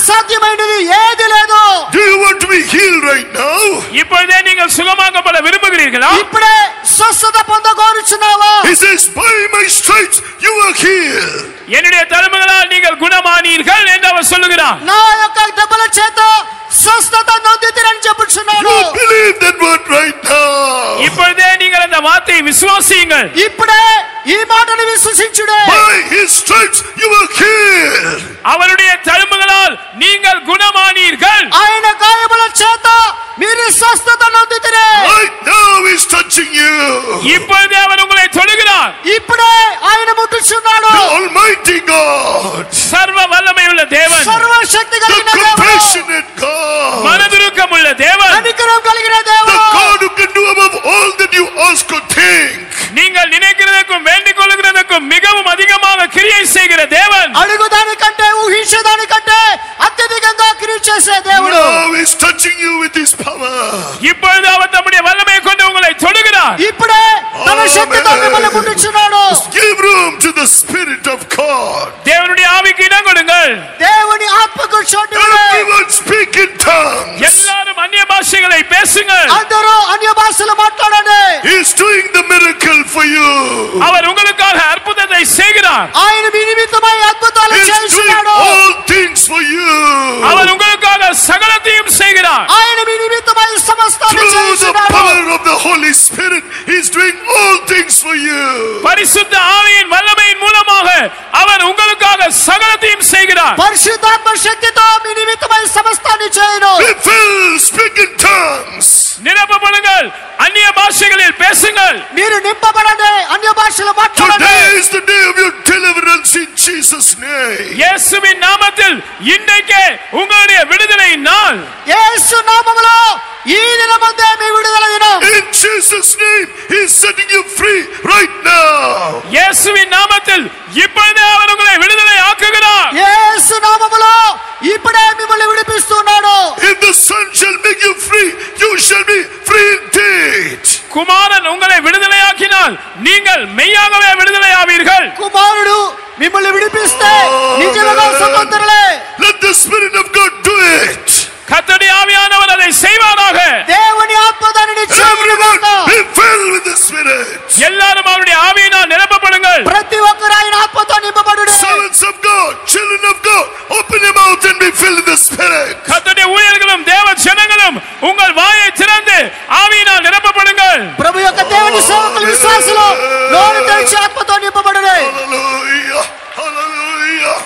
అసాధ్యమైనది ఏది లేదు. Do you want to be healed right now? இப்பொழுதே நீங்கள் சுகமாக்கப்பட விரும்புகிறீர்களா? ఇప్పుడే స్వస్థత పొందగోరుచున్నావా? He says, by my stripes you are healed. என்னுடைய தழும்புகளால் நீங்கள் குணமானீர்கள் என்று அவர் சொல்லுகிறார். నా యొక్క దెబ్బల చేత స్వస్థత నొందితిరని చెప్పుచున్నాడు. You believe that word right now. இப்பொழுதே நீங்கள் அந்த வார்த்தையை விசுவாசியுங்கள். ఇప్పుడే ఈ మాటను విశ్వసించుడే. By his stripes you are healed. அவருடைய தழும்புகளால் நீங்கள் குணமானீர்கள். ఆయన గాయముల చేత మీరు స్వస్థత నొందితిరే. Right now he's touching you. இப்பொழுதே அவர் உங்களை தொடுகிறார். ఇప్పుడే ఆయన ముట్టుచున్నాడు. The Almighty God, சர்வ வல்லமையுள்ள தேவன், సర్వశక్తి the కలిగిన దేవుడు, compassionate God, மனதுருக்கமுள்ள தேவன், కనికరం కలిగిన the దేవుడు, God who can do above all that you ask or think. நீங்கள் நினைக்கிறதுக்கும் வேண்டிக் கொள்கிறதுக்கும் மிகவும் அதிகமாக கிரியை செய்கிற தேவன், అడుగుదానికంటే ఊహించేదానికంటే అత్యధికంగా క్రియ చేసే దేవుడు. Now he's touching you with his power. இப்பொழுது அவர் தம்முடைய வல்லமையை கொண்டு உங்களை தொடுகிறார். ఇప్పుడే తన శక్తితో మిమ్మల్ని ముట్టుచున్నాడు. Give room to the Spirit of God. தேவனுடைய ஆவிக்கு இடம் கொடுங்கள். దేవుని ఆత్మకు చోటు ఇవ్వండి. Everyone speak in tongues. எல்லாரும் அந்நிய பாஷைகளை பேசுங்கள். అందరూ అన్య భాషలు మాట్లాడండి. He's doing the miracle for you. அவர் உங்களுக்காக அற்புதத்தை செய்கிறார். ఆయన మీ నిమిత్తమై అద్భుతాలు He's doing చేస్తున్నాడు. all things for you. அவர் உங்களுக்காக சகலத்தையும் செய்கிறார். ఆయన మీ నిమిత్తమై సమస్తాన్ని Through the చేస్తున్నాడు. power of the Holy Spirit, he's doing all things for you. பரிசுத்த ஆவியின் வல்லமையின் மூலமாக அவர் உங்களுக்காக சகலத்தையும் செய்கிறார். పరిశుద్ధాత్మ శక్తితో మీ నిమిత్తమై సమస్తాన్ని చేయను. Be filled, speak in tongues. நிரப்பப்படுங்கள், அந்நிய பாஷைகளில் பேசுங்கள். మీరు నింపబడండి, అన్య భాషలు మాట్లాడండి. Today is the day of your deliverance in Jesus' name. இயேசுவின் நாமத்தில் இன்றைக்கே உங்களுடைய விடுதலை நாள். యేసు నామములో ఈ దినమందే మీ విడుదల దినం. In Jesus' name, he's setting you free right now. இயேசுவின் நாமத்தில் இப்பொழுதே அவர் உங்களை விடுதலை ஆக்குகிறார். యేసు నామములో ఇప్పుడే మిమ్మల్ని విడిపిస్తున్నాడు. If the Son shall make you free, you shall be free indeed. குமாரன் உங்களை விடுதலையாக்கினால் நீங்கள் மெய்யாகவே விடுதலை ஆவீர்கள். కుమారుడు మిమ్మల్ని విడిపిస్తే నిజంగా స్వతంత్రులే. Let the Spirit of God do it. கர்த்தருடைய ஆவியானவர் அதை செய்வாராக. దేవుని ఆత్మ దానిని Everyone చేయుగాక. be filled with the Spirit. எல்லாரும் அவருடைய ஆவியினால் நிரப்பப்படுங்கள். ప్రతి ఒక్కరు ఆయన ఆత్మతో నింపబడుడి. Servants of God, children of God, open your mouth and be filled with the Spirit. கர்த்தருடைய ஊழியர்களும் தேவ ஜனங்களும் உங்கள் வாயை திறந்து ஆவியினால் நிரப்பப்படுங்கள். ప్రభు యొక్క దేవుని సేవకులు విశ్వాసులు నోరు తెరిచి ఆత్మతో నింపబడుడి. Hallelujah. Hallelujah.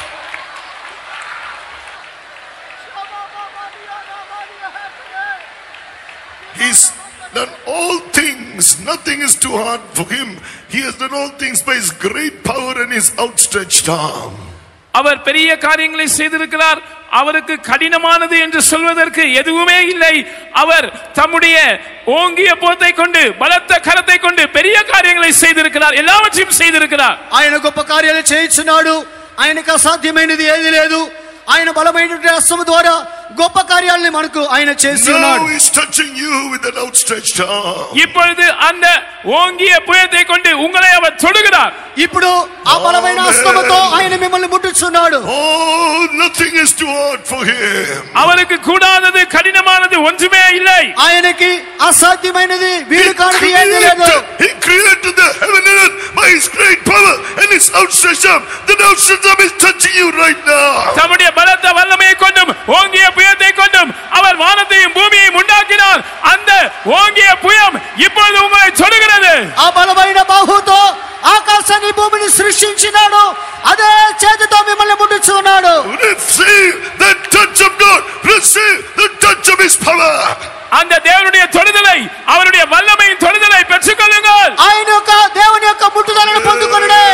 He's done all things. Nothing is too hard for him. He has done all things by his great power and his outstretched arm. அவர் பெரிய காரியங்களை செய்திருக்கிறார். அவருக்கு கடினமானது என்று சொல்வதற்கு எதுவுமே இல்லை. அவர் தம்முடைய ஓங்கிய போத்தை கொண்டு பலத்த கரத்தை கொண்டு பெரிய காரியங்களை செய்திருக்கிறார். எல்லாவற்றையும் செய்திருக்கிறார். ఆయన గొప్ప కార్యాలు చేయించున్నాడు. ఆయనకు అసాధ్యమైనది ఏది లేదు. ఆయన బలమైనటువంటి హస్తము ద్వారా గొప్ప కార్యాలను మనకు ఆయన చేసి ఉన్నాడు. Now he's touching you with an outstretched arm. இப்பொழுது அந்த ஓங்கிய புயத்தை கொண்டு உங்களை அவர் தொடுகிறார். ఇప్పుడు ఆ బలమైన హస్తముతో ఆయన మిమ్మల్ని ముట్టుచున్నాడు. Oh, nothing is too hard for him. அவருக்கு கூடாதது கடினமானது ஒன்றுமே இல்லை. ఆయనకి అసాధ్యమైనది వీలు కానిది ఏది లేదు. He created the heaven and earth by his great power and his outstretched arm. The outstretched arm is touching you right now. தம்முடைய பலத்த வல்லமையை கொண்டும் ஓங்கிய புயத்தை கொண்டும் அவர் வானத்தையும் பூமியையும் உண்டாக்கினார். அந்த ஓங்கிய புயம் இப்பொழுது உங்களை தொடுகிறது. ఆ బలమైన బాహుతో ఆకాశాన్ని భూమిని సృష్టించినాడు. అదే చేతితో మిమ్మల్ని ముట్టుచున్నాడు. Receive the touch of God. Receive the touch of his power. அந்த தேவனுடைய தொடுதலை, அவருடைய வல்லமையின் தொடுதலை பெற்றுக்கொள்ளுங்கள். ఆయన యొక్క దేవుని యొక్క ముట్టుదలను పొందుకొనుడే.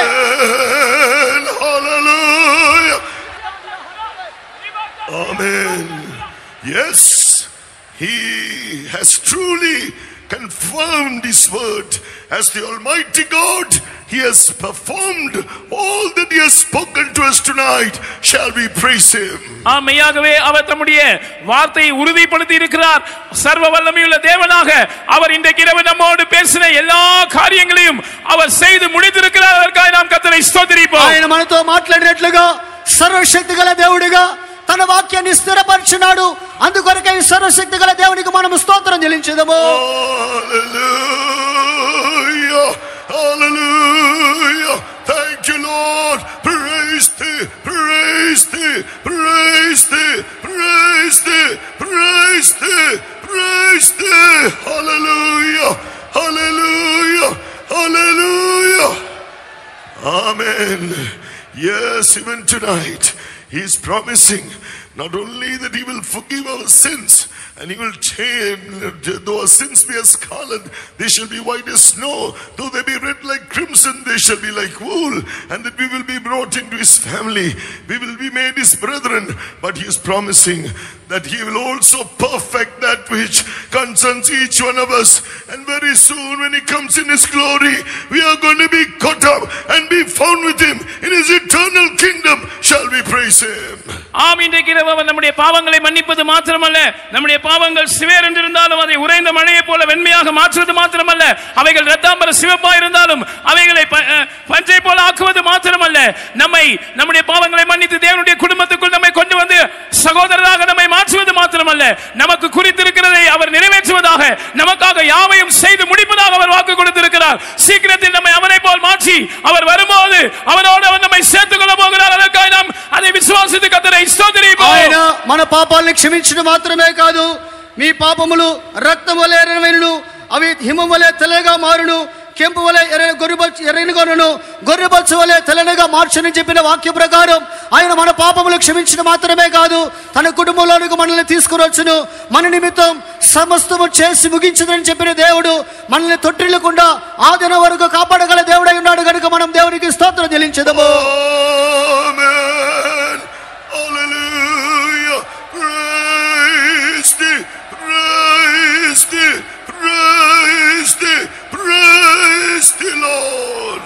Hallelujah. Amen. Yes, he has truly confirmed his word as the Almighty God. He has performed all that he has spoken to us tonight. Shall we praise him? மெய்யாகவே அவர் தம்முடைய வார்த்தையை உறுதிப்படுத்தி இருக்கிறார். சர்வ வல்லமையுள்ள தேவனாக அவர் இன்றைக்கு இரவு நம்மோடு பேசின எல்லா காரியங்களையும் அவர் செய்து முடித்திருக்கிறார். அதற்காக நாம் கர்த்தரை ஸ்தோத்திரிப்போம். ఆయన మనతో మాట్లాడినట్లుగా సర్వశక్తిగల దేవుడిగా తన వాక్యాన్ని స్థిరపరిచినాడు. అందుకొరకే ఈ సర్వశక్తి గల దేవునికి మనం స్తోత్రం చెల్లించుదాము. Hallelujah, hallelujah. Thank you, Lord. Praise thee, praise thee, praise thee, praise thee, praise thee, praise thee. Hallelujah, hallelujah, hallelujah. Amen. Yes, even tonight he is promising not only that he will forgive our sins and he will change, though our sins be as scarlet, they shall be white as snow. Though they be red like crimson, they shall be like wool. And that we will be brought into his family. We will be made his brethren. But he is promising that he will also perfect that which concerns each one of us. And very soon when he comes in his glory, we are going to be caught up and be found with him in his eternal kingdom. Shall we praise him? ஆம், இன்றைக்கு இரவு அவர் நம்முடைய பாவங்களை மன்னிப்பது மாத்திரமல்ல, நம்முடைய பாவங்கள் சிவேர் என்றிருந்தாலும் அதை உறைந்த மழையை போல வெண்மையாக மாற்றுவது மாத்திரமல்ல, அவைகள் இரத்தாம்பர சிவப்பா இருந்தாலும் அவைகளை பஞ்சை போல ஆக்குவது மாத்திரமல்ல, நம்முடைய பாவங்களை மன்னித்து தேவனுடைய குடும்பத்துக்குள் நம்மை கொண்டு வந்து சகோதரராக நம்மை மாற்றுவது மாத்திரமல்ல, நமக்கு குறித்திருக்கிறதை அவர் நிறைவேற்றுவதாக, நமக்காக யாவையும் செய்து முடிப்பதாக அவர் வாக்கு கொடுத்திருக்கிறார். சீக்கிரத்தில் நம்மை அவரை போல் மாற்றி அவர் வரும்போது அவரோடு அவர் நம்மை சேர்த்துக் கொள்ள போகிறார். அதற்காக நாம் அதை విశ్వాసిத்து కర్తரை స్తుతించుము. ఆయన మన పాపాలను క్షమించడం మాత్రమే కాదు, మీ పాపములు రక్తం వలె ఎర్రవైనను, అవి హిమం వలె తెల్లగా మారును, కెంపు వలె ఎర్రనిగొనను, గొర్రెబొచ్చు వలె తెల్లగా మార్చుని చెప్పిన వాక్య ప్రకారం ఆయన మన పాపములు క్షమించడం మాత్రమే కాదు, తన కుటుంబంలోనికి మనల్ని తీసుకురొచ్చును. మన నిమిత్తం సమస్తము చేసి ముగించదని చెప్పిన దేవుడు మనల్ని తొట్టిల్లకుండా ఆ దినం వరకు కాపాడగల దేవుడై ఉన్నాడు కనుక మనం దేవునికి స్తోత్రం చెల్లించుదాము. Amen. Hallelujah. Praise thee, praise thee, praise thee, praise the Lord.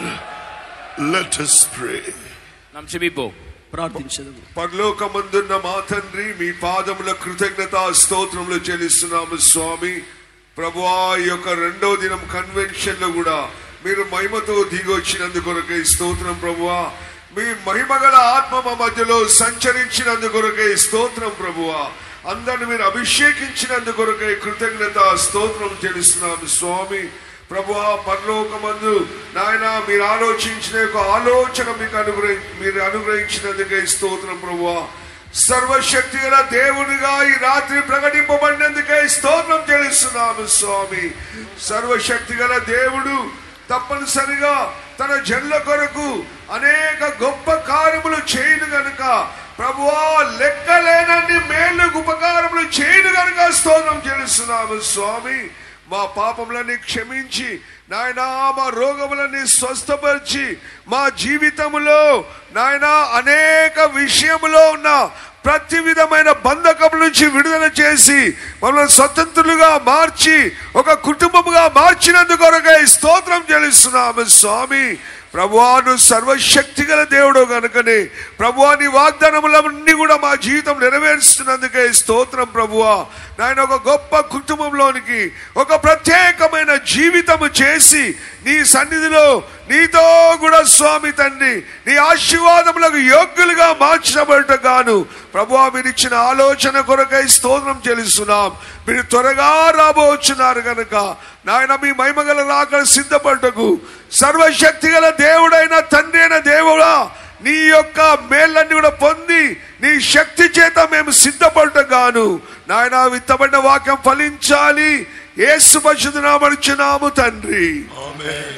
Let us pray. நாம் ஜெபிப்போம், ప్రార్థించదాము. పరలోకమందున్న మా తండ్రి, మీ పాదముల కృతజ్ఞతా స్తోత్రములు చెల్లిస్తున్నాము స్వామి. ప్రభువా, ఈ యొక్క రెండో దినం కన్వెన్షన్ లో కూడా మీరు మహిమతో దిగి వచ్చినందుకొరకై స్తోత్రం ప్రభువా. మీ మహిమగల ఆత్మ మా మధ్యలో సంచరించినందుకొరకై స్తోత్రం ప్రభువా. అందరిని మీరు అభిషేకించినందుకొరకై కృతజ్ఞత స్తోత్రం చెల్లిస్తున్నాము స్వామి. ప్రభువా, పరలోకమందు నాయన మీరు ఆలోచించిన యొక్క ఆలోచన మీరు అనుగ్రహించినందుకై స్తోత్రం ప్రభువా. సర్వశక్తి గల దేవునిగా ఈ రాత్రి ప్రకటింపబడినందుకై స్తోత్రం చెల్లిస్తున్నాము స్వామి. సర్వశక్తి గల దేవుడు తప్పనిసరిగా తన జనుల కొరకు అనేక గొప్ప కార్యములు చేయను గనుక ప్రభువా, లెక్కలేనన్ని మేలు ఉపకారములు చేయను గనుక స్తోత్రం చెల్లిస్తున్నాము స్వామి. మా పాపములన్నీ క్షమించి నాయనా, మా రోగములన్నీ స్వస్థపరిచి మా జీవితములో నాయనా అనేక విషయములో ఉన్న ప్రతి విధమైన బంధకం నుంచి విడుదల చేసి మమ్మల్ని స్వతంత్రులుగా మార్చి ఒక కుటుంబముగా మార్చినందుకొరకై స్తోత్రం చెల్లిస్తున్నాము స్వామి. ప్రభువా, నువ్వు సర్వశక్తి గల దేవుడు కనుకనే ప్రభువా, నీ వాగ్దానములన్నీ కూడా మా జీవితం నెరవేరుస్తున్నందుకే స్తోత్రం ప్రభువా. నాయన, ఒక గొప్ప కుటుంబంలోనికి ఒక ప్రత్యేకమైన జీవితము చేసి నీ సన్నిధిలో నీతో కూడా స్వామి తండ్రి నీ ఆశీర్వాదములకు యోగ్యులుగా మార్చబడటగాను ప్రభువా, మీరు ఇచ్చిన ఆలోచన కొరకై స్తోత్రం చెల్లిస్తున్నాం. మీరు త్వరగా రాబోచున్నారు కనుక నాయన, మీ మహిమగల రాకడ సిద్ధపడటకు సర్వశక్తి గల దేవుడైన తండ్రి అయిన దేవుడా, నీ యొక్క మేళ్ళన్ని కూడా పొంది నీ శక్తి చేత మేము సిద్ధపడటగాను నాయన విత్తబడిన వాక్యం ఫలించాలి. యేసు పరిశుద్ధ నామమున అడుగుచున్నాము తండ్రి, Amen.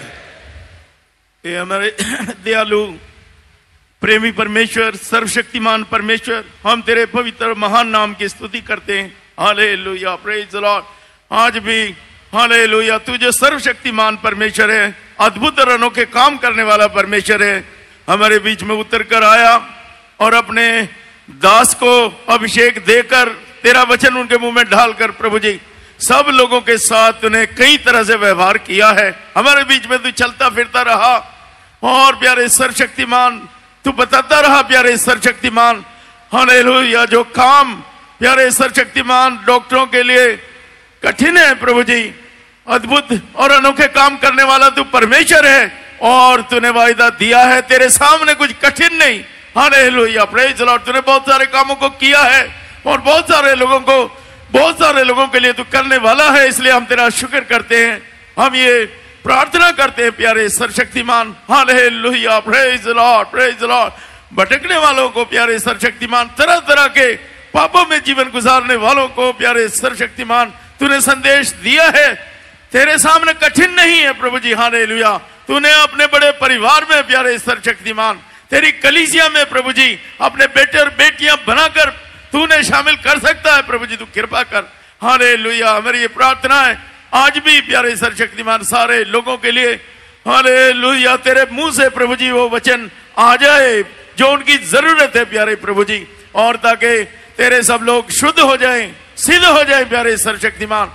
ये हमारे दयालु प्रेमी परमेश्वर, सर्वशक्तिमान परमेश्वर, हम तेरे पवित्र महान नाम की स्तुति करते हैं. Hallelujah, praise the lord. आज भी हालेलुया, तू जो सर्वशक्तिमान परमेश्वर है, अद्भुत और अनोखे काम करने वाला परमेश्वर है, हमारे बीच में उतर कर आया और अपने दास को अभिषेक देकर तेरा वचन उनके मुंह में ढालकर प्रभु जी सब लोगों के साथ तूने कई तरह से व्यवहार किया है. हमारे बीच में तू चलता फिरता रहा और प्यारे सर्वशक्तिमान तू बताता रहा. प्यारे सर्वशक्तिमान हालेलुया, जो काम प्यारे सर्वशक्तिमान डॉक्टरों के लिए कठिन है प्रभु जी, अद्भुत और अनोखे काम करने वाला तू परमेश्वर है और तूने वायदा दिया है तेरे सामने कुछ कठिन नहीं हालेलुया, प्रेज द लॉर्ड। तूने बहुत सारे कामों को किया है और बहुत सारे लोगों के लिए तू करने वाला है, इसलिए हम तेरा शुक्र करते हैं। हम ये प्रार्थना करते हैं प्यारे सर्वशक्तिमान, hallelujah, praise the lord, praise the lord. भटकने वालों को प्यारे सर्वशक्तिमान, तरह तरह के पापों में जीवन गुजारने वालों को प्यारे सर्वशक्तिमान तूने संदेश दिया है। तेरे सामने कठिन नहीं है प्रभु जी, हालेलुया। तूने अपने बड़े परिवार में प्यारे सर्वशक्तिमान, तेरी कलीसिया में प्रभु जी अपने बेटे और बेटियां बनाकर तूने शामिल कर सकता है प्रभु जी, तू कृपा कर, हालेलुया। हमारी ये प्रार्थना है आज भी प्यारे सर्वशक्तिमान सारे लोगों के लिए, हालेलुया। तेरे मुंह से प्रभु जी वो वचन आ जाए जो उनकी जरूरत है प्यारे प्रभु जी, और ताकि तेरे सब लोग शुद्ध हो जाएं, सिद्ध हो जाएं प्यारे सर्वशक्तिमान,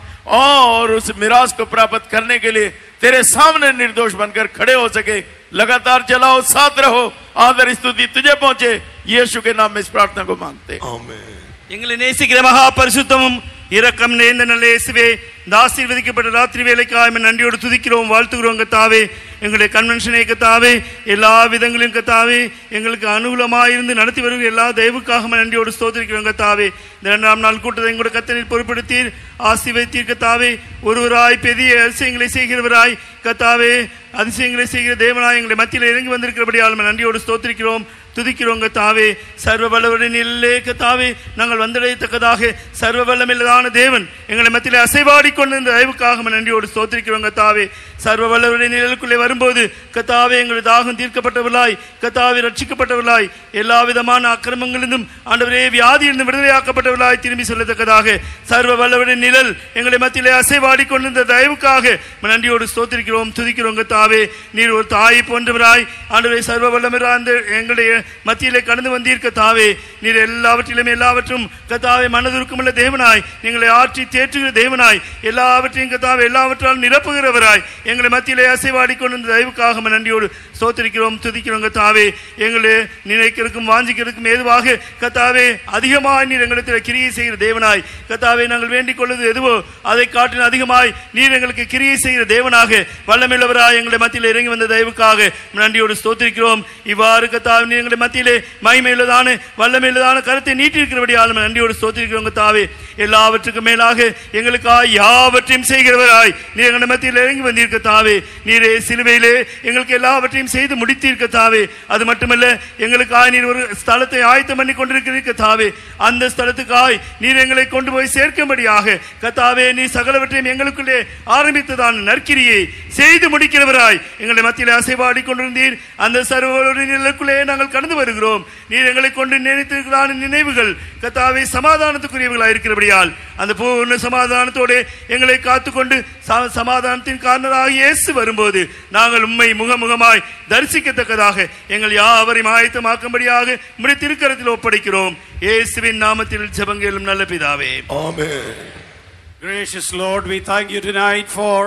और उस मिराज को प्राप्त करने के लिए तेरे सामने निर्दोष बनकर खड़े हो सके। लगातार चलाओ, साथ रहो, आदर स्तुति तुझे पहुंचे। यीशु के नाम में इस प्रार्थना को मांगते हैं, आमीन। எங்களை நேசிக்கிற மகா பரிசுத்தமும் இரக்கம் நிறைந்த நல்ல இயேசுவே, இந்த ஆசீர்வதிக்கப்பட்ட ராத்திரி வேளைக்காக நன்றியோடு துதிக்கிறோம், வாழ்த்துகிறோம் கர்த்தாவே. எங்களுடைய கன்வென்ஷனை கர்த்தாவே எல்லா விதங்களையும் கர்த்தாவே எங்களுக்கு அனுகூலமாக இருந்து நடத்தி வருகிற எல்லா தெய்வுக்காக நன்றியோடு ஸ்தோத்திரிக்கிறோம் கர்த்தாவே. இந்த 2ஆம் நாள் கூட்டத்தை எங்களுடைய கர்த்தரில் பொறுப்படுத்தீர், ஆசீர்வதித்தீர் கர்த்தாவே. ஒருவராய் பெரிய அதிசயங்களை செய்கிறவராய் கர்த்தாவே, அதிசயங்களை செய்கிற தேவனாய் எங்களை மத்தியில் இறங்கி வந்திருக்கிறபடியால் நன்றியோடு ஸ்தோத்திரிக்கிறோம், துதிக்கிறோம் கர்த்தாவே. சர்வ வல்லவரின் நிழலிலே கர்த்தாவே நாங்கள் வந்தடையத்தக்கதாக சர்வ வல்லமையுள்ளதான தேவன் எங்களை மத்தியிலே அசைவாடி கொண்டு இந்த தயவுக்காக நன்றியோடு ஸ்தோத்திரிக்கிறோம் கர்த்தாவே. சர்வ வல்லவரின் நிழலுக்குள்ளே வரும்போது கர்த்தாவே எங்களுடைய தாகம் தீர்க்கப்பட்டவர்களாய் கர்த்தாவே ரட்சிக்கப்பட்டவர்களாய் எல்லா விதமான அக்கிரமங்களிலிருந்தும் ஆண்டவரே வியாதியிலிருந்து விடுதலையாக்கப்பட்டவர்களாய் திரும்பி செல்லத்தக்கதாக சர்வ வல்லவரின் நிழல் எங்களை மத்தியிலே அசைவாடி கொண்டு இந்த தயவுக்காக நன்றியோடு ஸ்தோத்திரிக்கிறோம், துதிக்கிறோம் கர்த்தாவே. நீர் ஒரு தாயை போன்றவராய் ஆண்டவரே சர்வ வல்லமையான அந்த எங்களுடைய மத்தியிலே கடந்து வந்தீர் கர்த்தாவே. நீர் எல்லாவற்றும் கர்த்தாவே மனதுருக்கமுள்ள தேவனாய், நீங்களை ஆற்றி தேற்றுகிற தேவனாய், எல்லாவற்றையும் கர்த்தாவே எல்லாவற்றால் நிரப்புகிறவராய் எங்களை மத்தியிலே அசைவாடி கொண்டு தயவுக்காக நன்றியோடு ஸ்தோத்திரிக்கிறோம், துதிக்கிறோம் கர்த்தாவே. எங்களை நினைக்கிறதுக்கும் வாஞ்சிக்கிறதுக்கும் ஏதுவாக கர்த்தாவே அதிகமாய் நீர் எங்களிடத்தில் கிரியை செய்கிற தேவனாய் கர்த்தாவே, நாங்கள் வேண்டிக் கொள்வது எதுவோ அதை காட்டின அதிகமாய் நீர் எங்களுக்கு கிரியை செய்கிற தேவனாக வல்லமையுள்ளவராய் எங்களை மத்தியில் இறங்கி வந்த தயவுக்காக நன்றியோடு ஸ்தோத்திரிக்கிறோம். இவ்வாறு கர்த்தாவே நீர் எங்களை மத்தியிலே மகிமையுள்ளதான வல்லமையுள்ளதான கருத்தை நீட்டிருக்கிறபடியால் நன்றியோடு ஸ்தோத்திரிக்கிறோம் கர்த்தாவே. எல்லாவற்றுக்கும் மேலாக எங்களுக்காக யாவற்றையும் செய்கிறவராய் நீர் எங்களை மத்தியில் இறங்கி வந்தீர் கர்த்தாவே. நீரே சிலுவையிலே எங்களுக்கு எல்லாவற்றையும் செய்து முடித்தீர் கர்த்தாவே. அது மட்டுமல்ல, எங்களுக்காக நீர் ஒரு ஸ்தலத்தை ஆயத்தம் பண்ணி கொண்டிருக்கிறீர் கர்த்தாவே. அந்த ஸ்தலத்துக்காய் நீர் எங்களை கொண்டு போய் சேர்க்கும்படியாக கர்த்தாவே நீர் சகலவற்றையும் எங்களுக்குள்ளே ஆரம்பித்ததான் நற்கிரியை செய்து முடிக்கிறவராய் எங்களை மத்தியில் அசைவாடி கொண்டிருந்தீர். அந்த சர்வருக்குள்ளே நாங்கள் கடந்து வருகிறோம். நீர் எங்களை கொண்டு நினைத்திருக்கிறான நினைவுகள் கர்த்தாவே சமாதானத்துக்குரியவர்களாக இருக்கிறபடியால் அந்த பூர்ண சமாதானத்தோடு எங்களை காத்துக்கொண்டு சமாதானத்தின் காரணராக இயேசு வரும்போது நாங்கள் உம்மை முகமுகமாய் தரிசிக்கத்தக்கதாக எங்கள் யாவரையும் ஆயத்தமாக்கும்படியாக உம்முடைய திருக்கரத்தில் ஒப்படைக்கிறோம். இயேசுவின் நாமத்தில் ஜெபங்களும் நல்ல பிதாவே, ஆமென். Gracious Lord, we thank you tonight for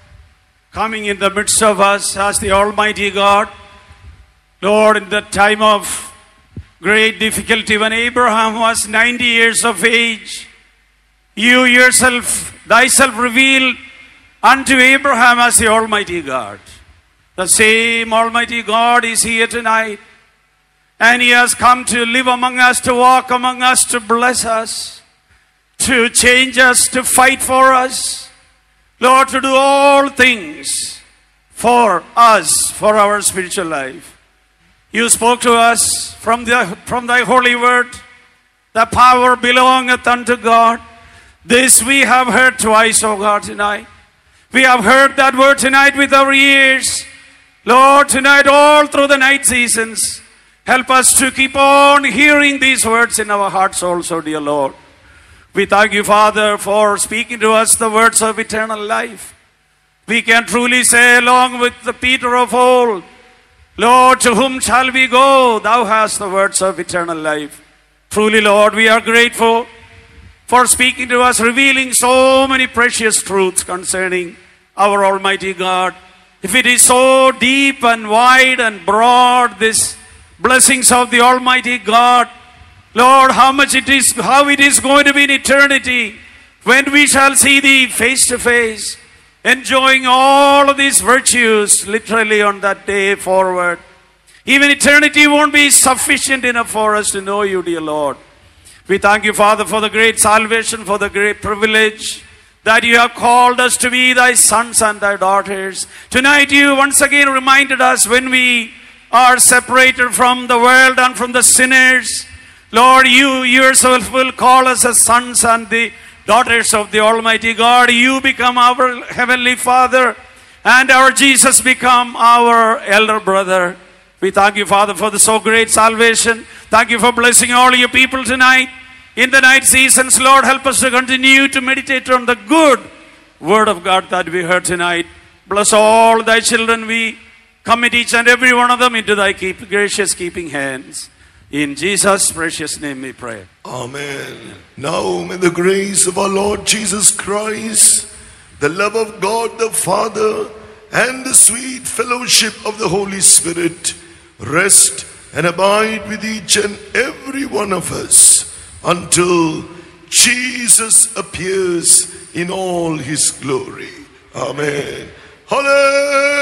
coming in the midst of us as the Almighty God. Lord, in the time of great difficulty when Abraham was 90 years of age, you thyself revealed unto Abraham as the Almighty God. The same Almighty God is here tonight, and He has come to live among us, to walk among us, to bless us, to change us, to fight for us. Lord, to do all things for us, for our spiritual life. You spoke to us from thy holy word. The power belongeth unto God. This we have heard twice, O God, tonight. We have heard that word tonight with our ears. Lord, tonight all through the night seasons, help us to keep on hearing these words in our hearts also, dear Lord. We thank you, Father, for speaking to us the words of eternal life. We can truly say along with the Peter of old, Lord, to whom shall we go? Thou hast the words of eternal life. Truly, Lord, we are grateful for speaking to us, revealing so many precious truths concerning our Almighty God. If it is so deep and wide and broad, this blessings of the Almighty God, Lord, how it is going to be in eternity when we shall see Thee face to face, enjoying all of these virtues literally on that day forward. Even eternity won't be sufficient enough for us to know you, dear Lord. We thank you, Father, for the great salvation, for the great privilege that you have called us to be thy sons and thy daughters. Tonight you once again reminded us when we are separated from the world and from the sinners, Lord, you yourself will call us as sons and the daughters of the Almighty God. You become our Heavenly Father, and our Jesus become our elder brother. We thank you, Father, for the so great salvation. Thank you for blessing all your people tonight. In the night seasons, Lord, help us to continue to meditate on the good word of God that we heard tonight. Bless all thy children. We commit each and every one of them into thy gracious keeping hands. In Jesus' precious name we pray. Amen. Now may the grace of our Lord Jesus Christ, the love of God the Father, and the sweet fellowship of the Holy Spirit rest and abide with each and every one of us until Jesus appears in all his glory. Amen. Hallelujah.